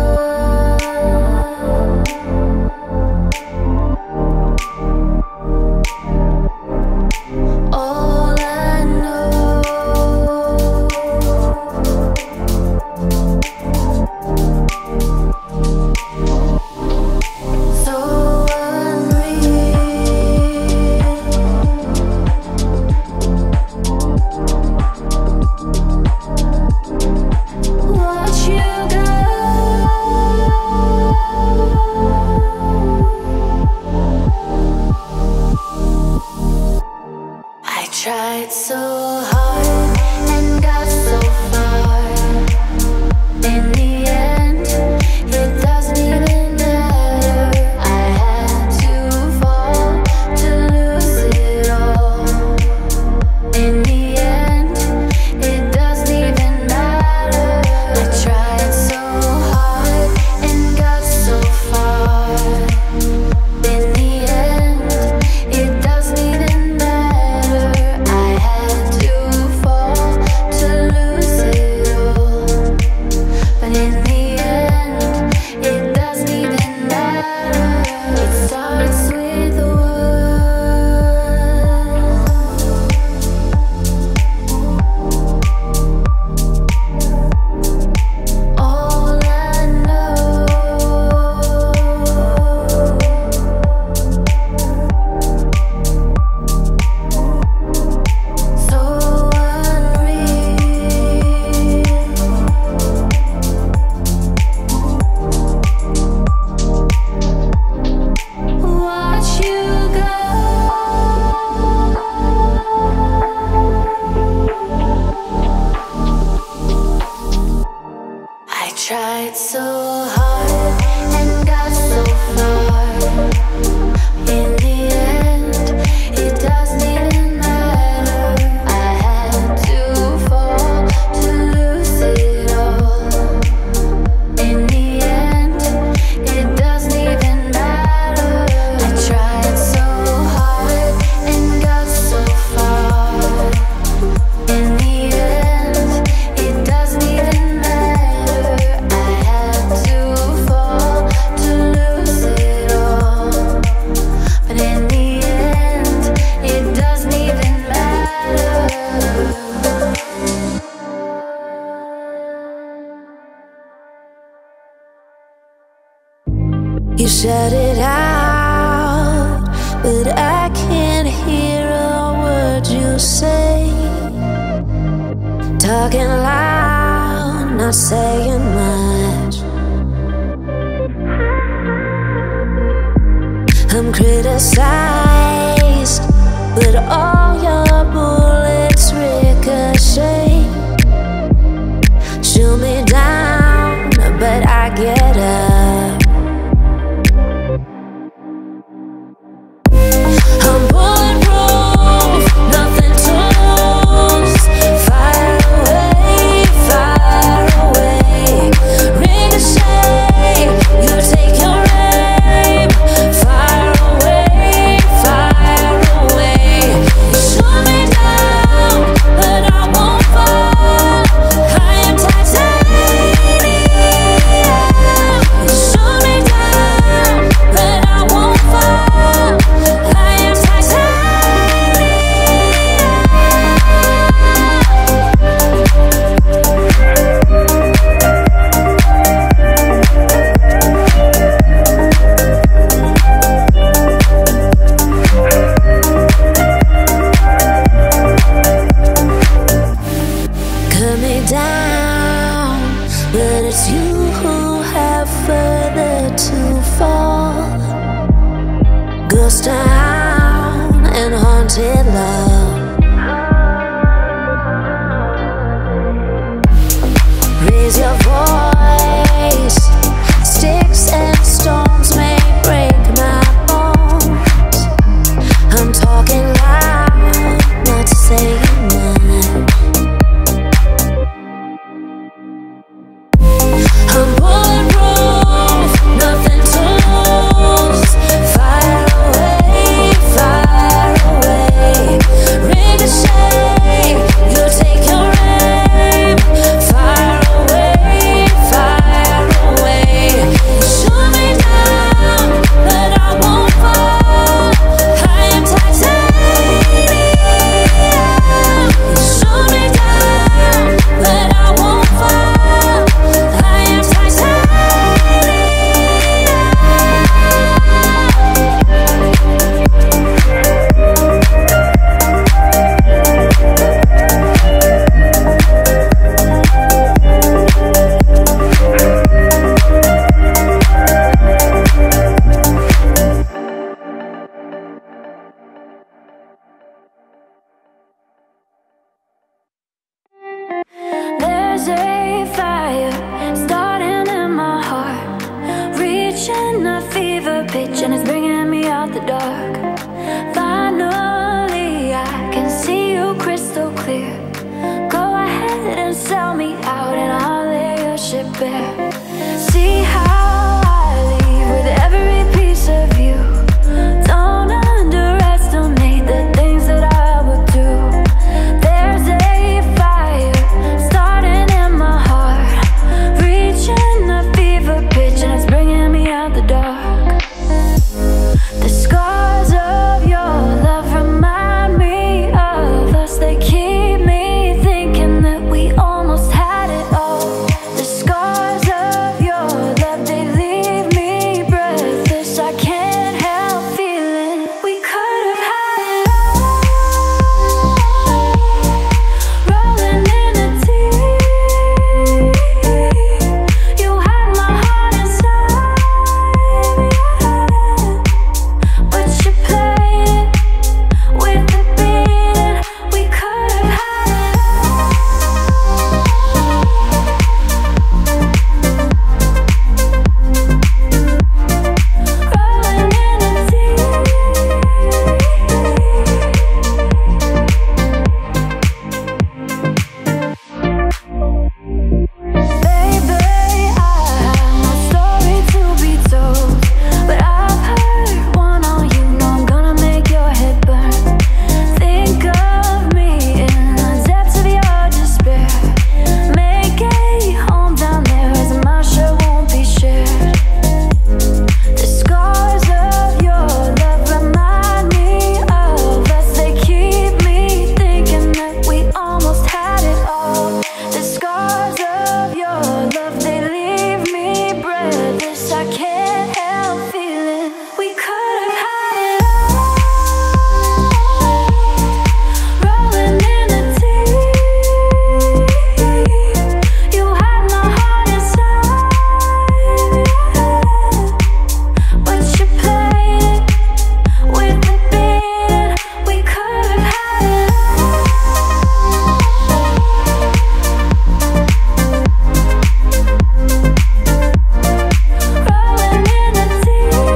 All I know, so unreal. Watch you go. I tried so hard and got so far. In the end, it doesn't even matter. I had to fall to lose it all. In the end, it doesn't even matter. I tried so hard and got so far. In the end, it doesn't even matter. I had to fall to lose it all. But in the end, it doesn't even matter. It starts with the word. All I know, so unreal. Watch you go. I tried so hard and got so far. In the end, it doesn't even matter. I had to fall to lose it all. In the end, it doesn't even matter. I tried so hard and got so far. In the end, it doesn't even matter. I had to fall to lose it all. But in the end, it doesn't even matter. You shut it out, but I can't hear a word you say. Talking loud, not saying much. I'm criticized, but all your bullets ricochet. Shoot me down, but I get up. I'm bulletproof, nothing to lose. Fire away, ricochet. You take your aim. Fire away. You shoot me down, but I won't fall. I am titanium. You shoot me down, but I won't fall. I am titanium. Cut me down, but it's you who have further to fall. Ghost town and haunted love. Raise your voice. Sticks and stones may break my bones. I'm talking loud, not saying much. I'm bulletproof, nothing to lose. Fire away. fever pitch and it's bringing me out the dark. Finally, I can see you crystal clear. Go ahead and sell me out and I'll lay your ship bare. See how I leave with every piece of you. Don't underestimate the things that I will do. There's a fire starting in my heart, reaching a fever pitch and it's bringing me out the dark. The scars of your love remind me of us. They keep me thinking that we almost had it all. The scars of your love, they leave me breathless. I can't help feeling we could have had it all. Rolling in a deep, you had my heart inside, but you played it with the beat. We could have had it all. Rolling in a deep. Baby, I have no story to be told, but I've heard one on you. Know I'm gonna make your head burn. Think of me in the depths of your despair. Make a home down there as my share won't be shared. The scars of your love remind me of us. They keep me thinking that we almost had it all. The scars of your love, they leave me breathless. I can't help feeling we could have had it all. Rolling in a deep, you had my heart inside, but you played it with the beat. We could have had it all. Rolling in a deep.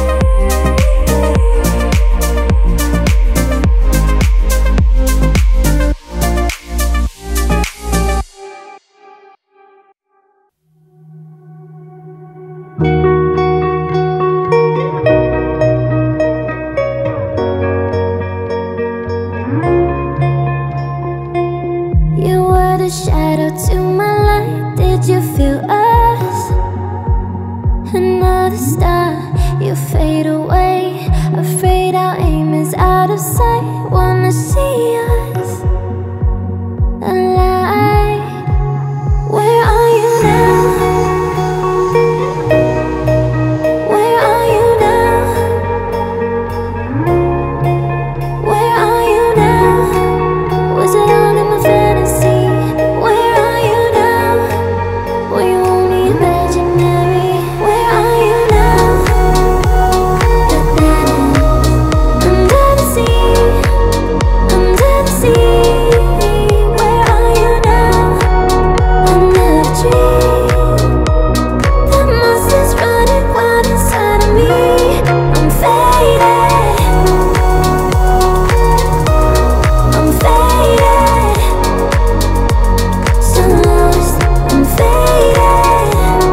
You were the shadow to my light. Did you feel us? Another star, you fade away. Afraid our aim is out of sight. Wanna see us alive. Where are you now? Where are you now? Where are you now? Was it all in my fantasy? Where are you now? Were you only imaginary? Where are you now? Under the sea, under the sea. Where are you now? Under the tree. The monster's running wild inside of me. I'm faded. I'm faded. So lost. I'm faded.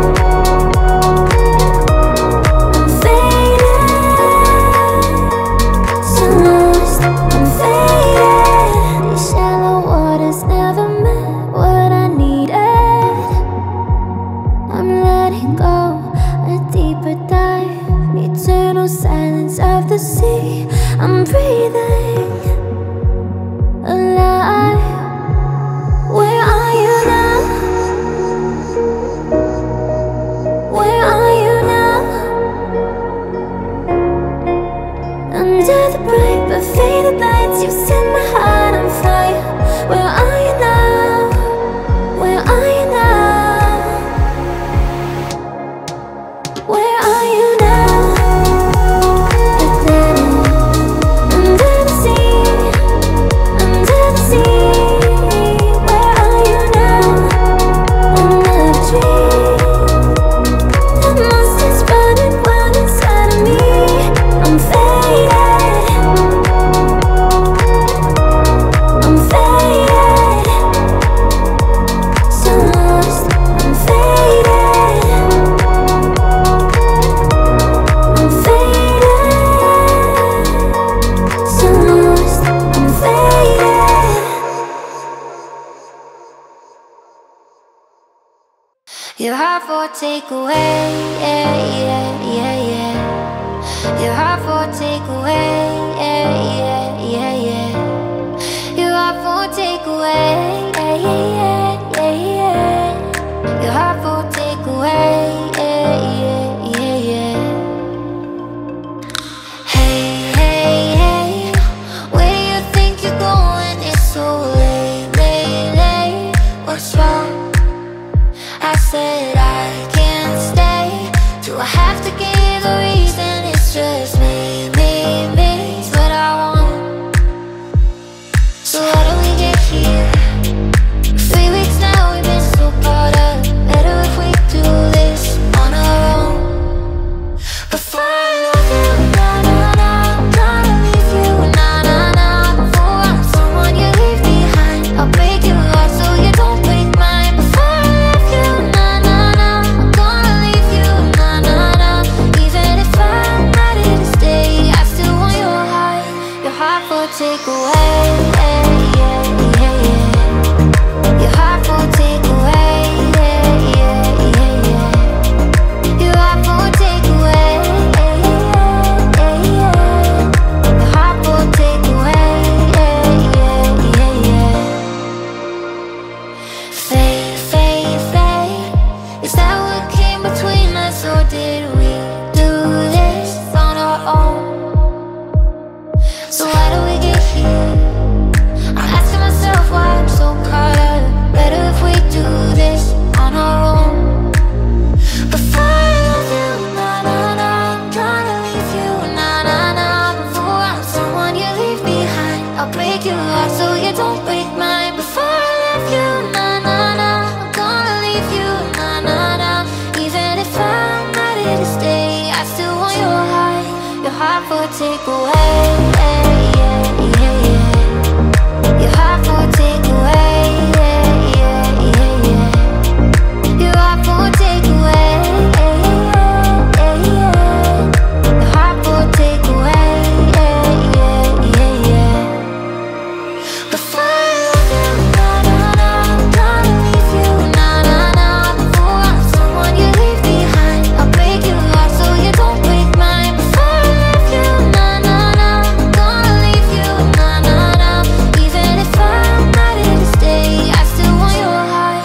I'm faded. So lost. I'm faded. These shallow waters never met what I needed. I'm letting go, a deeper dive, eternal silence of the sea. I'm breathing alive. Where are you now? Where are you now? Under the bright but faded lights, you set my heart on fire. Where are you now? Where are you now? Where are you now? Under the sea, under the sea. Where are you now? Under the tree. The monster's running wild inside of me. heart for takeaway, yeah, yeah, yeah, yeah. Your heart for takeaway, yeah, yeah, yeah, yeah. Your heart for takeaway, yeah, yeah, yeah, yeah. Your heart for takeaway, yeah, yeah, yeah, yeah. Hey, hey, hey, where do you think you're going? It's so late, late, late. What's wrong? I said I can't stay. Do I have to give a reason? It's just me, it's what I want. So how do we get here? 3 weeks now, we've been so caught up. Better if we do this on our own. Before I love you, na na na, I'm gonna leave you, na na na. Before I'm someone you leave behind, I'll break your heart so you don't break mine. Before I love you, na na na, I'm gonna leave you, na na na. Even if I'm ready to stay, I still want your heart for takeaway, yeah, yeah, yeah, yeah. Your heart for takeaway, yeah, yeah, yeah, yeah. Your heart for takeaway, yeah, yeah, yeah, yeah. Your heart for takeaway, yeah, yeah, yeah, yeah. Fade, fade, fade. Is that what came between us, or did we do this on our own? So how do we get here? I'm asking myself why I'm so caught up. Better if we do this on our own. Before I love you, na na na, I'm gonna leave you, na na na. Before I'm someone you leave behind, I'll break your heart so you don't break mine. Before I love you, na na na, I'm gonna leave you, na na na. Even if I'm ready to stay, I still want your heart for takeaway, yeah, yeah, yeah, yeah. Your heart for takeaway, yeah, yeah, yeah, yeah. Your heart for takeaway, yeah, yeah, yeah, yeah. Your heart for takeaway, yeah, yeah, yeah, yeah. Before I love you, na na na, I'm gonna leave you, na na na. Before I'm someone you leave behind, I'll break your heart so you don't break mine. Before I love you, na na na, I'm gonna leave you, na na na. Even if I'm ready to stay, I still want your heart.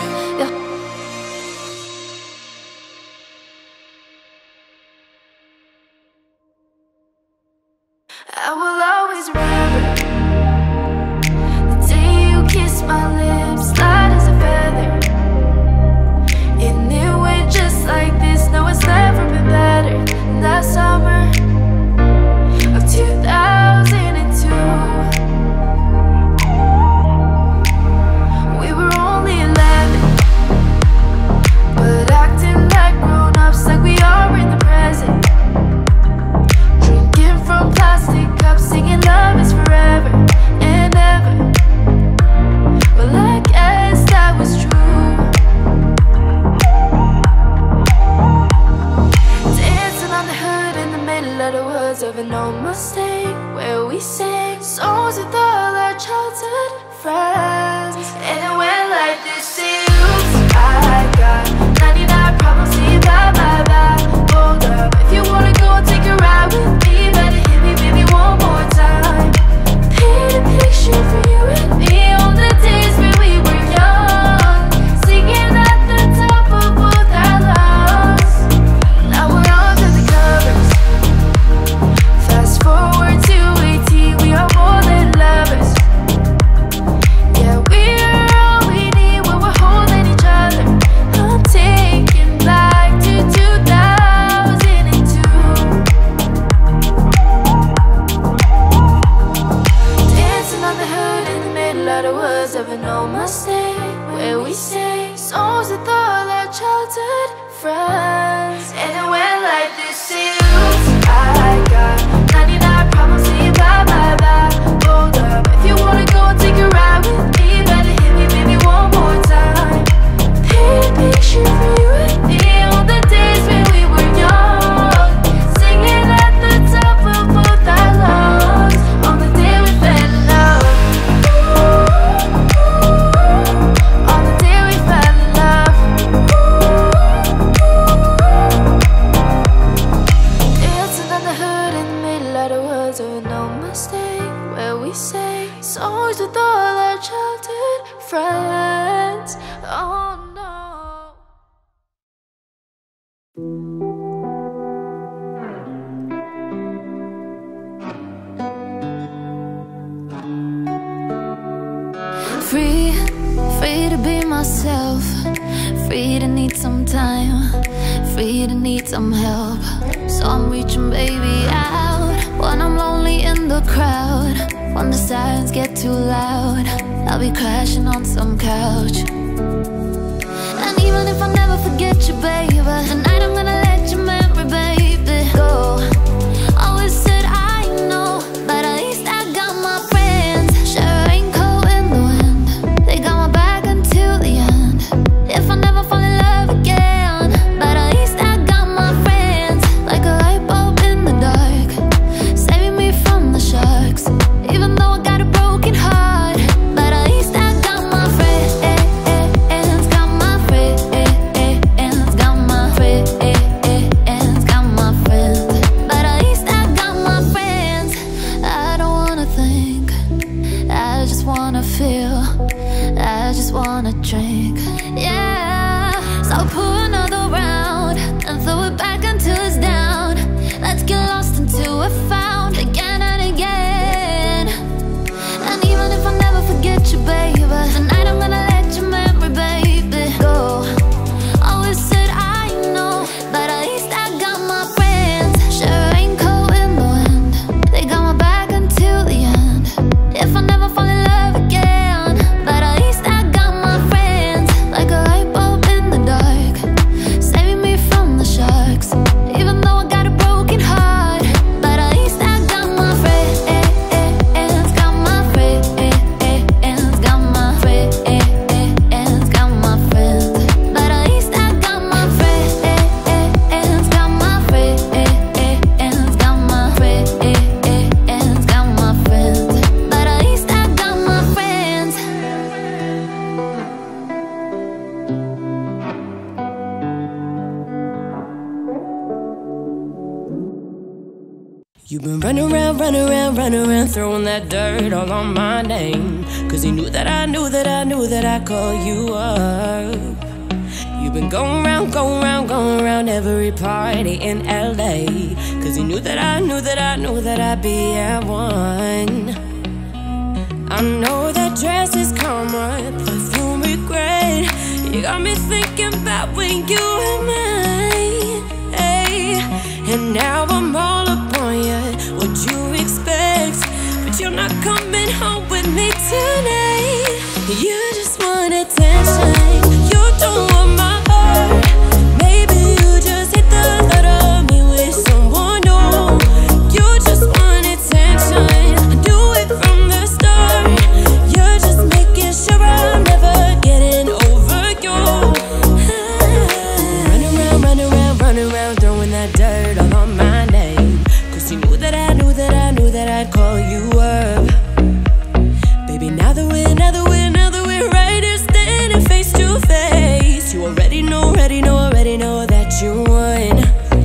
I will always remember the day you kissed my lips, light as a feather. And it went just like this. No, it's never been better than that summer of 2002. We were only 11, but acting like grown-ups, like we are in the present. Drinking from plastic cups, singing love is forever and ever. Well, I guess that was true. Dancing on the hood in the middle of the woods of an old Mustang, where we sang songs with all our childhood friends. And it went like this: oops, I got 99 problems, see, bye, bye, bye. Hold up, if you wanna go and take a ride with me, better hit me, baby, one more time. Paint a picture for you and me on the days when we were young, singing at the top of both our lungs. Now we're under the covers. Fast forward to 18, we are more than lovers. Yeah, we're all we need when we're holding each other. I'm taking back to 2002. boys with all our childhood friends. Oh no. Free to be myself, free to need some time, free to need some help. So I'm reaching baby out when I'm lonely in the crowd. When the sirens get too loud, I'll be crashing on some couch. And even if I never forget you, baby, tonight I'm gonna let your memory, baby, go. Always said I know, but at least I got my friends. Share a raincoat in the wind, they got my back until the end. If I never fall in love again, but at least I got my friends. Like a light bulb in the dark, saving me from the sharks. Even though I got a broken heart, but at least I got my friends. Got my friends, got my friends, got my friends. But at least I got my friends. I don't wanna think, I just wanna feel, I just wanna drink, yeah. So pour another round and throw it back until it's down. Let's get lost until we're found again and again. And even if I never forget you, baby, tonight I'm gonna let your memory, baby, go. Always said I know, but at least I got my friends. Share a raincoat in the wind, they got my back until the end. If I never fall in love again, but at least I got my friends. Like a light bulb in the dark, saving me from the sharks. Even though I got a broken heart, but at least I got my friends. Got my friends, got my friends, got my friends. But at least I got my friends. Got my friends, got my friends, got my friends. But at least I got my friends. You've been running around, throwing that dirt all on my name. Cause you knew that I knew that I call you up. You've been going round every party in LA. Cause you knew that I knew that I'd be at one. I know that dress is karma, perfume regret. You got me thinking about when you were mine, hey. And now I'm all upon you, what you expect? But you're not coming home with me tonight. You just want attention, you don't want my heart. Maybe you just hate the thought of me with someone new. You just want attention, do it from the start. You're just making sure I'm never getting over you. Run around, throwing that dirt all on my name. Cause you knew that I knew that I'd call you up. Baby, now that we're right here standing face to face, you already know that you won.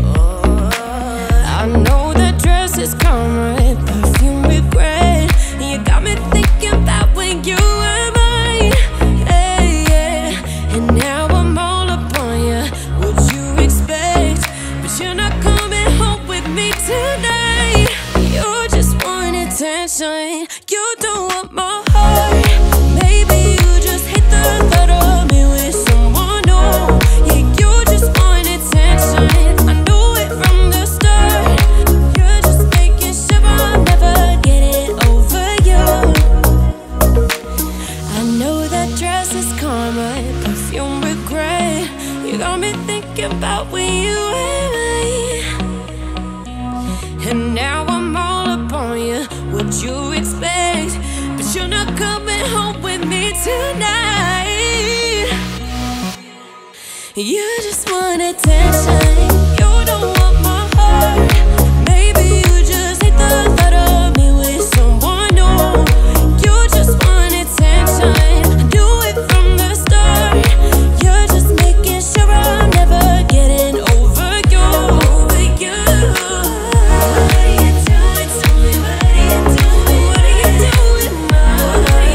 I know that dress is karma, perfume regret. You got me thinking about when you were mine, hey, yeah. And now I'm all upon you, what you expect? But you're not coming home with me tonight. You just want attention, you don't want my heart. Maybe you just hate the thought of me with someone new. Yeah, you just want attention, I knew it from the start. You're just making sure I'm never getting over you. I know that dress is karma, perfume regret. You got me thinking about when you were mine. And now I'm all upon you, what you expect? But you're not coming home with me tonight. You just want attention, you don't want my heart. Maybe you just hate the thought of me with someone new. You just want attention, do it from the start. You're just making sure I'm never getting over you. What are you doing? Tell me, what are you doing? What are you doing now?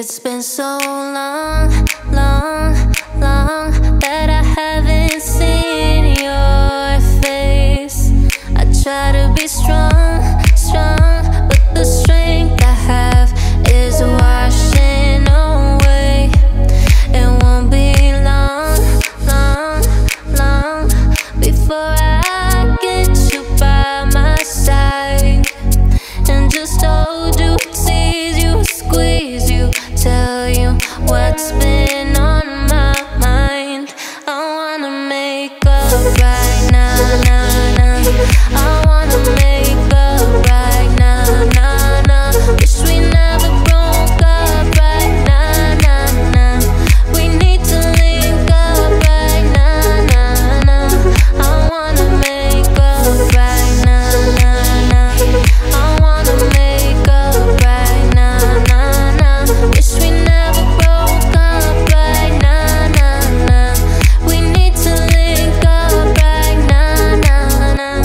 It's been so long, long, long that I haven't seen your face. I try to be strong, strong, but the strength I have is washing away. It won't be long, long, long before I get you by my side and just hold you, tease you, squeeze you, tell you what's been on my mind. I wanna make up right now, nah, nah. I wanna make up right now, nah, nah. Wish we never broke up right now, nah, nah. We need to link up right now, nah, nah. I wanna make up right now, nah, nah. I wanna make up right now, nah, nah. Wish we never broke up right now, nah, nah. We need to link up right now, nah, nah.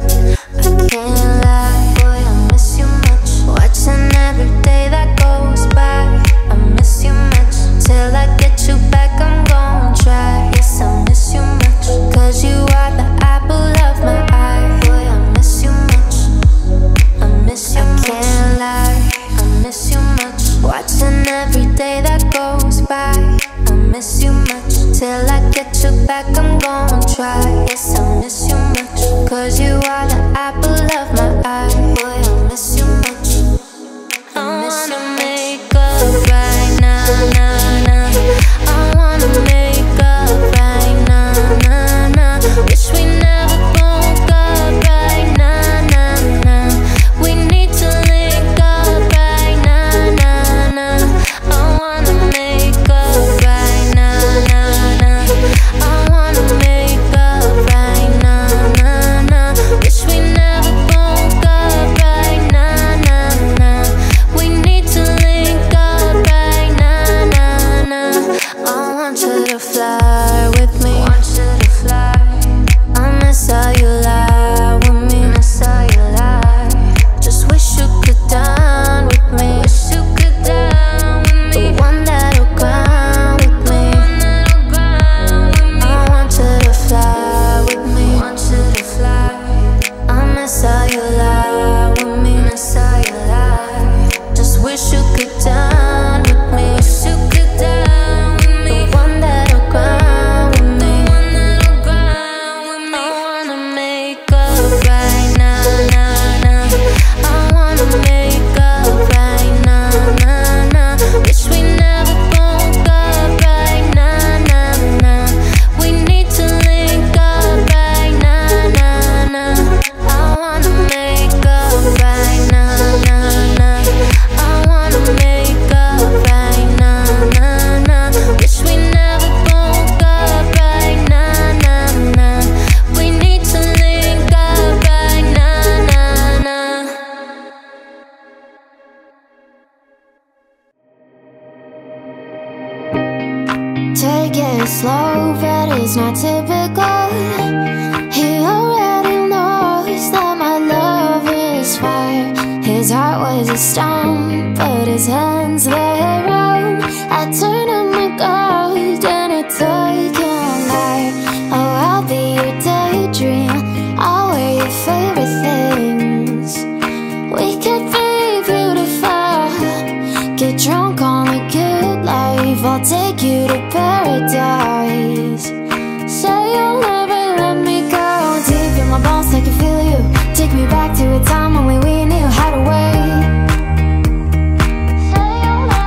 I can't lie, boy, I miss you much. Watching every day that goes by, I miss you much. Till I get you back, I'm gon' try. Yes, I miss you much, 'cause you are the apple of my eye. Boy, I miss you much, I miss you much. I can't lie, I miss you much. Watching every day that goes by, I miss you much. Till I get you back, I'm gon' try. Yes, I miss you much, 'cause you are the apple of my eye. Boy, I miss you much. I wanna make up right now, nah, nah. I wanna make up right now, nah, nah. Wish we never broke up right now, nah, nah. We need to link up right now, nah, nah. I wanna make up right now, nah, nah. I wanna make up right now, nah, nah. Wish we never broke up right now, nah, nah. We need to link up right now, nah, nah. I want you to fly with me. Want you to fly. I miss how you lie with me. Miss how you lie. Just wish you could dine with me. Wish you could dine with me. The one that'll grind with me. I want you to fly with me. Want you to fly. I miss how you lie with me. Miss how you lie. Just wish you could dine with me. Wish you could dine with me. The one that'll grind with me. I wanna make up right now, nah, nah. I wanna make up right now, nah, nah. Wish we never broke up right now, nah, nah. We need to link up right now, nah, nah. I wanna make up right now, nah, nah. I wanna make up right now, nah, nah. Wish we never broke up right now, nah, nah. We need to link up right now, nah, nah. Take it slow, but it's not typical. He already knows that my love is fire. His heart was a stone, but his hands were round. I turned on my guard and it took him there. Oh, I'll be your daydream. I'll wear your favorite things. We could be beautiful. Get drunk on a good life. I'll take you to paradise. Say you'll never let me go. Deep in my bones, I can feel you. Take me back to a time when we knew how to wait. Say you'll never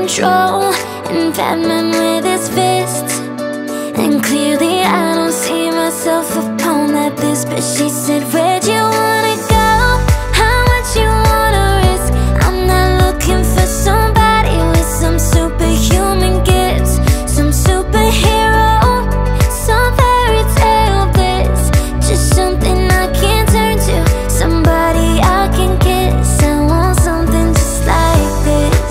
control and Batman with his fists. And clearly I don't see myself upon that list. But she said, where'd you wanna go? How much you wanna risk? I'm not looking for somebody with some superhuman gifts, some superhero, some fairy tale bliss. Just something I can turn to, somebody I can kiss. I want something just like this.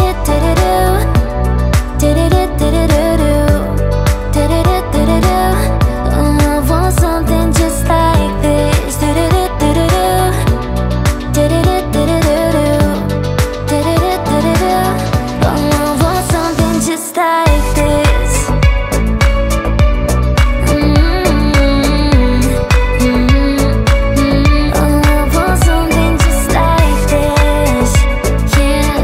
Oh, I want something just like this. Oh, I want something just like this. Oh, I want something just like this. Yeah.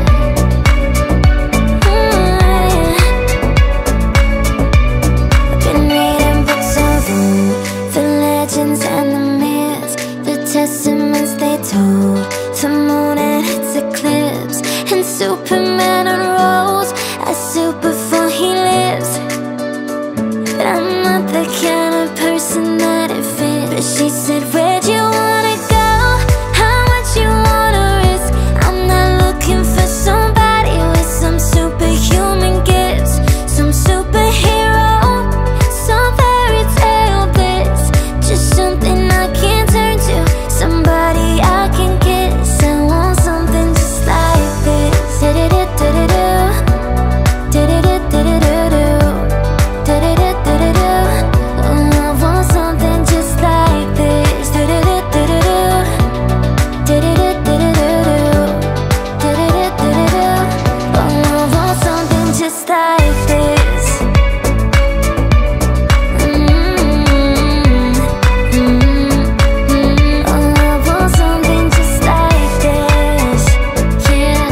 I've been reading books of old, the legends and the myths, the testaments they told, the moon and its eclipse, and Superman unrolls as soup before he lives. But I'm not the kind of person that it fits. But she said, where'd you wanna go? How much you wanna risk? I'm not looking for somebody with some superhuman gifts, some superhero, some fairy tale bliss. Just something I can turn to, somebody I can kiss. I want something just like this. Oh, I want something just like this. Oh, I want something just like this. Oh, I want something just like this. Yeah.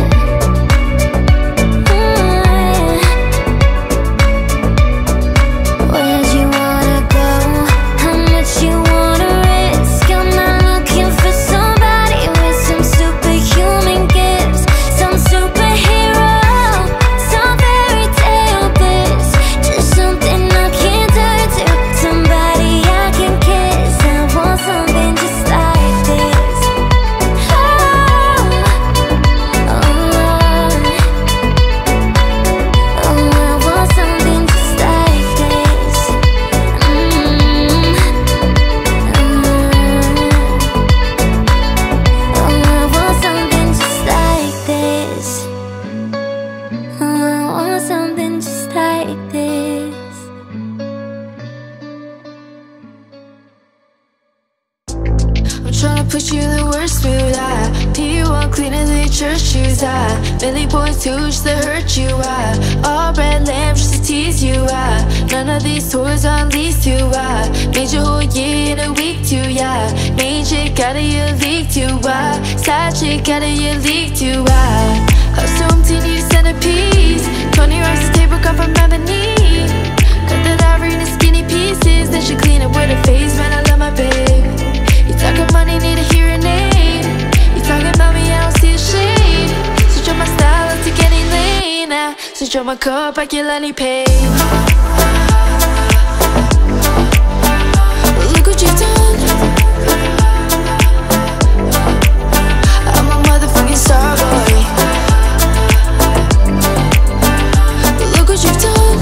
Where'd you wanna go? How much you wanna risk? I'm not looking for somebody with some superhuman gifts, some superhero, some fairy tale bliss. Just something I can turn to, somebody I can kiss. I want something just like this. Oh, I want something just like this. Oh, I want something just like this. Oh, I want something just like this. I'm tryna push you in the worst mood. I pee you on cleaner than your church shoes. I Billy points too just to hurt you. I all red lamb just to tease you. I none of these toys on lease to. I made your whole year in a week too. Yeah, main chick out of your league too. I side chick out of your league too. I house so empty, need a centerpiece. Tony rocks the table cut from ebony. Cut that ivory into skinny pieces. Then she clean it with her face. Man, I love my babe. You talking money, need a hearing aid. You talking about me, I don't see a shade. Switch up my style, I'll take any lane. Switch up my cup, I get Lenny paid. Look what you've done. I'm a motherfucking star boy. Look what you've done.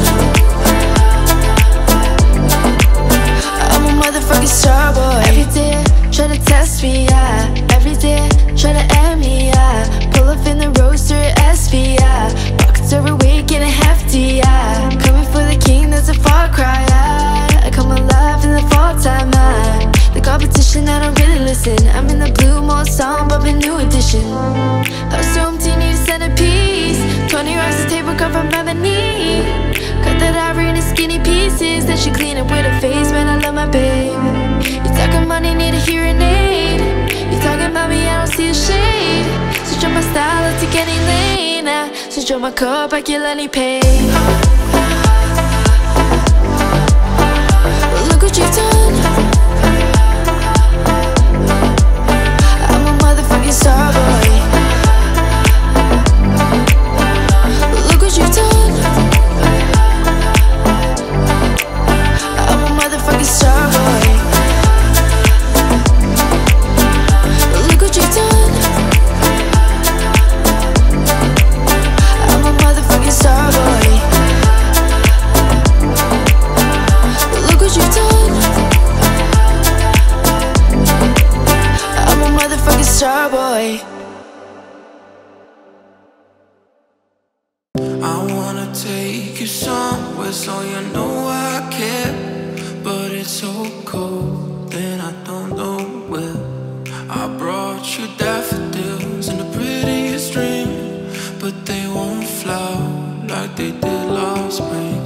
I'm a motherfucking star boy. Every day, try to test me, yeah. Every day, try to end me, yeah. Pull up in the roadster SV, yeah. Pockets overweight, getting hefty, yeah. Coming for the king, that's a far cry, yeah. I come alive in the fall time, yeah. The competition, I don't really listen. I'm in the blue mall song, bumping new edition. House so empty, need a centerpiece. 20 rocks the table cut from ebony. Cut that ivory into skinny pieces. Then she clean it with her face, man, I love my babe. You talking money, need a hearing aid. You talking about me, I don't see a shade. Switch up my style, I'll take any lane. Switch up my cup, I get Lenny paid. Look what you've done. I'm a motherfucking star boy. Look what star boy. I wanna take you somewhere so you know I care, but it's so cold and I don't know where. I brought you daffodils in the prettiest dream, but they won't flower like they did last spring.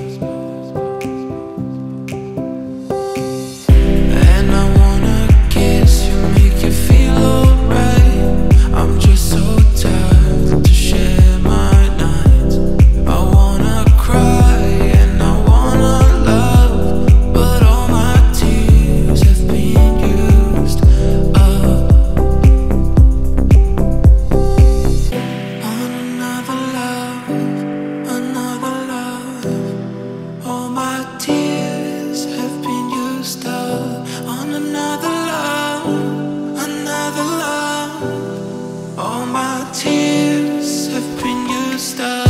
And I wanna kiss you, make you feel alright. I'm just so tired to share my nights. I wanna cry and I wanna love, but all my tears have been used up on another love, another love. All my tears have been used up on another love, another love. All my tears have been used up.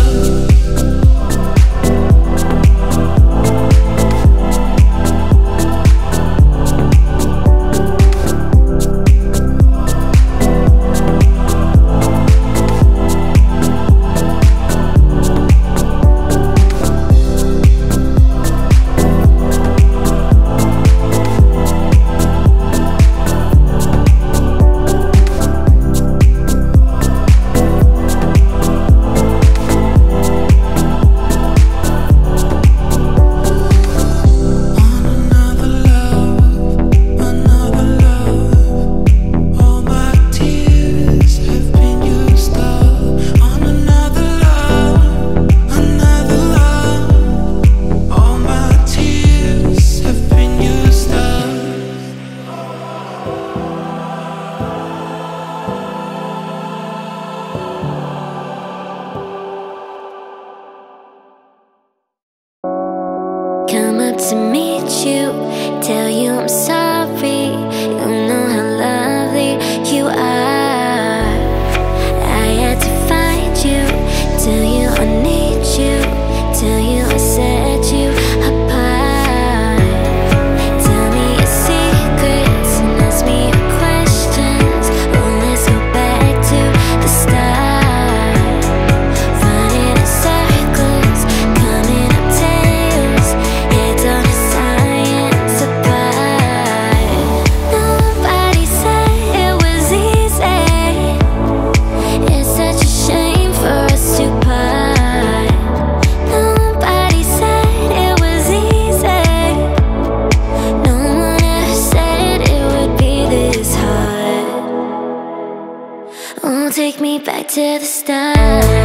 Come up to meet you, tell you I'm sorry. You know how lovely you are. I had to find you, tell you I need you, tell you I set you apart. Tell me your secrets and ask me your questions. Oh, let's go back to the start. Running in circles, coming up tails. Heads on a science apart. Nobody said it was easy. It's such a shame for us to part. Nobody said it was easy. No one ever said it would be this hard. Oh, take me back to the start.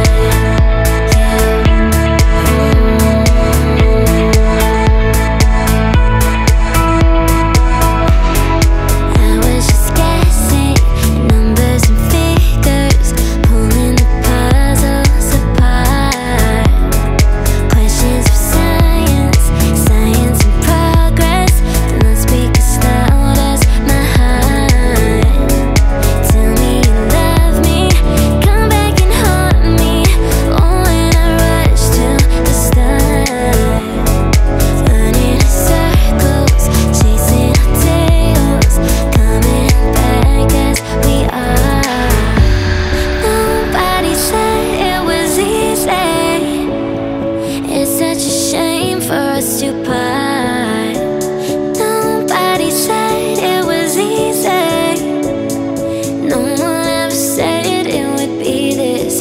I was just guessing numbers and figures, pulling the puzzles apart. Questions for science, science in progress. Do not speak as loud as my heart. Tell me you love me, come back and haunt me. Oh, when I rush to the start. Running in circles, chasing our tails, coming back as we are. Nobody said it was easy. It's such a shame for us to part. Nobody said it was easy. No one ever said it would be this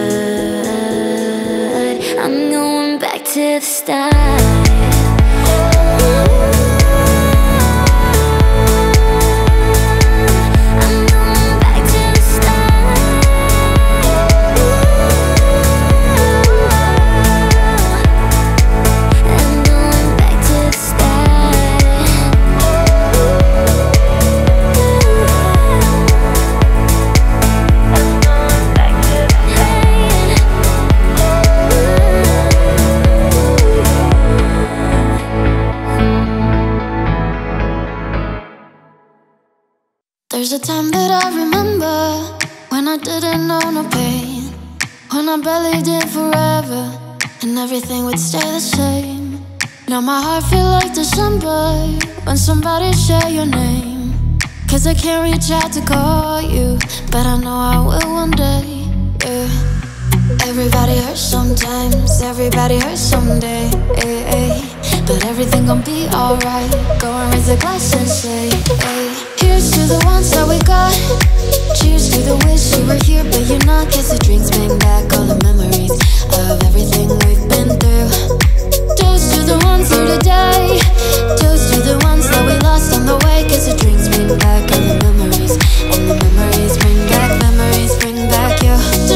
hard. I'm going back to the start. I'm going back to the start. I'm going back to the start. I'm going back to the There's a time that I remember when I didn't know no pain, when I believed in forever and everything would stay the same. Now my heart feels like December when somebody share your name. 'cause I can't reach out to call you, but I know I will one day, yeah. Everybody hurts sometimes, everybody hurts someday, but everything gon' be alright. Go and raise a glass and say, hey. Here's to the ones that we got. Cheers to the wish you were here but you're not, 'cause the drinks bring back all the memories of everything we've been through. Toast to the ones here today. Toast to the ones that we lost on the way, 'cause the drinks bring back all the memories, and the memories bring back you. Memories bring back you.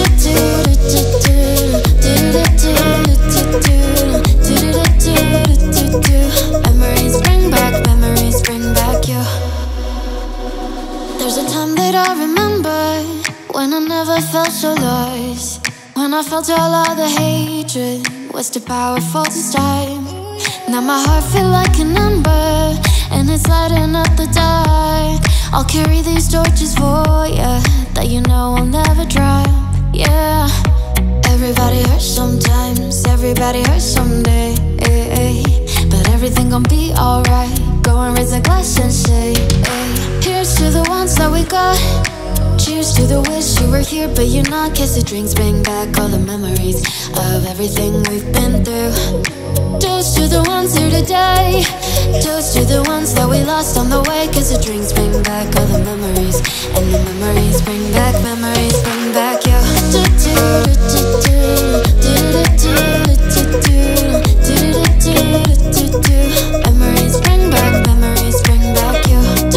There's a time that I remember when I never felt so lost, when I felt all of the hatred was too powerful to stop. Now my heart feel like an ember, and it's lighting up the dark. I'll carry these torches for you, that you know I'll never drop, yeah. Everybody hurts sometimes, everybody hurts someday, but everything gon' be alright. Go and raise a glass and say, hey. Here's to the ones that we got. Cheers to the wish you were here but you're not, 'cause the drinks bring back all the memories of everything we've been through. Toast to the ones here today. Toast to the ones that we lost on the way, 'cause the drinks bring back all the memories, and the memories bring back you. Memories bring back you. Memories bring back you. Memories bring back you.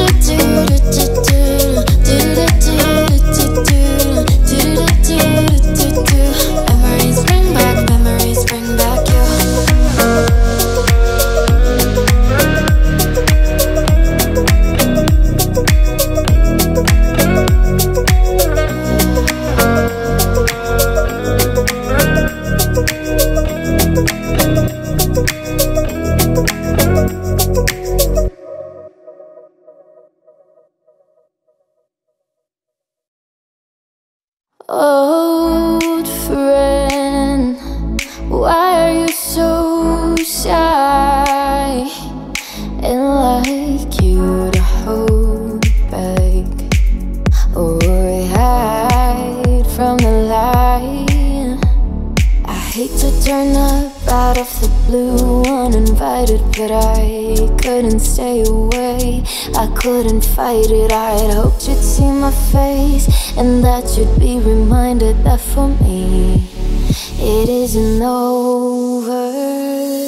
Old friend, why are you so shy and like you to hold back or hide from the light? I hate to turn up out of the blue uninvited, but I couldn't stay away. I couldn't fight it. I'd hoped you'd see my face and that you'd be reminded that for me it isn't over.